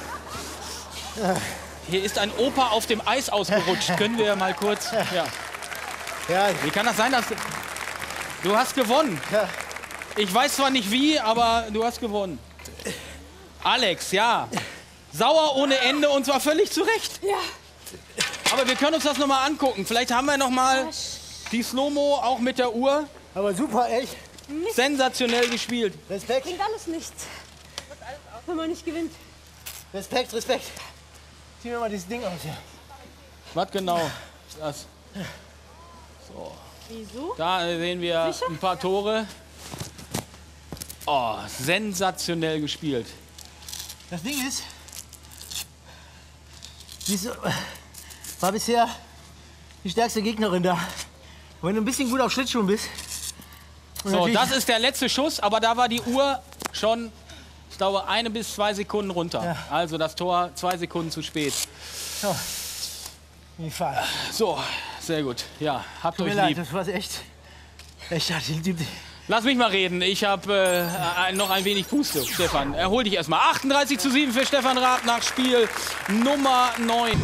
hier ist ein Opa auf dem Eis ausgerutscht. Können wir mal kurz... Ja. Ja. Wie kann das sein, dass... Du hast gewonnen. Ja. Ich weiß zwar nicht wie, aber du hast gewonnen. Alex, ja. Sauer ohne Ende und zwar völlig zu Recht. Ja. Aber wir können uns das noch mal angucken. Vielleicht haben wir noch mal die Slow-Mo auch mit der Uhr. Aber super, echt. Sensationell gespielt. Respekt. Bringt alles nichts, wenn man nicht gewinnt. Respekt, Respekt. Zieh mir mal dieses Ding aus hier. Was genau? Das. So. Wieso? Da sehen wir Sicher? ein paar Tore. Oh, sensationell gespielt. Das Ding ist, die war bisher die stärkste Gegnerin da. Und wenn du ein bisschen gut auf Schlittschuhen bist. So, das ist der letzte Schuss, aber da war die Uhr schon, ich glaube, eine bis zwei Sekunden runter. Ja. Also das Tor zwei Sekunden zu spät. So, ich fahr. So, sehr gut. Ja, habt Tut euch mir leid, lieb. das war echt. echt die, die, die. Lass mich mal reden. Ich habe äh, noch ein wenig Puste, Stefan. Erhol dich erstmal. achtunddreißig zu sieben für Stefan Raab nach Spiel Nummer neun.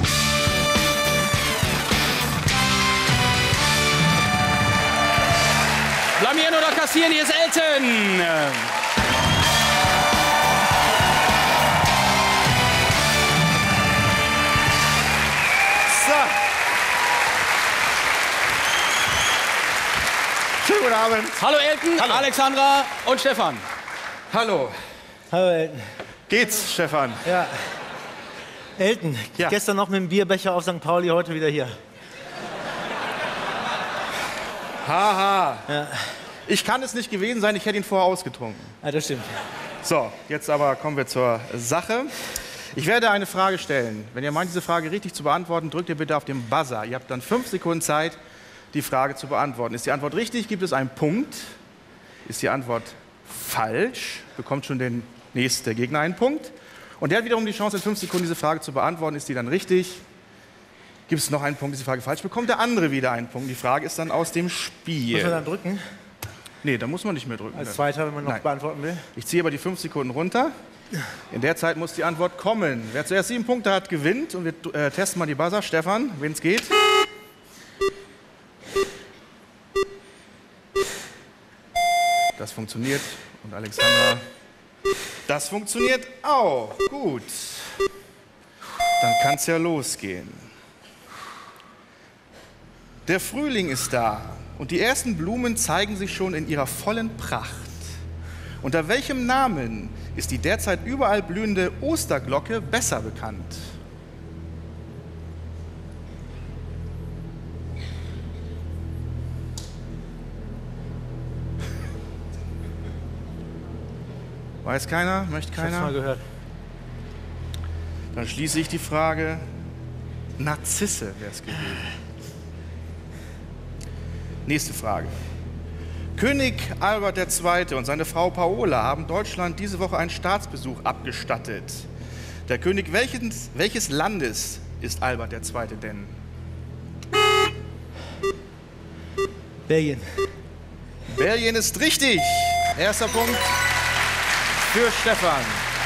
Blamieren oder kassieren, hier ist Elton. So. Schönen guten Abend. Hallo Elton, Hallo. Alexandra und Stefan. Hallo. Hallo Elton. Geht's, Stefan? Ja. Elton, Ja. gestern noch mit dem Bierbecher auf Sankt Pauli, heute wieder hier. Haha. Ja. Ich kann es nicht gewesen sein, ich hätte ihn vorher ausgetrunken. Ja, das stimmt. So, jetzt aber kommen wir zur Sache. Ich werde eine Frage stellen. Wenn ihr meint, diese Frage richtig zu beantworten, drückt ihr bitte auf den Buzzer. Ihr habt dann fünf Sekunden Zeit, die Frage zu beantworten. Ist die Antwort richtig, gibt es einen Punkt. Ist die Antwort falsch, bekommt schon der nächste Gegner einen Punkt. Und der hat wiederum die Chance, in fünf Sekunden diese Frage zu beantworten. Ist die dann richtig, gibt es noch einen Punkt, diese Frage falsch, bekommt der andere wieder einen Punkt. Die Frage ist dann aus dem Spiel. Muss man dann drücken? Nee, da muss man nicht mehr drücken. Als Zweiter, wenn man noch Nein. beantworten will? Ich ziehe aber die fünf Sekunden runter. In der Zeit muss die Antwort kommen. Wer zuerst sieben Punkte hat, gewinnt. Und wir äh, testen mal die Buzzer. Stefan, wenn es geht. Das funktioniert. Und Alexandra, das funktioniert auch. Gut. Dann kann es ja losgehen. Der Frühling ist da. Und die ersten Blumen zeigen sich schon in ihrer vollen Pracht. Unter welchem Namen ist die derzeit überall blühende Osterglocke besser bekannt? Weiß keiner? Möchte keiner? Ich hab's mal gehört. Dann schließe ich die Frage. Narzisse wäre es gewesen. Nächste Frage. König Albert der Zweite und seine Frau Paola haben Deutschland diese Woche einen Staatsbesuch abgestattet. Der König welches, welches Landes ist Albert der Zweite denn? Belgien. Belgien ist richtig. Erster Punkt für Stefan.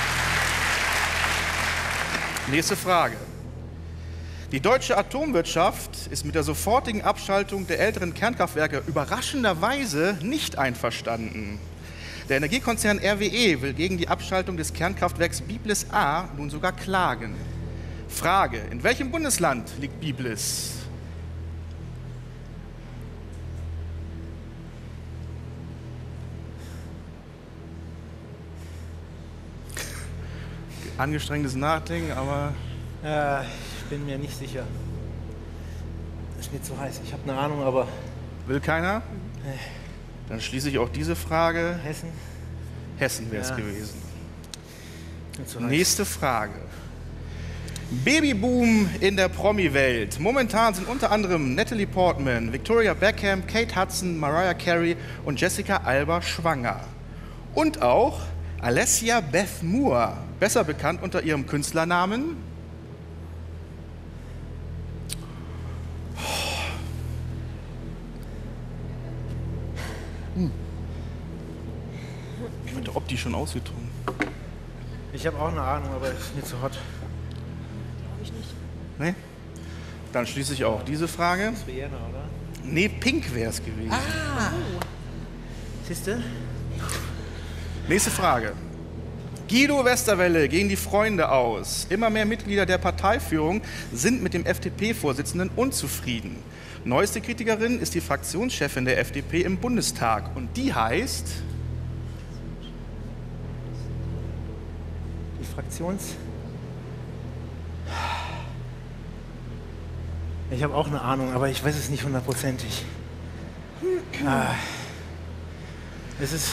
Nächste Frage. Die deutsche Atomwirtschaft ist mit der sofortigen Abschaltung der älteren Kernkraftwerke überraschenderweise nicht einverstanden. Der Energiekonzern R W E will gegen die Abschaltung des Kernkraftwerks Biblis A nun sogar klagen. Frage: In welchem Bundesland liegt Biblis? Angestrengtes Nachdenken, aber... Äh, ich bin mir nicht sicher. Das ist mir zu heiß. Ich habe eine Ahnung, aber... Will keiner? Nee. Dann schließe ich auch diese Frage. Hessen? Hessen wäre es Ja. gewesen. Mir zu heiß. Nächste Frage. Babyboom in der Promi-Welt. Momentan sind unter anderem Natalie Portman, Victoria Beckham, Kate Hudson, Mariah Carey und Jessica Alba schwanger. Und auch Alessia Beth Moore, besser bekannt unter ihrem Künstlernamen. Hm. Ich wette, ob die schon ausgetrunken. Ich habe auch eine Ahnung, aber es ist mir zu hot. Glaube ich nicht. Nee? Dann schließe ich auch diese Frage. Das wäre Jena, oder? Nee, Pink wäre es gewesen. Ah! Siehste? Nächste Frage. Guido Westerwelle gegen die Freunde aus. Immer mehr Mitglieder der Parteiführung sind mit dem F D P-Vorsitzenden unzufrieden. Neueste Kritikerin ist die Fraktionschefin der F D P im Bundestag. Und die heißt... Die Fraktions... Ich habe auch eine Ahnung, aber ich weiß es nicht hundertprozentig. Ah. Es ist...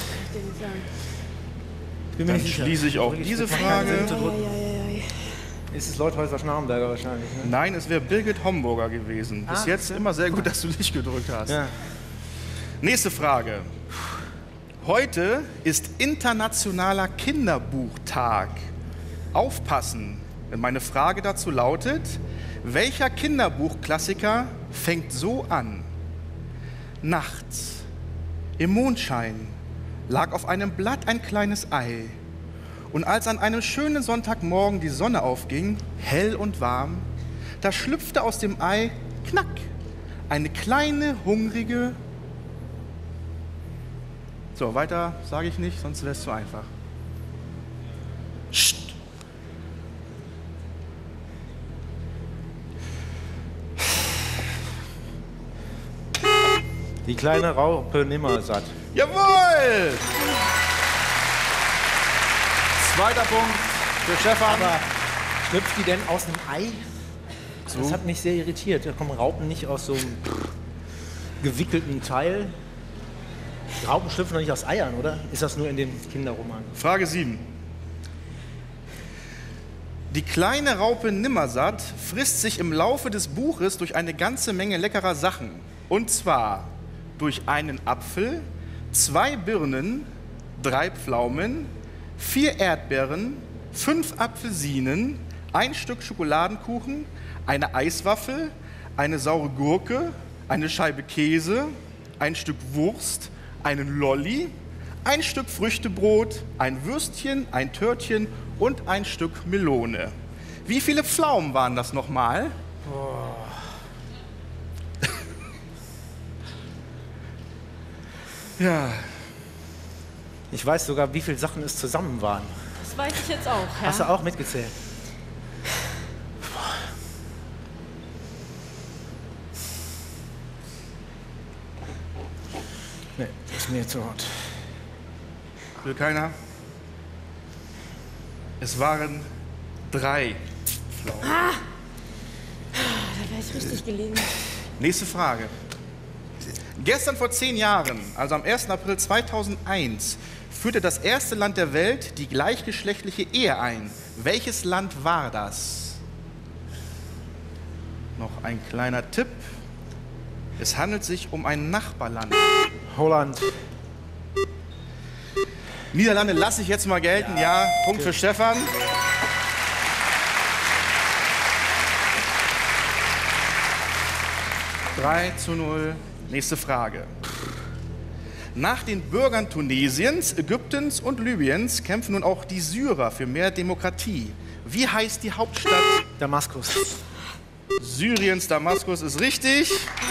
Ich bin mir Dann nicht sicher. schließe ich auch Wirklich, diese es macht keinen Frage. Sinn zu drücken. Ist es Leuthäuser Schnarrenberger wahrscheinlich? Ne? Nein, es wäre Birgit Homburger gewesen. Bis Ah, jetzt ja. immer sehr gut, dass du Licht gedrückt hast. Ja. Nächste Frage. Heute ist Internationaler Kinderbuchtag. Aufpassen, denn meine Frage dazu lautet, welcher Kinderbuchklassiker fängt so an? Nachts, im Mondschein, lag auf einem Blatt ein kleines Ei. Und als an einem schönen Sonntagmorgen die Sonne aufging, hell und warm, da schlüpfte aus dem Ei, knack, eine kleine, hungrige... So, weiter sage ich nicht, sonst wäre es zu einfach. Psst. Die kleine Raupe Nimmersatt. Jawohl! Zweiter Punkt für Stefan. Aber schlüpft die denn aus einem Ei? So. Das hat mich sehr irritiert. Da kommen Raupen nicht aus so einem gewickelten Teil. Die Raupen schlüpfen doch nicht aus Eiern, oder? Ist das nur in dem Kinderroman? Frage sieben. Die kleine Raupe Nimmersatt frisst sich im Laufe des Buches durch eine ganze Menge leckerer Sachen. Und zwar durch einen Apfel, zwei Birnen, drei Pflaumen, vier Erdbeeren, fünf Apfelsinen, ein Stück Schokoladenkuchen, eine Eiswaffel, eine saure Gurke, eine Scheibe Käse, ein Stück Wurst, einen Lolli, ein Stück Früchtebrot, ein Würstchen, ein Törtchen und ein Stück Melone. Wie viele Pflaumen waren das nochmal? Boah. Ja. Ich weiß sogar, wie viele Sachen es zusammen waren. Das weiß ich jetzt auch. Ja. Hast du auch mitgezählt? Nee, das ist mir zu hart. Will keiner? Es waren drei Pflaumen. Ah. Da wäre ich richtig gelegen. Nächste Frage. Gestern vor zehn Jahren, also am ersten April zweitausendeins, führte das erste Land der Welt die gleichgeschlechtliche Ehe ein. Welches Land war das? Noch ein kleiner Tipp. Es handelt sich um ein Nachbarland. Holland. Niederlande lasse ich jetzt mal gelten. Ja, ja, Punkt für Stefan. drei zu null. Nächste Frage. Nach den Bürgern Tunesiens, Ägyptens und Libyens kämpfen nun auch die Syrer für mehr Demokratie. Wie heißt die Hauptstadt? Damaskus. Syriens Damaskus ist richtig.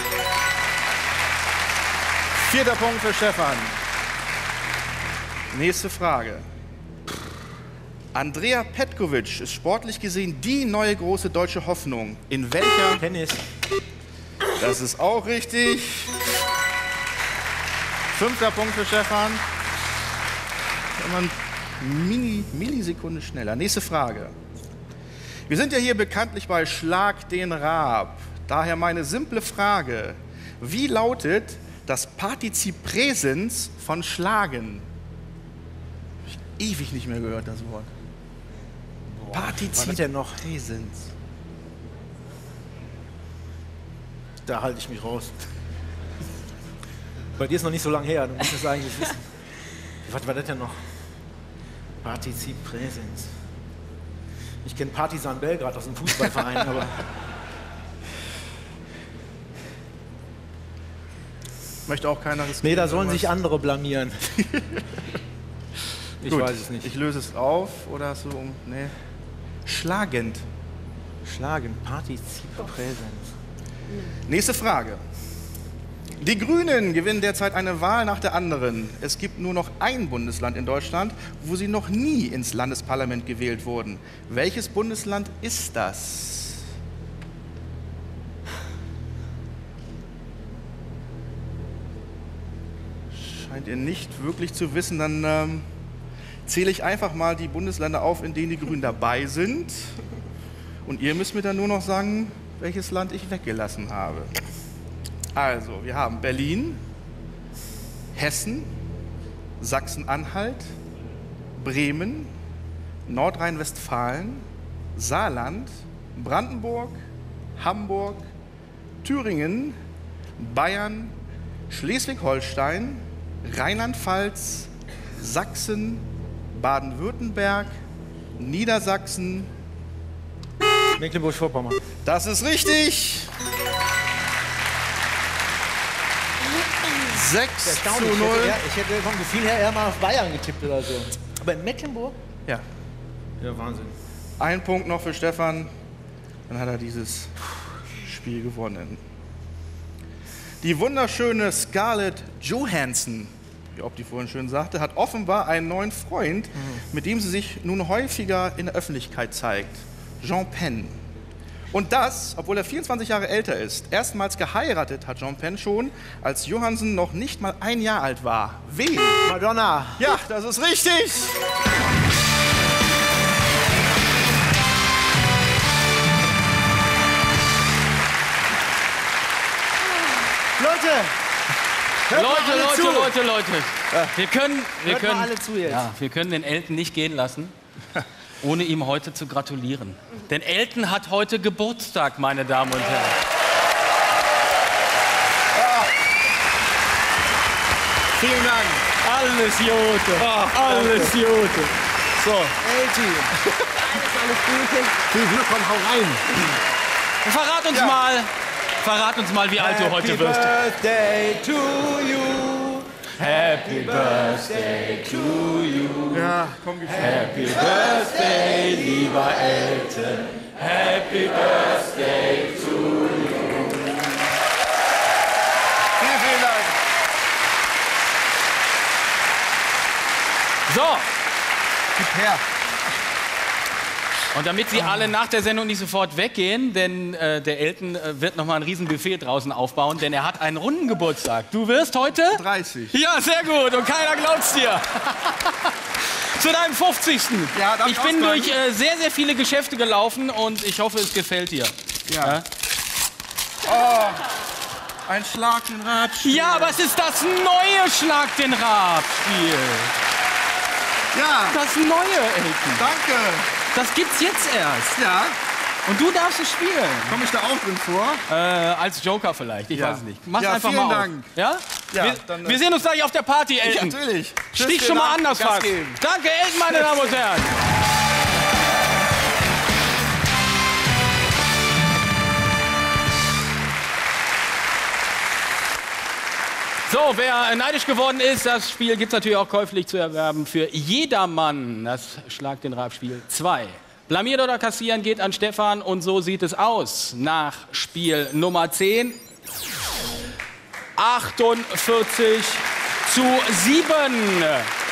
Vierter Punkt für Stefan. Nächste Frage. Andrea Petkovic ist sportlich gesehen die neue große deutsche Hoffnung. In welcher? Tennis. Das ist auch richtig. Fünfter Punkt für Stefan. Immer eine Mini, Millisekunde schneller. Nächste Frage. Wir sind ja hier bekanntlich bei Schlag den Raab. Daher meine simple Frage. Wie lautet das Partizip Präsens von schlagen? Hab ich ewig nicht mehr gehört, das Wort. Partizip denn noch? Präsens. Da halte ich mich raus. Bei dir ist noch nicht so lange her, du musst es eigentlich wissen. Was war das denn noch? Partizip Präsens. Ich kenne Partizan Belgrad aus dem Fußballverein, aber... Möchte auch keiner riskieren. Nee, da sollen sich andere blamieren. Ich Gut, weiß es nicht. Ich löse es auf oder hast du um. Nee. Schlagend. Schlagen, Partizip Präsens. Nächste Frage. Die Grünen gewinnen derzeit eine Wahl nach der anderen. Es gibt nur noch ein Bundesland in Deutschland, wo sie noch nie ins Landesparlament gewählt wurden. Welches Bundesland ist das? Scheint ihr nicht wirklich zu wissen, dann ähm, zähle ich einfach mal die Bundesländer auf, in denen die Grünen dabei sind. Und ihr müsst mir dann nur noch sagen, welches Land ich weggelassen habe. Also, wir haben Berlin, Hessen, Sachsen-Anhalt, Bremen, Nordrhein-Westfalen, Saarland, Brandenburg, Hamburg, Thüringen, Bayern, Schleswig-Holstein, Rheinland-Pfalz, Sachsen, Baden-Württemberg, Niedersachsen, Mecklenburg-Vorpommern. Das ist richtig. sechs zu null. Ich hätte, eher, ich hätte vom Gefühl her eher mal auf Bayern getippt oder so. Aber in Mecklenburg? Ja. Ja, Wahnsinn. Ein Punkt noch für Stefan. Dann hat er dieses Spiel gewonnen. Die wunderschöne Scarlett Johansson, wie Opti vorhin schön sagte, hat offenbar einen neuen Freund, mhm. mit dem sie sich nun häufiger in der Öffentlichkeit zeigt. Jean Penn. Und das, obwohl er vierundzwanzig Jahre älter ist. Erstmals geheiratet hat Jean Penn schon, als Johansson noch nicht mal ein Jahr alt war. Wen? Madonna. Ja, das ist richtig. Leute! Hört Leute, mal alle Leute, zu. Leute, Leute. Wir können, wir Hört mal können, alle zu jetzt. Ja, wir können den Elton nicht gehen lassen, ohne ihm heute zu gratulieren. Denn Elton hat heute Geburtstag, meine Damen und Herren. Vielen Dank. Alles Gute. Alles Gute. So. Elti. Alles Gute. Viel Glück und hau rein. Verrat uns Ja. mal, verrat uns mal, wie alt du heute wirst. Happy Birthday to you. Happy Birthday to you. Ja, komm, Happy Birthday, lieber Elton. Happy Birthday to you. Vielen, vielen Dank. So. Gib her. Und damit Sie alle nach der Sendung nicht sofort weggehen, denn äh, der Elton äh, wird noch mal ein Riesenbuffet draußen aufbauen, denn er hat einen runden Geburtstag. Du wirst heute? dreißig. Ja, sehr gut. Und keiner glaubt's dir. Zu deinem fünfzigsten Ja, darf ich ich bin auspacken? durch äh, sehr, sehr viele Geschäfte gelaufen und ich hoffe, es gefällt dir. Ja. Oh, ein Schlag den Rad-Spiel. Ja, aber es ist das neue Schlag den Rab-Spiel. Ja. Das neue, Elton. Danke. Das gibt's jetzt erst. Ja. Und du darfst es spielen. Komme ich da auch drin vor? Äh, als Joker vielleicht, ich Ja. weiß es nicht. Mach's Ja, einfach vielen mal auf. Dank. Ja? Ja, wir, dann, äh, wir sehen uns gleich auf der Party, Elton. Ja, natürlich. Tschüss, Stich vielen schon mal Dank. anders Gas fast. geben. Danke, Elton, meine Damen und Herren. So, wer neidisch geworden ist, das Spiel gibt es natürlich auch käuflich zu erwerben für jedermann. Das Schlag den Rab-Spiel zwei. Blamieren oder kassieren geht an Stefan und so sieht es aus nach Spiel Nummer zehn. achtundvierzig zu sieben.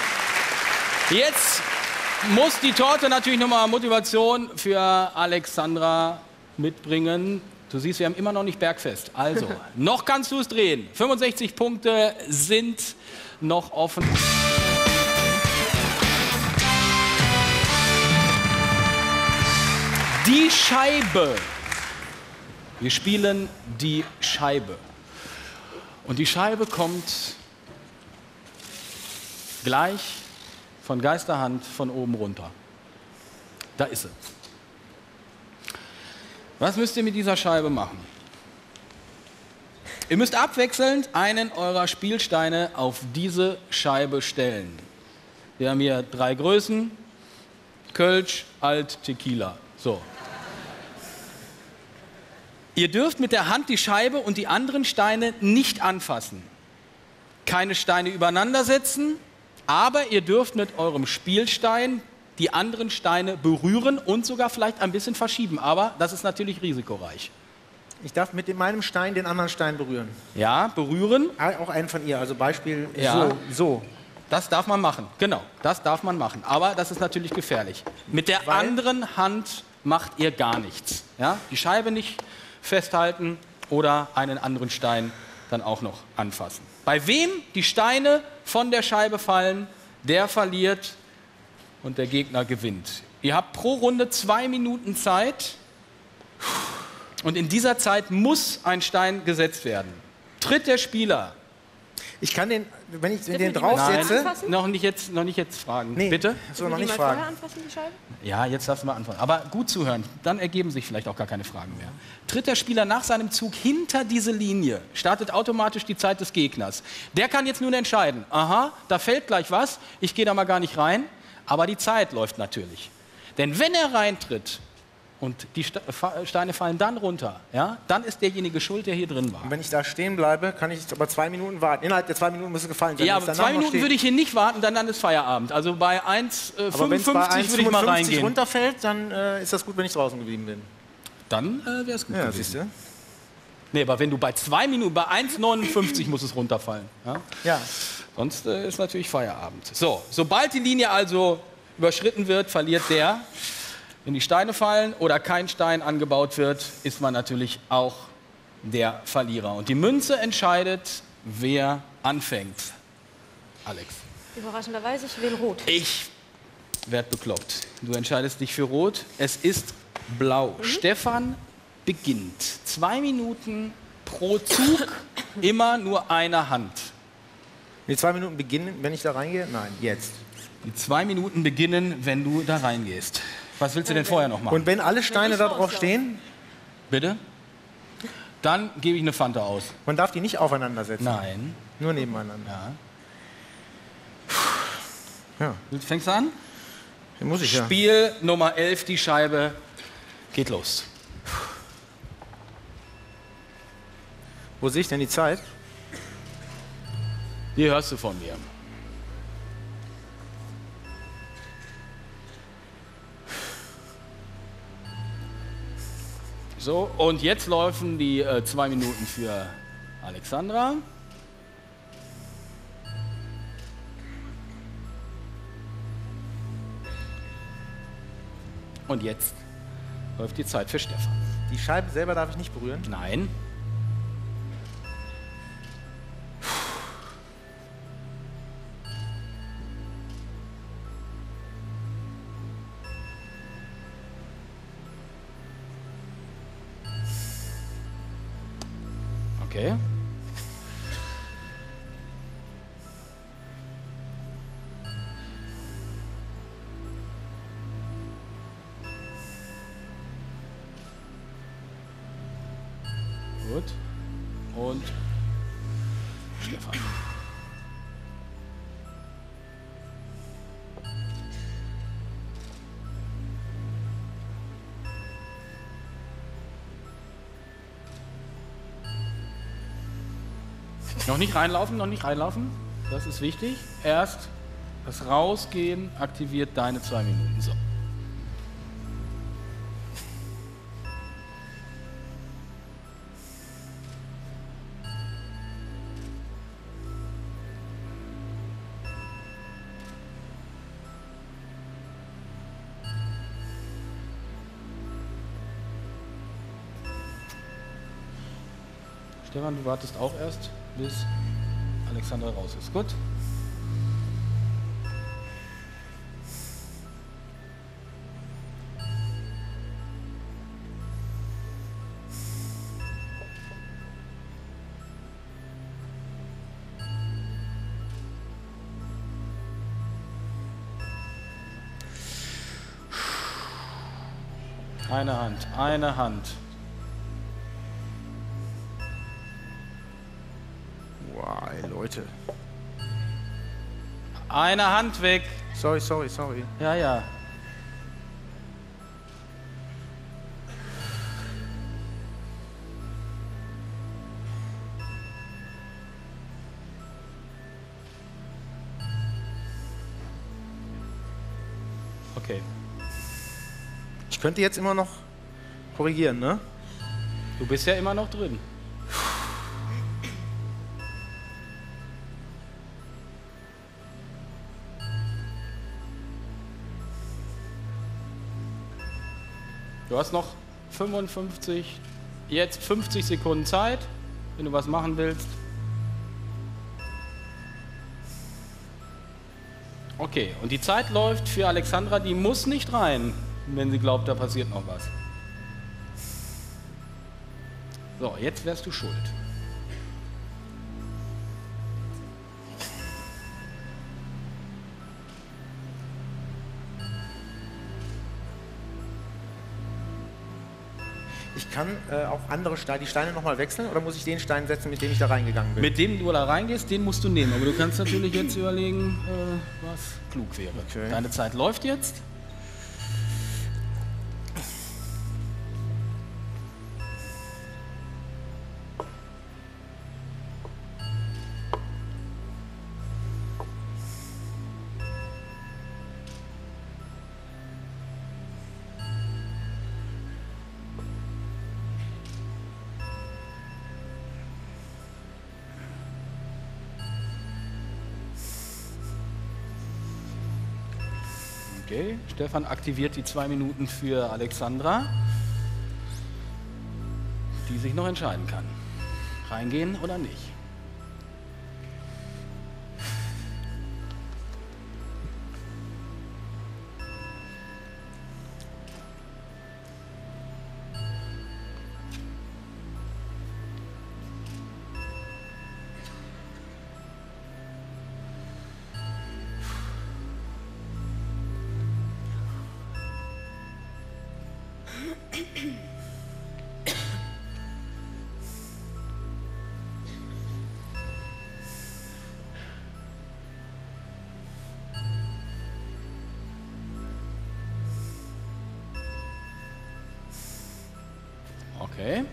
Jetzt muss die Torte natürlich nochmal Motivation für Alexandra mitbringen. Du siehst, wir haben immer noch nicht Bergfest. Also, noch kannst du es drehen. fünfundsechzig Punkte sind noch offen. Die Scheibe. Wir spielen die Scheibe. Und die Scheibe kommt gleich von Geisterhand von oben runter. Da ist sie. Was müsst ihr mit dieser Scheibe machen? Ihr müsst abwechselnd einen eurer Spielsteine auf diese Scheibe stellen. Wir haben hier drei Größen: Kölsch, Alt, Tequila. So. Ihr dürft mit der Hand die Scheibe und die anderen Steine nicht anfassen. Keine Steine übereinander setzen, aber ihr dürft mit eurem Spielstein die anderen Steine berühren und sogar vielleicht ein bisschen verschieben. Aber das ist natürlich risikoreich. Ich darf mit meinem Stein den anderen Stein berühren. Ja, berühren. Auch einen von ihr, also Beispiel Ja. so, so. Das darf man machen, genau, das darf man machen. Aber das ist natürlich gefährlich. Mit der Weil? anderen Hand macht ihr gar nichts. Ja? Die Scheibe nicht festhalten oder einen anderen Stein dann auch noch anfassen. Bei wem die Steine von der Scheibe fallen, der verliert und der Gegner gewinnt. Ihr habt pro Runde zwei Minuten Zeit. Und in dieser Zeit muss ein Stein gesetzt werden. Tritt der Spieler. Ich kann den, wenn ich den Nein, draufsetze. noch nicht jetzt, noch nicht jetzt fragen. Nee, Bitte? so noch nicht fragen. Anfassen, die Scheibe? Ja, jetzt darfst du mal anfangen. Aber gut zuhören, dann ergeben sich vielleicht auch gar keine Fragen mehr. Tritt der Spieler nach seinem Zug hinter diese Linie, startet automatisch die Zeit des Gegners. Der kann jetzt nun entscheiden, aha, da fällt gleich was, ich gehe da mal gar nicht rein, aber die Zeit läuft natürlich. Denn wenn er reintritt und die Steine fallen dann runter, ja, dann ist derjenige schuld, der hier drin war. Und wenn ich da stehen bleibe, kann ich aber zwei Minuten warten. Innerhalb der zwei Minuten muss es gefallen sein. Ja, aber zwei Minuten würde ich hier nicht warten, dann, dann ist Feierabend. Also bei eins Komma fünfundfünfzig würde ich mal reingehen. Wenn es runterfällt, dann äh, ist das gut, wenn ich draußen geblieben bin. Dann äh, wäre es gut ja, gewesen. Siehst du? Nee, aber wenn du bei zwei Minuten, bei eins Komma neunundfünfzig muss es runterfallen. Ja? Ja. Sonst äh, ist natürlich Feierabend. So, sobald die Linie also überschritten wird, verliert der. Wenn die Steine fallen oder kein Stein angebaut wird, ist man natürlich auch der Verlierer. Und die Münze entscheidet, wer anfängt. Alex. Überraschenderweise, ich wähle Rot. Ich werde bekloppt. Du entscheidest dich für Rot. Es ist blau. Mhm. Stefan beginnt. Zwei Minuten pro Zug, immer nur eine Hand. Die zwei Minuten beginnen, wenn ich da reingehe? Nein, jetzt. Die zwei Minuten beginnen, wenn du da reingehst. Was willst du denn vorher noch machen? Und wenn alle Steine da drauf stehen? Bitte? Dann gebe ich eine Fanta aus. Man darf die nicht aufeinander setzen? Nein. Nur nebeneinander? Ja. ja. Du fängst an? Den muss ich ja. Spiel Nummer elf, die Scheibe geht los. Wo sehe ich denn die Zeit? Die hörst du von mir. So, und jetzt laufen die äh, zwei Minuten für Alexandra. Und jetzt läuft die Zeit für Stefan. Die Scheibe selber darf ich nicht berühren? Nein. Okay. Gut. Und Stefan. Noch nicht reinlaufen, noch nicht reinlaufen. Das ist wichtig. Erst das Rausgehen aktiviert deine zwei Minuten. So. Stefan, du wartest auch erst, bis Alexandra raus ist. Gut? Eine Hand, eine Hand. Wow, ey, Leute. Eine Hand weg. Sorry, sorry, sorry. Ja, ja. Okay. Ich könnte jetzt immer noch korrigieren, ne? Du bist ja immer noch drin. Du hast noch fünfundfünfzig, jetzt fünfzig Sekunden Zeit, wenn du was machen willst. Okay, und die Zeit läuft für Alexandra, die muss nicht rein, wenn sie glaubt, da passiert noch was. So, jetzt wärst du schuld. Ich kann äh, auch andere Steine, die Steine nochmal wechseln oder muss ich den Stein setzen, mit dem ich da reingegangen bin? Mit dem du da reingehst, den musst du nehmen. Aber du kannst natürlich jetzt überlegen, äh, was klug wäre. Okay. Deine Zeit läuft jetzt. Okay, Stefan aktiviert die zwei Minuten für Alexandra, die sich noch entscheiden kann. Reingehen oder nicht. Okay.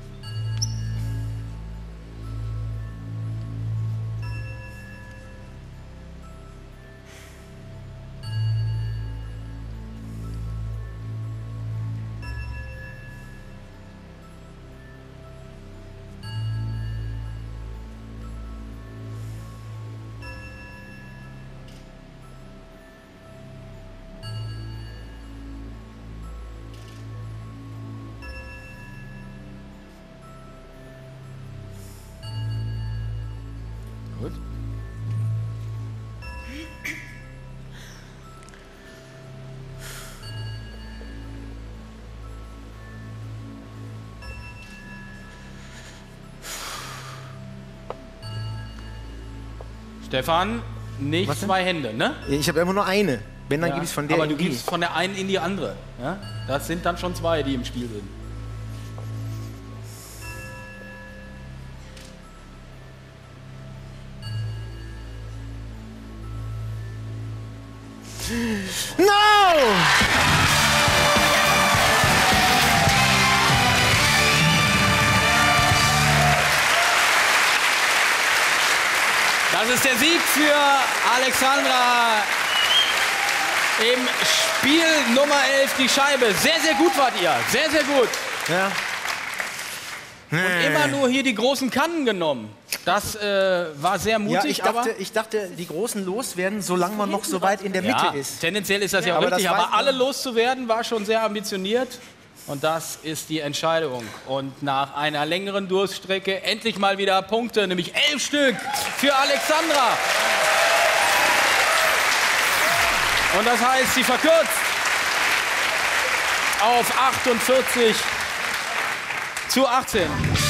Gut. Stefan, nicht zwei Hände, ne? Ich habe immer nur eine. Wenn, dann Ja, gebe ich es von der aber in du die. gibst von der einen in die andere. Ja? Das sind dann schon zwei, die im Spiel sind. No! Das ist der Sieg für Alexandra im Spiel Nummer elf, die Scheibe. Sehr, sehr gut wart ihr. Sehr, sehr gut. Ja. Und immer nur hier die großen Kannen genommen. Das äh, war sehr mutig. Ja, ich dachte, aber ich dachte, die Großen loswerden, solange man noch so weit in der Mitte ja, ist. tendenziell ist das ja, Ja, auch aber richtig, das weiß aber man. alle loszuwerden war schon sehr ambitioniert. Und das ist die Entscheidung. Und nach einer längeren Durststrecke endlich mal wieder Punkte, nämlich elf Stück für Alexandra. Und das heißt, sie verkürzt auf achtundvierzig zu achtzehn.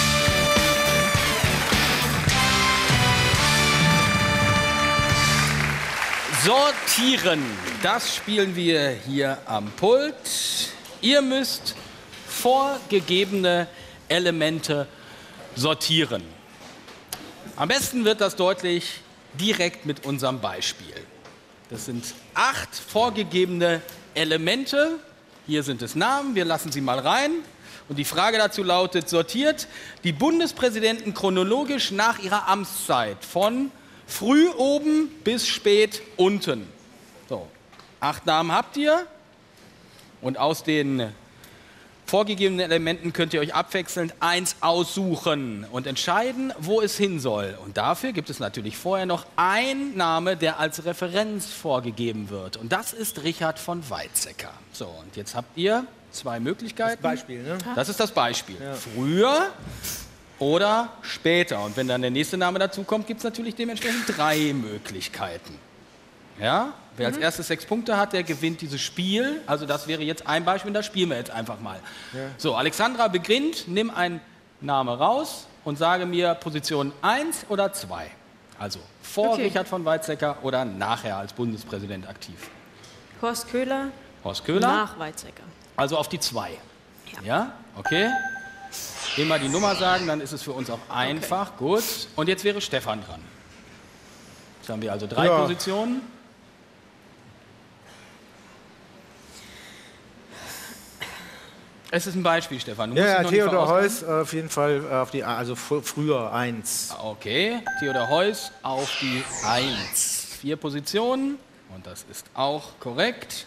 Sortieren, das spielen wir hier am Pult. Ihr müsst vorgegebene Elemente sortieren. Am besten wird das deutlich direkt mit unserem Beispiel. Das sind acht vorgegebene Elemente. Hier sind es Namen, wir lassen sie mal rein. Und die Frage dazu lautet, sortiert die Bundespräsidenten chronologisch nach ihrer Amtszeit von früh oben bis spät unten. So, acht Namen habt ihr. Und aus den vorgegebenen Elementen könnt ihr euch abwechselnd eins aussuchen und entscheiden, wo es hin soll. Und dafür gibt es natürlich vorher noch einen Name, der als Referenz vorgegeben wird. Und das ist Richard von Weizsäcker. So, und jetzt habt ihr zwei Möglichkeiten. Das Beispiel, ne? Das ist das Beispiel. Ja. Früher oder später. Und wenn dann der nächste Name dazu kommt, gibt es natürlich dementsprechend drei Möglichkeiten. Ja? Wer als erstes sechs Punkte hat, der gewinnt dieses Spiel. Also das wäre jetzt ein Beispiel, das spielen wir jetzt einfach mal. Ja. So, Alexandra beginnt, nimm ein Name raus und sage mir Position eins oder zwei. Also vor Okay. Richard von Weizsäcker oder nachher als Bundespräsident aktiv. Horst Köhler. Horst Köhler. Nach Weizsäcker. Also auf die zwei. Ja. Ja? Okay. Immer die Nummer sagen, dann ist es für uns auch einfach. Gut. Und jetzt wäre Stefan dran. Jetzt haben wir also drei Ja. Positionen. Es ist ein Beispiel, Stefan. Du musst Ja, dich ja, noch nicht Theodor vorausnehmen. Heuss äh, auf jeden Fall äh, auf die, A- also fr früher eins. Okay, Theodor Heuss auf die eins. Vier Positionen und das ist auch korrekt.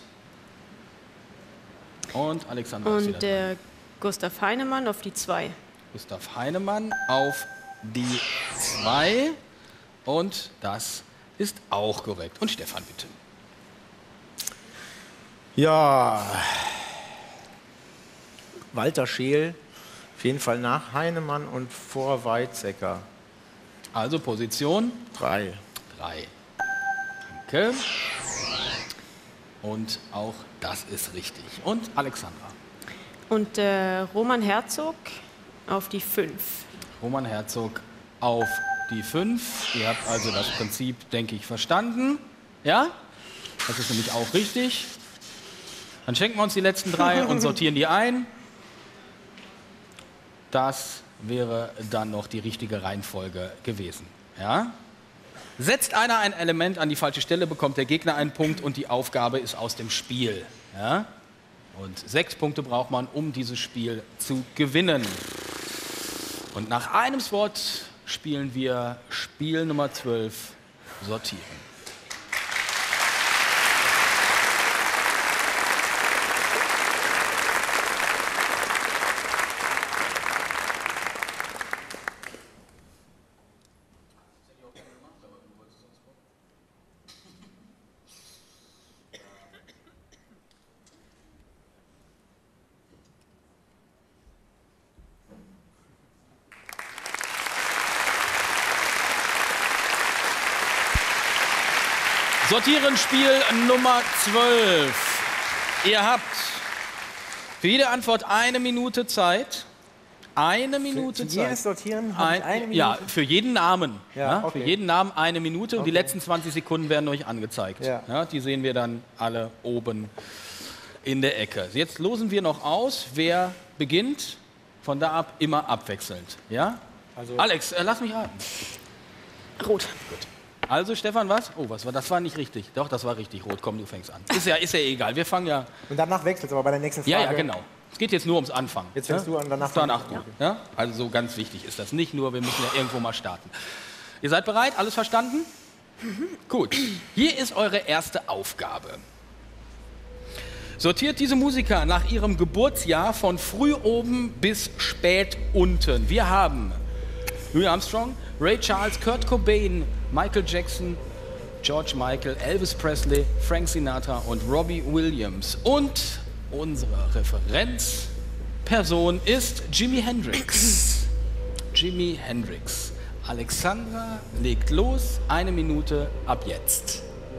Und Alexander ist wieder Und der Gustav Heinemann auf die zwei. Gustav Heinemann auf die zwei. Und das ist auch korrekt. Und Stefan, bitte. Ja, Walter Scheel, auf jeden Fall nach Heinemann und vor Weizsäcker. Also Position? Drei. Drei. Danke. Und auch das ist richtig. Und Alexandra. Und der Roman Herzog auf die fünf. Roman Herzog auf die fünf. Ihr habt also das Prinzip, denke ich, verstanden. Ja? Das ist nämlich auch richtig. Dann schenken wir uns die letzten drei und sortieren die ein. Das wäre dann noch die richtige Reihenfolge gewesen. Ja? Setzt einer ein Element an die falsche Stelle, bekommt der Gegner einen Punkt und die Aufgabe ist aus dem Spiel. Ja? Und sechs Punkte braucht man, um dieses Spiel zu gewinnen. Und nach einem Spot spielen wir Spiel Nummer zwölf, Sortieren. Sortieren Spiel Nummer zwölf. Ihr habt für jede Antwort eine Minute Zeit. Eine Minute für Zeit. jedes Sortieren habe ich eine Minute? Ja, für jeden Namen. Ja, Ja, okay. Für jeden Namen eine Minute und die Okay. letzten zwanzig Sekunden werden euch angezeigt. Ja. Ja, die sehen wir dann alle oben in der Ecke. Jetzt losen wir noch aus, wer beginnt. Von da ab immer abwechselnd. Ja? Also- Alex, äh, lass mich raten. Rot. Gut. Also Stefan, was? Oh, was war? Das war nicht richtig. Doch, das war richtig. Rot. Komm, du fängst an. Ist ja, ist ja egal. Wir fangen ja. Und danach wechselt es aber bei der nächsten Frage. Ja, ja, genau. Es geht jetzt nur ums Anfangen. Jetzt fängst ja? du an, danach Danach fang du. ich. Ja? Also so ganz wichtig ist das nicht nur. Wir müssen ja irgendwo mal starten. Ihr seid bereit? Alles verstanden? Gut. Hier ist eure erste Aufgabe. Sortiert diese Musiker nach ihrem Geburtsjahr von früh oben bis spät unten. Wir haben Louis Armstrong, Ray Charles, Kurt Cobain, Michael Jackson, George Michael, Elvis Presley, Frank Sinatra und Robbie Williams. Und unsere Referenzperson ist Jimi Hendrix. Jimi Hendrix. Alexandra legt los. Eine Minute ab jetzt.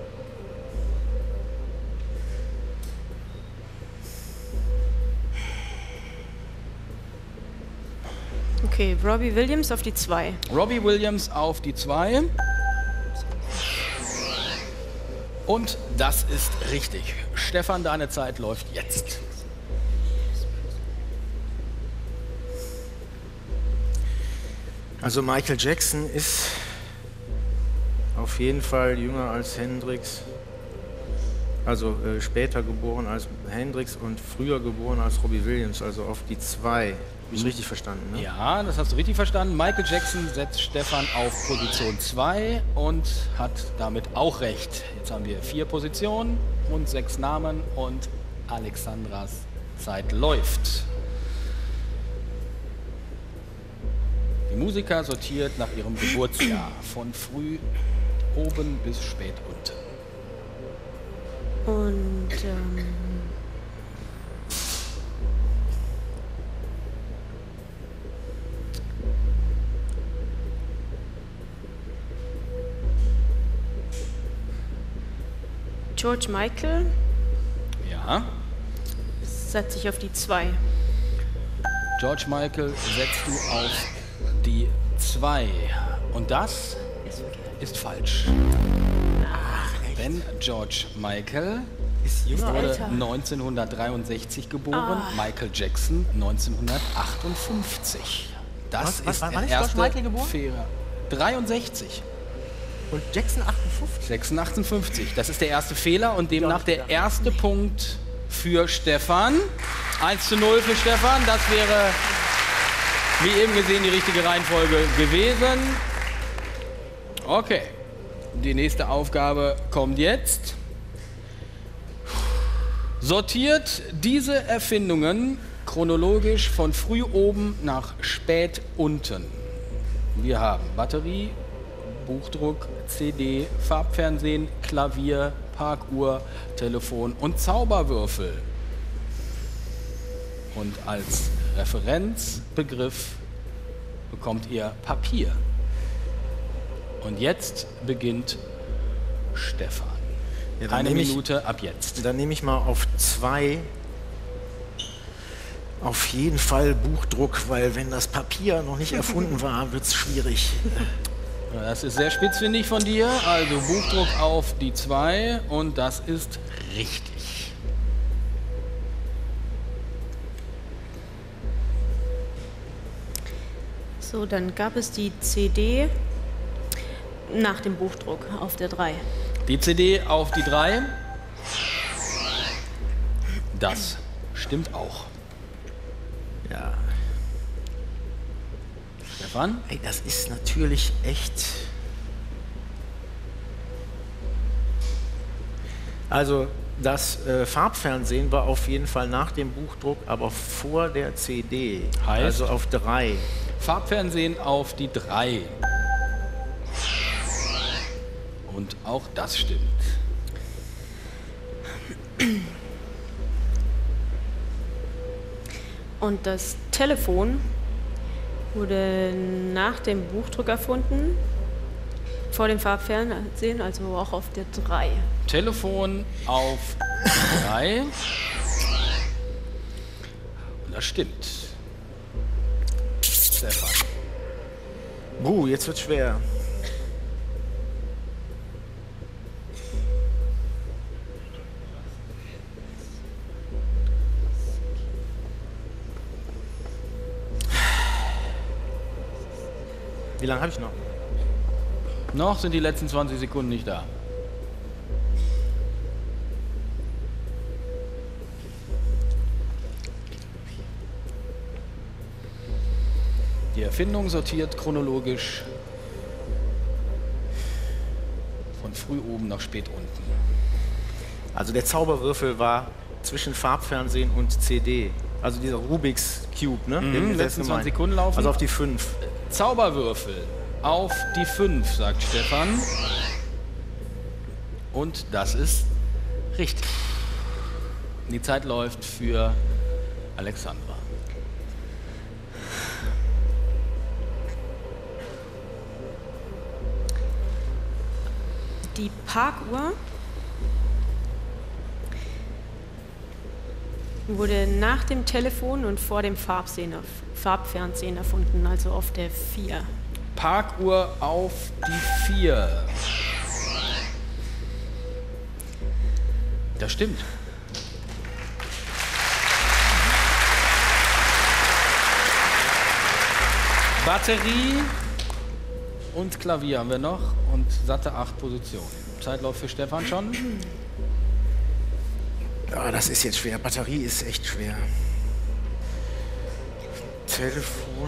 Okay, Robbie Williams auf die zwei. Robbie Williams auf die zwei. Und das ist richtig. Stefan, deine Zeit läuft jetzt. Also Michael Jackson ist auf jeden Fall jünger als Hendrix. Also äh, später geboren als Hendrix und früher geboren als Robbie Williams, also auf die zwei. Habe ich richtig verstanden, ne? Ja, das hast du richtig verstanden. Michael Jackson setzt Stefan auf Position zwei und hat damit auch recht. Jetzt haben wir vier Positionen und sechs Namen und Alexandras Zeit läuft. Die Musiker sortiert nach ihrem Geburtsjahr von früh oben bis spät unten. Und ähm, George Michael Ja. setze ich auf die zwei. George Michael setzt du auf die zwei. Und das ist falsch. Denn George Michael wurde neunzehnhundertdreiundsechzig geboren, Ah. Michael Jackson neunzehnhundertachtundfünfzig. Das Was- was- ist wann der ist erste George Michael geboren? Fehler. dreiundsechzig. Und Jackson achtundfünfzig? Jackson achtundfünfzig. Das ist der erste Fehler und demnach der erste Punkt für Stefan. eins zu null für Stefan. Das wäre, wie eben gesehen, die richtige Reihenfolge gewesen. Okay. Die nächste Aufgabe kommt jetzt. Sortiert diese Erfindungen chronologisch von früh oben nach spät unten. Wir haben Batterie, Buchdruck, C D, Farbfernsehen, Klavier, Parkuhr, Telefon und Zauberwürfel. Und als Referenzbegriff bekommt ihr Papier. Und jetzt beginnt Stefan. Ja, dann Eine nehme ich- Minute ab jetzt. Dann nehme ich mal auf zwei. Auf jeden Fall Buchdruck, weil wenn das Papier noch nicht erfunden war, wird es schwierig. Ja, das ist sehr spitzfindig von dir. Also Buchdruck auf die zwei und das ist richtig. So, dann gab es die C D nach dem Buchdruck auf der drei. Die C D auf die drei. Das stimmt auch. Ja. Stefan? Ey, das ist natürlich echt. Also das äh, Farbfernsehen war auf jeden Fall nach dem Buchdruck, aber vor der C D. Heißt? Also auf drei. Farbfernsehen auf die drei. Und auch das stimmt. Und das Telefon wurde nach dem Buchdruck erfunden, vor dem Farbfernsehen, also auch auf der drei. Telefon auf drei. Und das stimmt. Stefan. Buh, jetzt wird schwer. Wie lange habe ich noch? Noch sind die letzten zwanzig Sekunden nicht da. Die Erfindung sortiert chronologisch von früh oben nach spät unten. Also der Zauberwürfel war zwischen Farbfernsehen und C D. Also dieser Rubik's Cube, ne? Mhm, Den wir letzten jetzt zwanzig gemeint. Sekunden laufen. Also auf die fünf. Zauberwürfel auf die fünf, sagt Stefan. Und das ist richtig. Die Zeit läuft für Alexandra. Die Parkuhr wurde nach dem Telefon und vor dem Farbsehen, Farbfernsehen erfunden, also auf der vier. Parkuhr auf die vier. Das stimmt. Batterie und Klavier haben wir noch und satte acht Positionen. Zeitlauf für Stefan schon. Ja, das ist jetzt schwer. Batterie ist echt schwer. Telefon.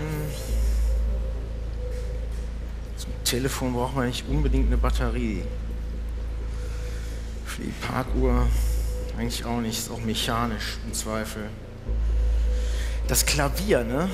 Zum Telefon braucht man nicht unbedingt eine Batterie. Für die Parkuhr eigentlich auch nicht. Ist auch mechanisch im Zweifel. Das Klavier, ne?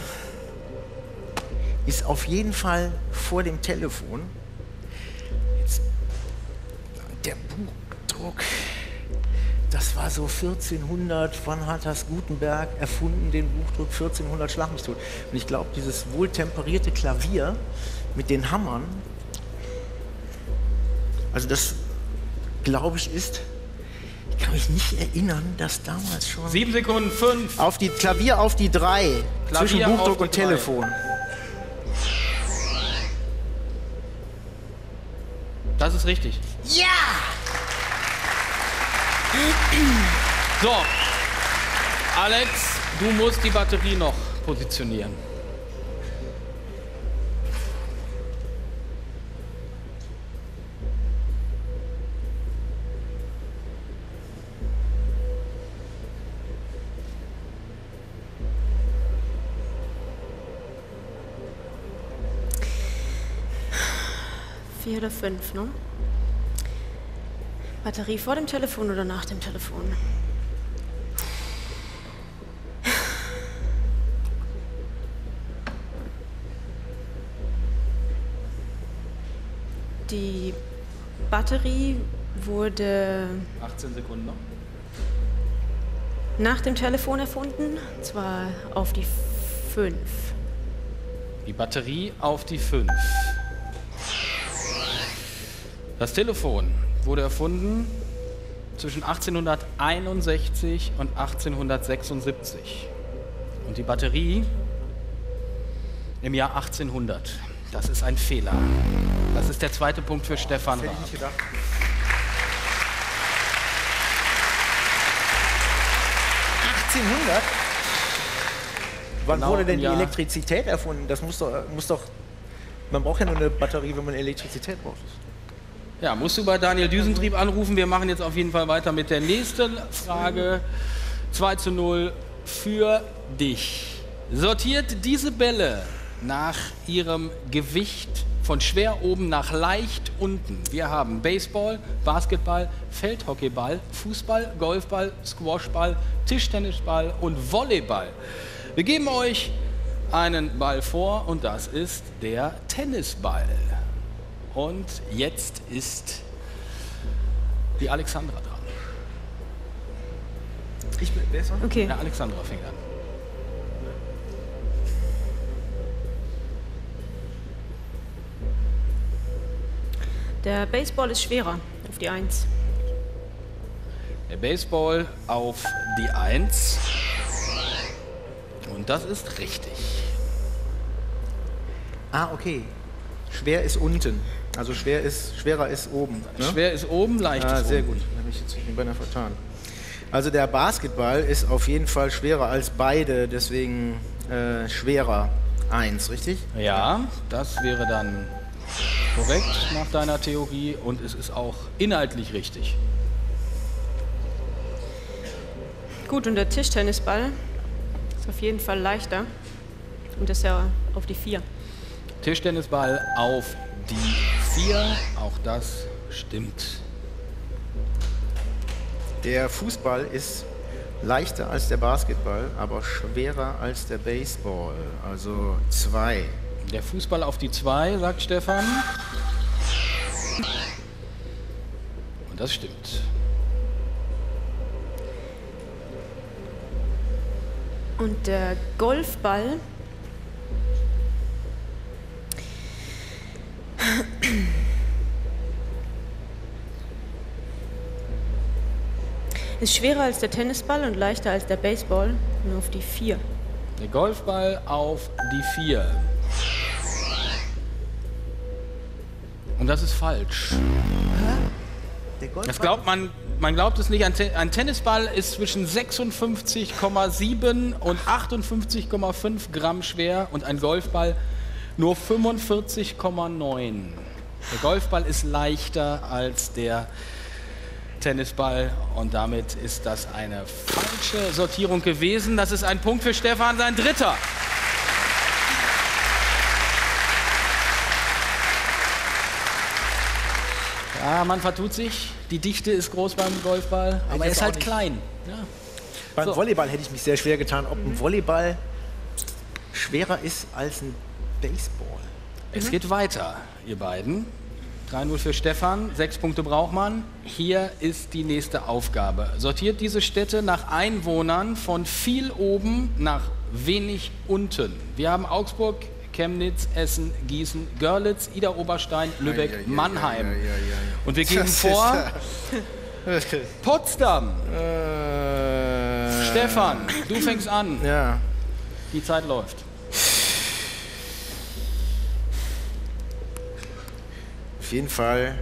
Ist auf jeden Fall vor dem Telefon. Jetzt, der Buchdruck. Das war so vierzehnhundert, wann hat das Gutenberg erfunden, den Buchdruck? vierzehnhundert, schlag mich tot. Und ich glaube, dieses wohltemperierte Klavier mit den Hammern, also das, glaube ich, ist, ich kann kann mich nicht erinnern, dass damals schon... Sieben Sekunden, fünf. Auf die Klavier auf die drei. Klavier Zwischen auf Buchdruck die und drei. Telefon. Das ist richtig. Ja! So, Alex, du musst die Batterie noch positionieren. Vier oder fünf, ne? Batterie vor dem Telefon oder nach dem Telefon? Die Batterie wurde achtzehn Sekunden noch. nach dem Telefon erfunden, und zwar auf die fünf. Die Batterie auf die fünf. Das Telefon wurde erfunden zwischen achtzehnhunderteinundsechzig und achtzehnhundertsechsundsiebzig. Und die Batterie im Jahr achtzehnhundert. Das ist ein Fehler. Das ist der zweite Punkt für Stefan Das hätte Raab. ich nicht gedacht. achtzehnhundert? Wann Genau wurde denn im die Jahr- Elektrizität erfunden? Das muss doch, muss doch... Man braucht ja nur eine Batterie, wenn man Elektrizität braucht. Ja, musst du bei Daniel Düsentrieb anrufen. Wir machen jetzt auf jeden Fall weiter mit der nächsten Frage. zwei zu null für dich. Sortiert diese Bälle nach ihrem Gewicht von schwer oben nach leicht unten. Wir haben Baseball, Basketball, Feldhockeyball, Fußball, Golfball, Squashball, Tischtennisball und Volleyball. Wir geben euch einen Ball vor und das ist der Tennisball. Und jetzt ist die Alexandra dran. Ich bin, wer ist dran? Okay. Ja, Alexandra fängt an. Der Baseball ist schwerer, auf die eins. Der Baseball auf die eins. Und das ist richtig. Ah, okay. Schwer ist unten. Also schwer ist, schwerer ist oben. Ne? Schwer ist oben, leicht ah, ist sehr unten. gut. Da habe ich jetzt nicht beinahe vertan. Also der Basketball ist auf jeden Fall schwerer als beide, deswegen äh, schwerer eins, richtig? Ja, das wäre dann korrekt nach deiner Theorie und es ist auch inhaltlich richtig. Gut, und der Tischtennisball ist auf jeden Fall leichter. Und das ist ja auf die vier. Tischtennisball auf die vier, auch das stimmt. Der Fußball ist leichter als der Basketball, aber schwerer als der Baseball, also zwei. Der Fußball auf die zwei, sagt Stefan. Und das stimmt. Und der Golfball ist schwerer als der Tennisball und leichter als der Baseball, nur auf die vier. Der Golfball auf die vier. Und das ist falsch. Der Das glaubt man, man glaubt es nicht. Ein, Te ein Tennisball ist zwischen sechsundfünfzig Komma sieben und achtundfünfzig Komma fünf Gramm schwer und ein Golfball nur fünfundvierzig Komma neun. Der Golfball ist leichter als der Tennisball und damit ist das eine falsche Sortierung gewesen. Das ist ein Punkt für Stefan, sein dritter. Ja, man vertut sich. Die Dichte ist groß beim Golfball, aber er jetzt ist auch halt nicht. klein. Ja. Beim So. Volleyball hätte ich mich sehr schwer getan, ob ein Volleyball schwerer ist als ein Baseball. Es geht weiter, ihr beiden. drei null für Stefan, sechs Punkte braucht man. Hier ist die nächste Aufgabe. Sortiert diese Städte nach Einwohnern von viel oben nach wenig unten. Wir haben Augsburg, Chemnitz, Essen, Gießen, Görlitz, Idar-Oberstein, Lübeck, Ei, ei, ei, Mannheim. ei, ei, ei, ei. Und wir geben Das ist vor, ja- Potsdam. Äh, Stefan, du fängst an. Ja. Die Zeit läuft. Auf jeden Fall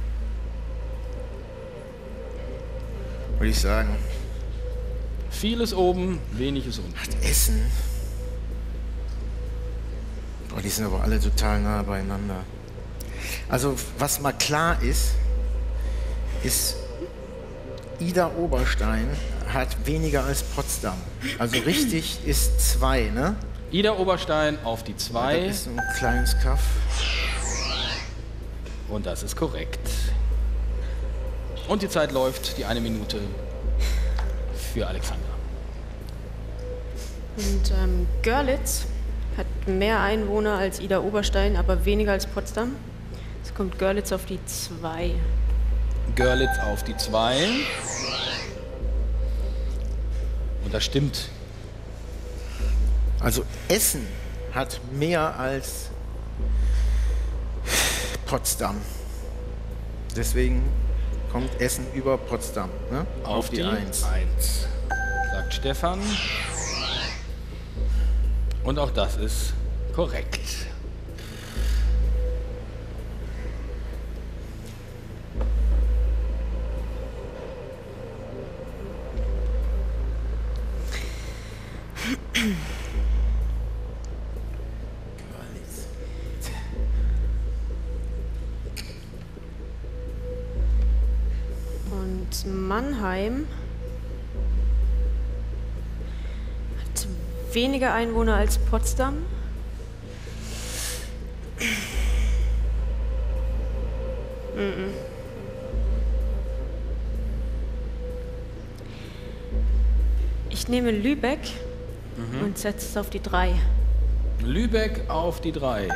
würde ich sagen. Vieles oben, wenig ist unten. Essen. Boah, die sind aber alle total nah beieinander. Also, was mal klar ist, ist, Ida Oberstein hat weniger als Potsdam. Also richtig ist zwei, ne? Ida Oberstein auf die zwei. Das ist ein kleines Kaff. Und das ist korrekt. Und die Zeit läuft, die eine Minute für Alexander. Und ähm, Görlitz hat mehr Einwohner als Ida Oberstein, aber weniger als Potsdam. Jetzt kommt Görlitz auf die zwei. Görlitz auf die zwei. Und das stimmt. Also Essen hat mehr als Potsdam. Deswegen kommt Essen über Potsdam, ne? Auf, auf die, die eins. eins. Sagt Stefan. Und auch das ist korrekt. Und Mannheim hat weniger Einwohner als Potsdam. Mm-mm. Ich nehme Lübeck mhm. und setze es auf die drei. Lübeck auf die drei.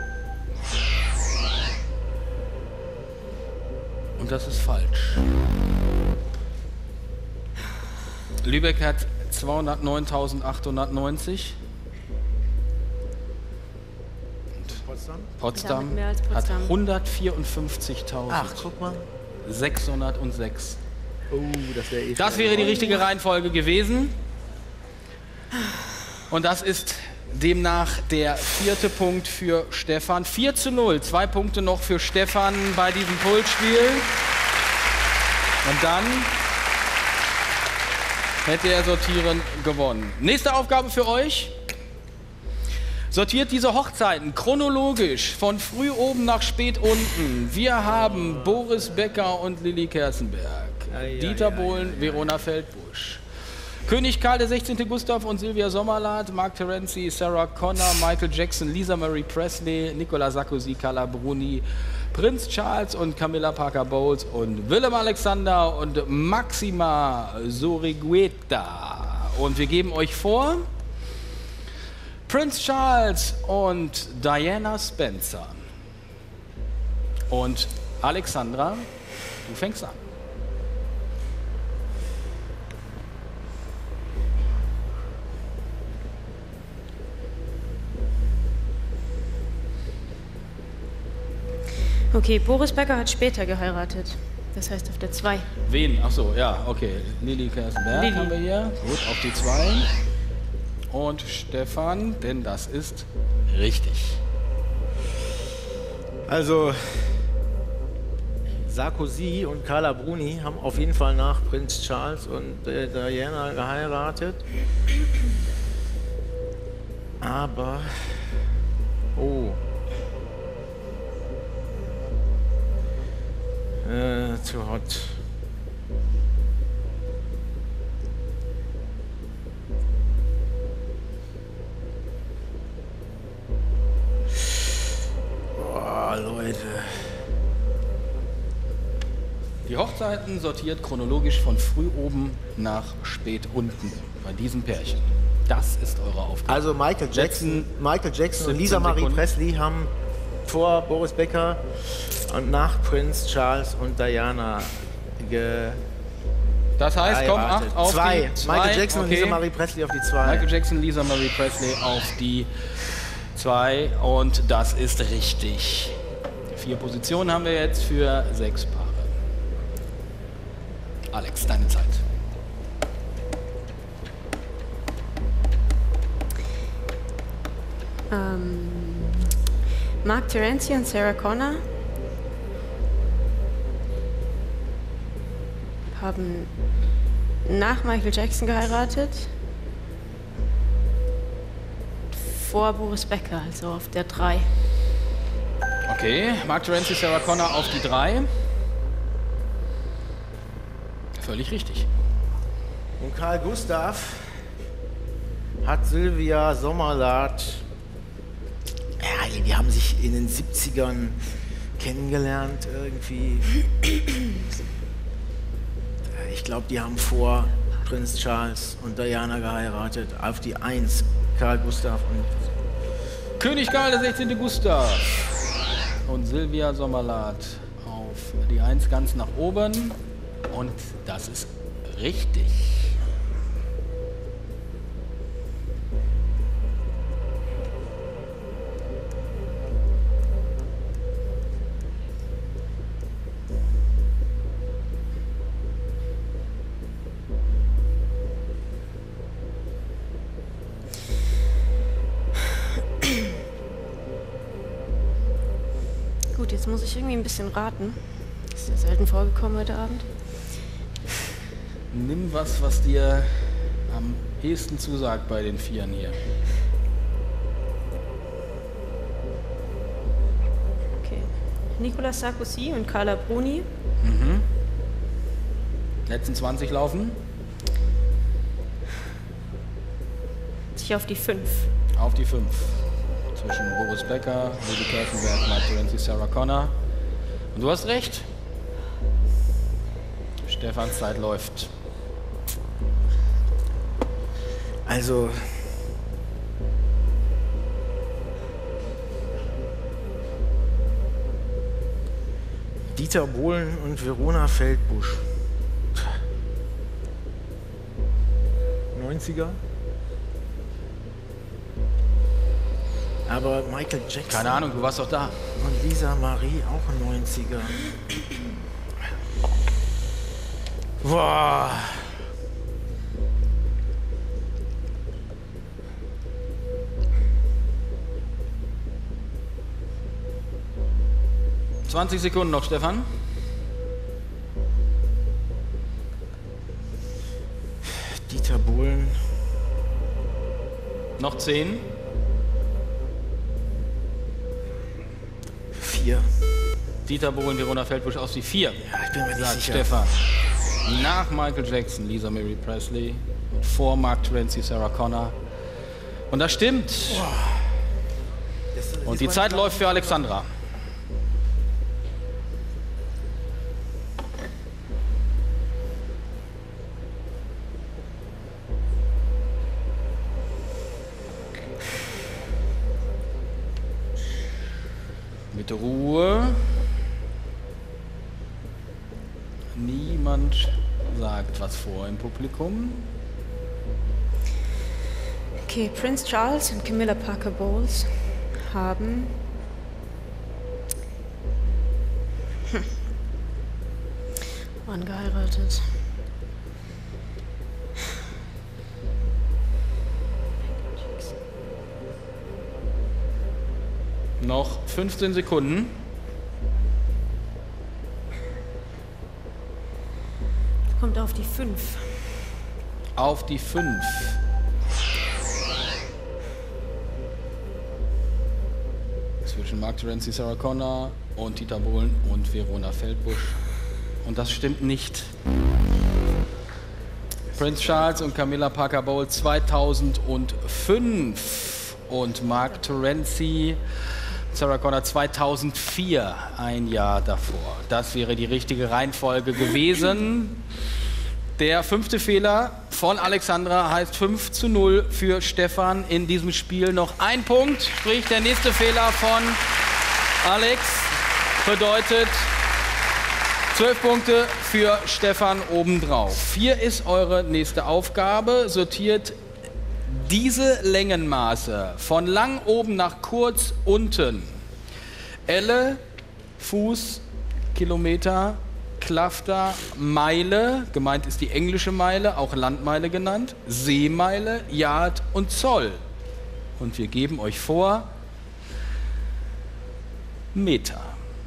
Und das ist falsch. Lübeck hat zweihundertneuntausendachthundertneunzig. Potsdam? Potsdam, mehr als Potsdam. hat hundertvierundfünfzigtausendsechshundertsechs. Ach, guck mal. Oh, das wäre eh Das wäre die richtige Reihenfolge gewesen. Und das ist demnach der vierte Punkt für Stefan. vier zu null, zwei Punkte noch für Stefan bei diesem Pulsspiel. Und dann hätte er sortieren gewonnen. Nächste Aufgabe für euch. Sortiert diese Hochzeiten chronologisch von früh oben nach spät unten. Wir haben Boris Becker und Lilly Kerstenberg, Dieter Bohlen, Verona Feldbusch, König Karl der sechzehnte. Gustav und Sylvia Sommerlath, Mark Terenzi, Sarah Connor, Michael Jackson, Lisa Marie Presley, Nicolas Sarkozy, Carla Bruni, Prinz Charles und Camilla Parker Bowles und Willem Alexander und Maxima Sorigueta. Und wir geben euch vor Prinz Charles und Diana Spencer. Und Alexandra, du fängst an. Okay, Boris Becker hat später geheiratet. Das heißt auf der zwei. Wen? Ach so, ja, okay. Lilly Kerstenberg Lilly. haben wir hier. Gut, auf die zwei. Und Stefan, denn das ist richtig. Also Sarkozy und Carla Bruni haben auf jeden Fall nach Prinz Charles und äh, Diana geheiratet. Aber oh. Äh, too hot. Boah, Leute. Die Hochzeiten sortiert chronologisch von früh oben nach spät unten bei diesem Pärchen. Das ist eure Aufgabe. Also Michael Jackson, Michael Jackson und Lisa Marie Sekunden. Presley haben vor Boris Becker und nach Prinz Charles und Diana ge Das heißt, komm, acht auf zwei. die zwei. Michael Jackson und Okay. Lisa Marie Presley auf die zwei. Michael Jackson, Lisa Marie Presley auf die zwei. Und das ist richtig. Vier Positionen haben wir jetzt für sechs Paare. Alex, deine Zeit. Ähm, Mark Terenzi und Sarah Connor haben nach Michael Jackson geheiratet, vor Boris Becker, also auf der drei. Okay, Mark Terenzi, Sarah Connor auf die drei. Völlig richtig. Und Karl Gustav hat Sylvia Sommerlath, ja, die haben sich in den siebzigern kennengelernt irgendwie. Ich glaube, die haben vor Prinz Charles und Diana geheiratet. Auf die eins, Karl Gustav und... König Karl der sechzehnte. Gustav und Sylvia Sommerlath auf die eins ganz nach oben. Und das ist richtig. Gut, jetzt muss ich irgendwie ein bisschen raten. Ist ja selten vorgekommen heute Abend. Nimm was, was dir am ehesten zusagt bei den Vieren hier. Okay. Nicolas Sarkozy und Carla Bruni. Mhm. Letzten zwanzig laufen. Ich auf die fünf. Auf die fünf. Zwischen Boris Becker, Lady Kirchenberg, Mark Terenzi, Sarah Connor. Und du hast recht. Stefans Zeit läuft. Also... Dieter Bohlen und Verona Feldbusch. neunziger? Aber Michael Jackson... Keine Ahnung, du warst doch da. Und Lisa Marie auch neunziger. Boah. zwanzig Sekunden noch, Stefan. Dieter Bohlen. Noch zehn. Vier. Dieter Bohlen, Verona Feldbusch aus die vier. Ja, ich bin mir nicht sagt sicher. Stefan. Nach Michael Jackson, Lisa Mary Presley. Und vor Mark Terenzi, Sarah Connor. Und das stimmt. Und die Zeit läuft für Alexandra. Mit Ruhe. Niemand sagt was vor im Publikum. Okay, Prince Charles und Camilla Parker Bowles haben hm. wann geheiratet? Noch fünfzehn Sekunden. Kommt auf die fünf. Auf die fünf. Zwischen Mark Terenzi, Sarah Connor und Dieter Bohlen und Verona Feldbusch. Und das stimmt nicht. Prince Charles und Camilla Parker Bowles zweitausendfünf und Mark Terenzi, Sarah Connor zweitausendvier, ein Jahr davor. Das wäre die richtige Reihenfolge gewesen. Der fünfte Fehler von Alexandra heißt fünf zu null für Stefan. In diesem Spiel noch ein Punkt, sprich der nächste Fehler von Alex bedeutet zwölf Punkte für Stefan obendrauf. Hier ist eure nächste Aufgabe. Sortiert diese Längenmaße von lang oben nach kurz unten. Elle, Fuß, Kilometer, Klafter, Meile, gemeint ist die englische Meile, auch Landmeile genannt, Seemeile, Yard und Zoll. Und wir geben euch vor Meter.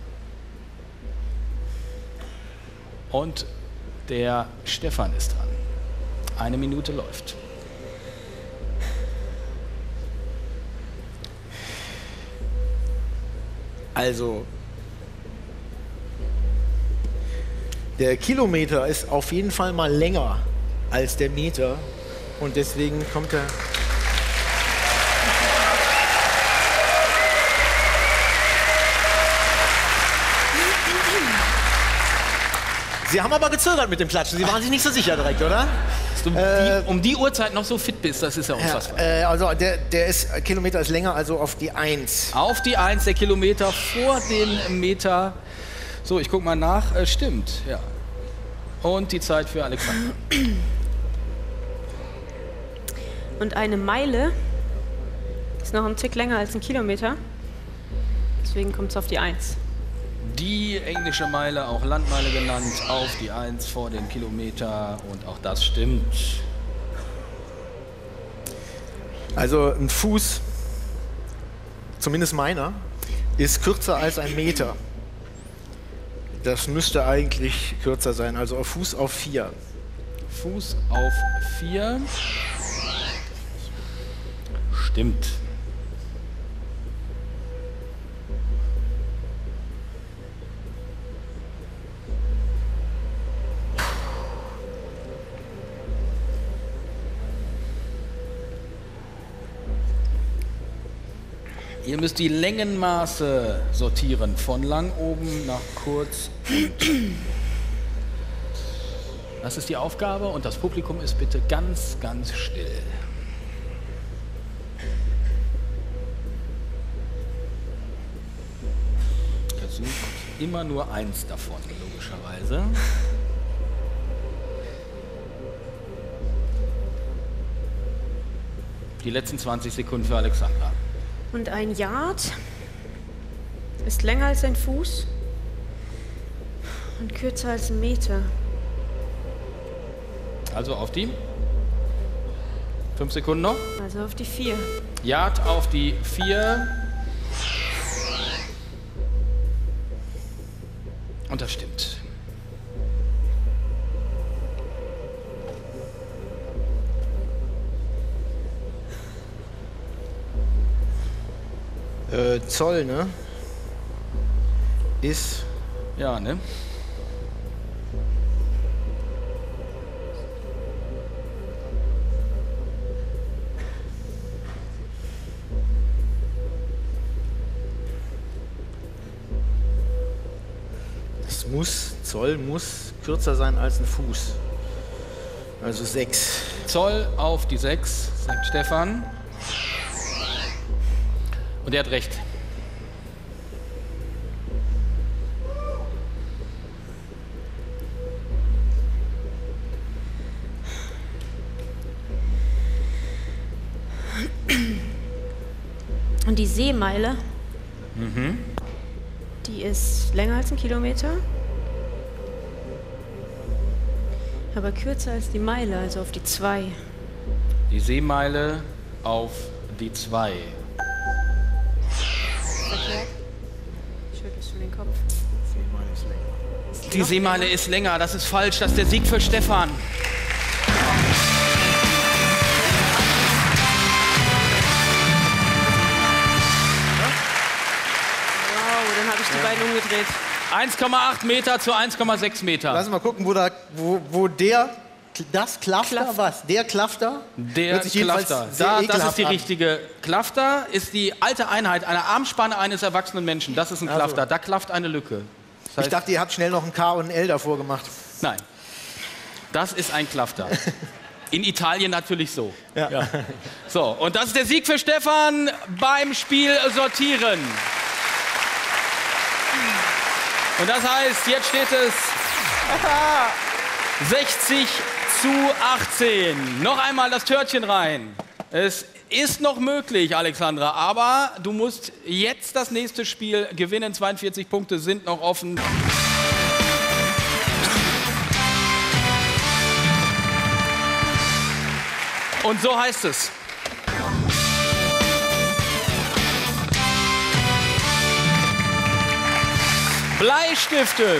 Und der Stefan ist dran. Eine Minute läuft. Also, der Kilometer ist auf jeden Fall mal länger als der Meter und deswegen kommt er. Sie haben aber gezögert mit dem Klatschen. Sie waren sich nicht so sicher direkt, oder? Dass du um, äh, die, um die Uhrzeit noch so fit bist, das ist ja unfassbar. Ja, äh, also der, der ist, Kilometer ist länger, also auf die eins. Auf die eins, der Kilometer vor den Meter. So, ich guck mal nach. Äh, stimmt, ja. Und die Zeit für Alexander. Und eine Meile ist noch ein Tick länger als ein Kilometer. Deswegen kommt es auf die eins. Die englische Meile, auch Landmeile genannt, auf die eins vor den Kilometer. Und auch das stimmt. Also ein Fuß, zumindest meiner, ist kürzer als ein Meter. Das müsste eigentlich kürzer sein, also auf Fuß auf vier. Fuß auf vier. Stimmt. Ihr müsst die Längenmaße sortieren, von lang oben nach kurz unten. Das ist die Aufgabe und das Publikum ist bitte ganz, ganz still. Ihr sucht immer nur eins davon, logischerweise. Die letzten zwanzig Sekunden für Alexandra. Und ein Yard ist länger als ein Fuß und kürzer als ein Meter. Also auf die fünf Sekunden noch. Also auf die vier. Yard auf die vier. Und das stimmt. Äh, Zoll, ne? Ist. Ja, ne? Das muss, Zoll muss kürzer sein als ein Fuß. Also sechs. Zoll auf die sechs, sagt Stefan. Und er hat recht. Und die Seemeile, Mhm. die ist länger als ein Kilometer, aber kürzer als die Meile, also auf die zwei. Die Seemeile auf die zwei. Verkehrt? Schüttelst du den Kopf? Seemeile ist länger. Die Seemeile ist länger, das ist falsch, das ist der Sieg für Stefan. Wow, dann habe ich die beiden umgedreht. eins Komma acht Meter zu eins Komma sechs Meter. Lass mal gucken, wo, da, wo, wo der, das Klafter, Klaff. was? Der Klafter? Der Hört sich jedenfalls Klafter. sehr Da, das ekelhaft ist die an. richtige. Klafter ist die alte Einheit einer Armspanne eines erwachsenen Menschen. Das ist ein Also. Klafter. Da klafft eine Lücke. Das Ich dachte, ihr habt schnell noch ein K und ein L davor gemacht. Nein. Das ist ein Klafter. In Italien natürlich so. Ja. Ja. So, und das ist der Sieg für Stefan beim Spiel Sortieren. Und das heißt, jetzt steht es sechzig zu achtzehn. Noch einmal das Törtchen rein. Es ist noch möglich, Alexandra, aber du musst jetzt das nächste Spiel gewinnen. zweiundvierzig Punkte sind noch offen. Und so heißt es. Bleistifte.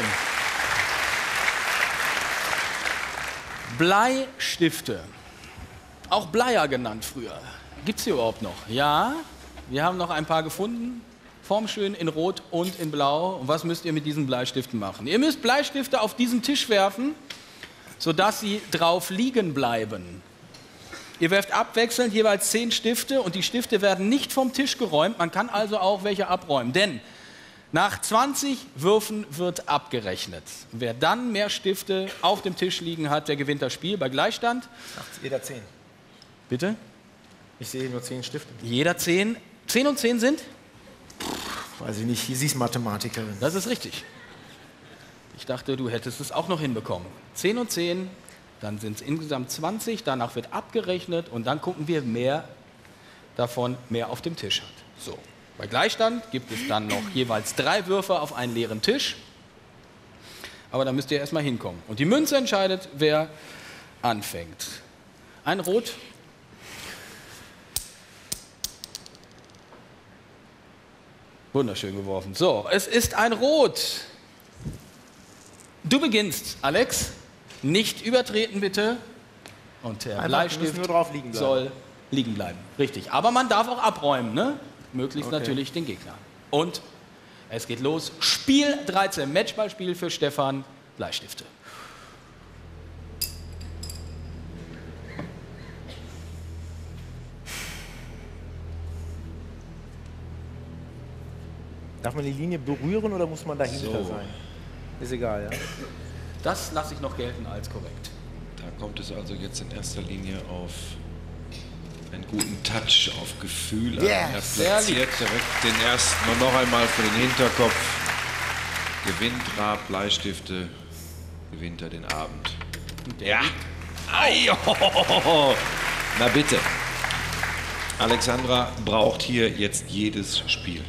Bleistifte. Auch Bleier genannt früher. Gibt es hier überhaupt noch? Ja, wir haben noch ein paar gefunden. Formschön in Rot und in Blau. Und was müsst ihr mit diesen Bleistiften machen? Ihr müsst Bleistifte auf diesen Tisch werfen, sodass sie drauf liegen bleiben. Ihr werft abwechselnd jeweils zehn Stifte und die Stifte werden nicht vom Tisch geräumt. Man kann also auch welche abräumen, denn nach zwanzig Würfen wird abgerechnet. Wer dann mehr Stifte auf dem Tisch liegen hat, der gewinnt das Spiel. Bei Gleichstand. Jeder zehn. Bitte? Ich sehe nur zehn Stifte. Jeder zehn. Zehn und zehn sind? Weiß ich nicht, sie ist Mathematikerin. Das ist richtig. Ich dachte, du hättest es auch noch hinbekommen. zehn und zehn, dann sind es insgesamt zwanzig, danach wird abgerechnet und dann gucken wir, wer davon mehr auf dem Tisch hat. So. Bei Gleichstand gibt es dann noch jeweils drei Würfe auf einen leeren Tisch. Aber da müsst ihr erstmal hinkommen. Und die Münze entscheidet, wer anfängt. Ein Rot. Wunderschön geworfen. So, es ist ein Rot. Du beginnst, Alex. Nicht übertreten, bitte. Und der Einfach, Bleistift nur drauf liegen bleiben. soll liegen bleiben. Richtig. Aber man darf auch abräumen, ne? Möglichst Okay. natürlich den Gegner. Und es geht los. Spiel dreizehn. Matchballspiel für Stefan. Bleistifte. Darf man die Linie berühren oder muss man dahinter So. sein? Ist egal, ja. Das lasse ich noch gelten als korrekt. Da kommt es also jetzt in erster Linie auf einen guten Touch, auf Gefühl an. Yeah, Er sehr platziert lieb. direkt den ersten und noch einmal für den Hinterkopf. Gewinnt Raab Bleistifte, gewinnt er den Abend. Ja. Ai, oh. Na bitte. Alexandra braucht hier jetzt jedes Spiel.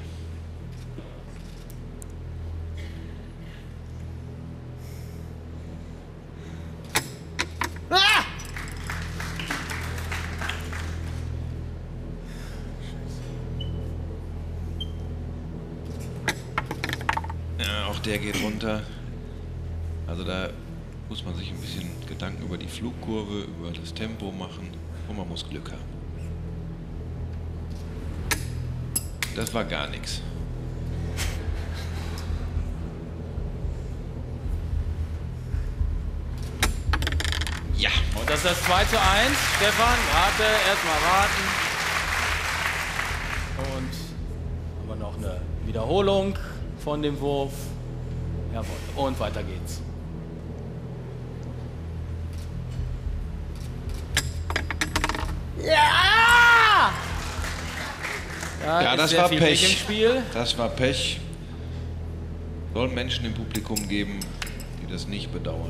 Ah! Ja, auch der geht runter. Also da muss man sich ein bisschen Gedanken über die Flugkurve, über das Tempo machen und man muss Glück haben. Das war gar nichts. Ja. Und das ist das zwei zu eins. Stefan, warte, erstmal warten. Und haben wir noch eine Wiederholung von dem Wurf. Jawohl. Und weiter geht's. Ja! Da Ja, ist das sehr war viel Pech im Pech. Spiel. Das war Pech. Soll Menschen im Publikum geben, die das nicht bedauern.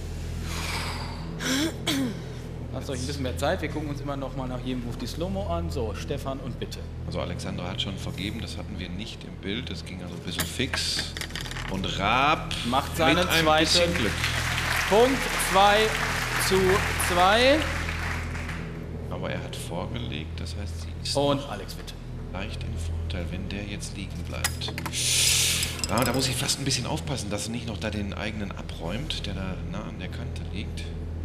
Lasst euch ein bisschen mehr Zeit. Wir gucken uns immer noch mal nach jedem Wurf die Slow-Mo an. So, Stefan und bitte. Also Alexandra hat schon vergeben, das hatten wir nicht im Bild. Das ging also ein bisschen fix. Und Raab Macht seinen mit ein zweiten bisschen Glück. Punkt. zwei zu zwei. Aber er hat vorgelegt, das heißt, sie ist Und Alex, bitte. leicht im Vorteil, wenn der jetzt liegen bleibt. Ja, da muss ich fast ein bisschen aufpassen, dass er nicht noch da den eigenen abräumt, der da nah an der Kante liegt.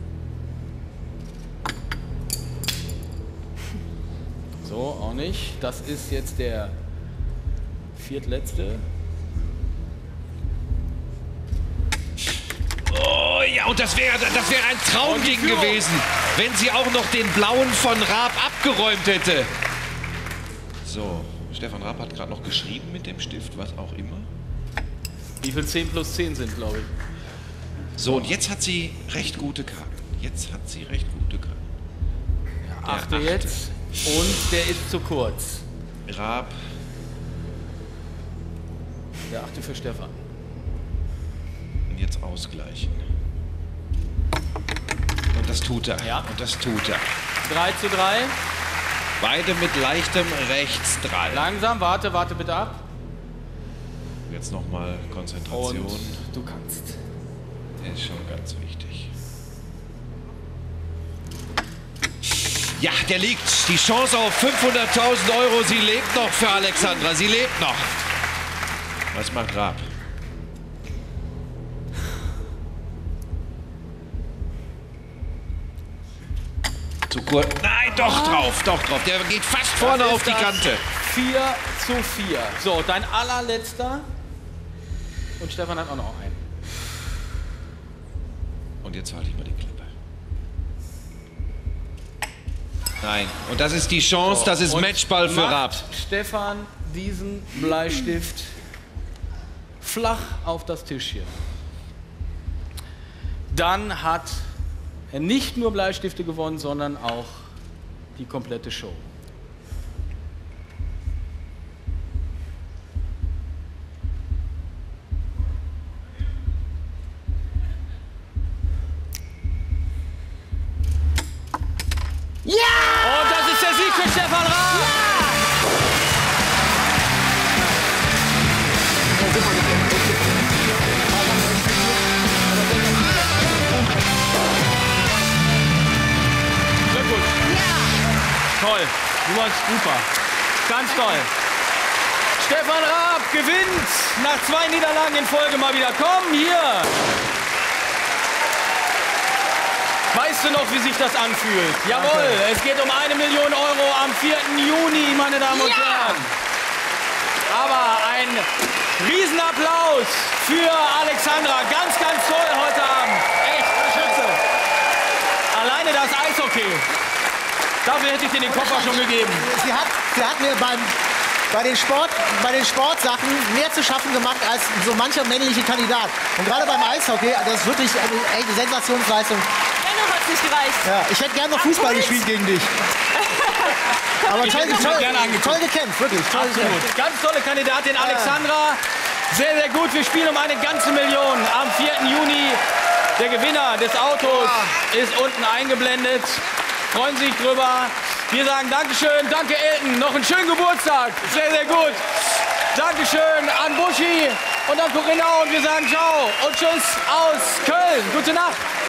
So, auch nicht. Das ist jetzt der viertletzte. Oh ja, und das wäre das wär ein Traumding gewesen, wenn sie auch noch den blauen von Raab abgeräumt hätte. So, Stefan Raab hat gerade noch geschrieben mit dem Stift, was auch immer. Wie viel zehn plus zehn sind, glaube ich. So, und jetzt hat sie recht gute Karten. Jetzt hat sie recht gute Karten. Der Der achte achte. jetzt. Und der ist zu kurz. Raab. Der achte für Stefan. Und jetzt ausgleichen. Und das tut er. Ja. Und das tut er. drei zu drei. Beide mit leichtem Rechtsdrall. Langsam, warte, warte bitte ab. Jetzt nochmal Konzentration. Und du kannst. Der ist schon ganz wichtig. Ja, der liegt. Die Chance auf fünfhunderttausend Euro. Sie lebt noch für Alexandra. Sie lebt noch. Was macht Raab? Zu kurz. Nein, doch drauf, doch drauf. Der geht fast vorne auf die Kante. vier zu vier. So, dein allerletzter. Und Stefan hat auch noch einen. Und jetzt halte ich mal die Klippe. Nein. Und das ist die Chance, So, das ist und Matchball für macht Raab. Stefan diesen Bleistift flach auf das Tischchen. Dann hat er nicht nur Bleistifte gewonnen, sondern auch die komplette Show. Ja! Und das ist der Sieg für Stefan Raab. Glückwunsch. Toll. Du warst super. Ganz toll. Stefan Raab gewinnt nach zwei Niederlagen in Folge mal wieder. Komm hier. Weißt du noch, wie sich das anfühlt? Jawohl, es geht um eine Million Euro am vierten Juni, meine Damen und Herren. Aber ein Riesenapplaus für Alexandra. Ganz, ganz toll heute Abend. Echt, Schütze. Alleine das Eishockey. Dafür hätte ich dir den Koffer schon gegeben. Sie hat, sie hat mir beim, bei, den Sport, bei den Sportsachen mehr zu schaffen gemacht als so mancher männliche Kandidat. Und gerade beim Eishockey, das ist wirklich eine echte Sensationsleistung. Dennoch hat es nicht gereicht. Ja, ich hätte gerne noch Fußball gespielt gegen dich. Aber toll, toll, toll gekämpft, wirklich. Toll Absolut. Ganz tolle Kandidatin Alexandra. Sehr, sehr gut. Wir spielen um eine ganze Million am vierten Juni. Der Gewinner des Autos ist unten eingeblendet. Freuen sich drüber. Wir sagen Dankeschön. Danke, Elton. Noch einen schönen Geburtstag. Sehr, sehr gut. Dankeschön an Buschi und an Corinna. Und wir sagen Ciao und Tschüss aus Köln. Gute Nacht.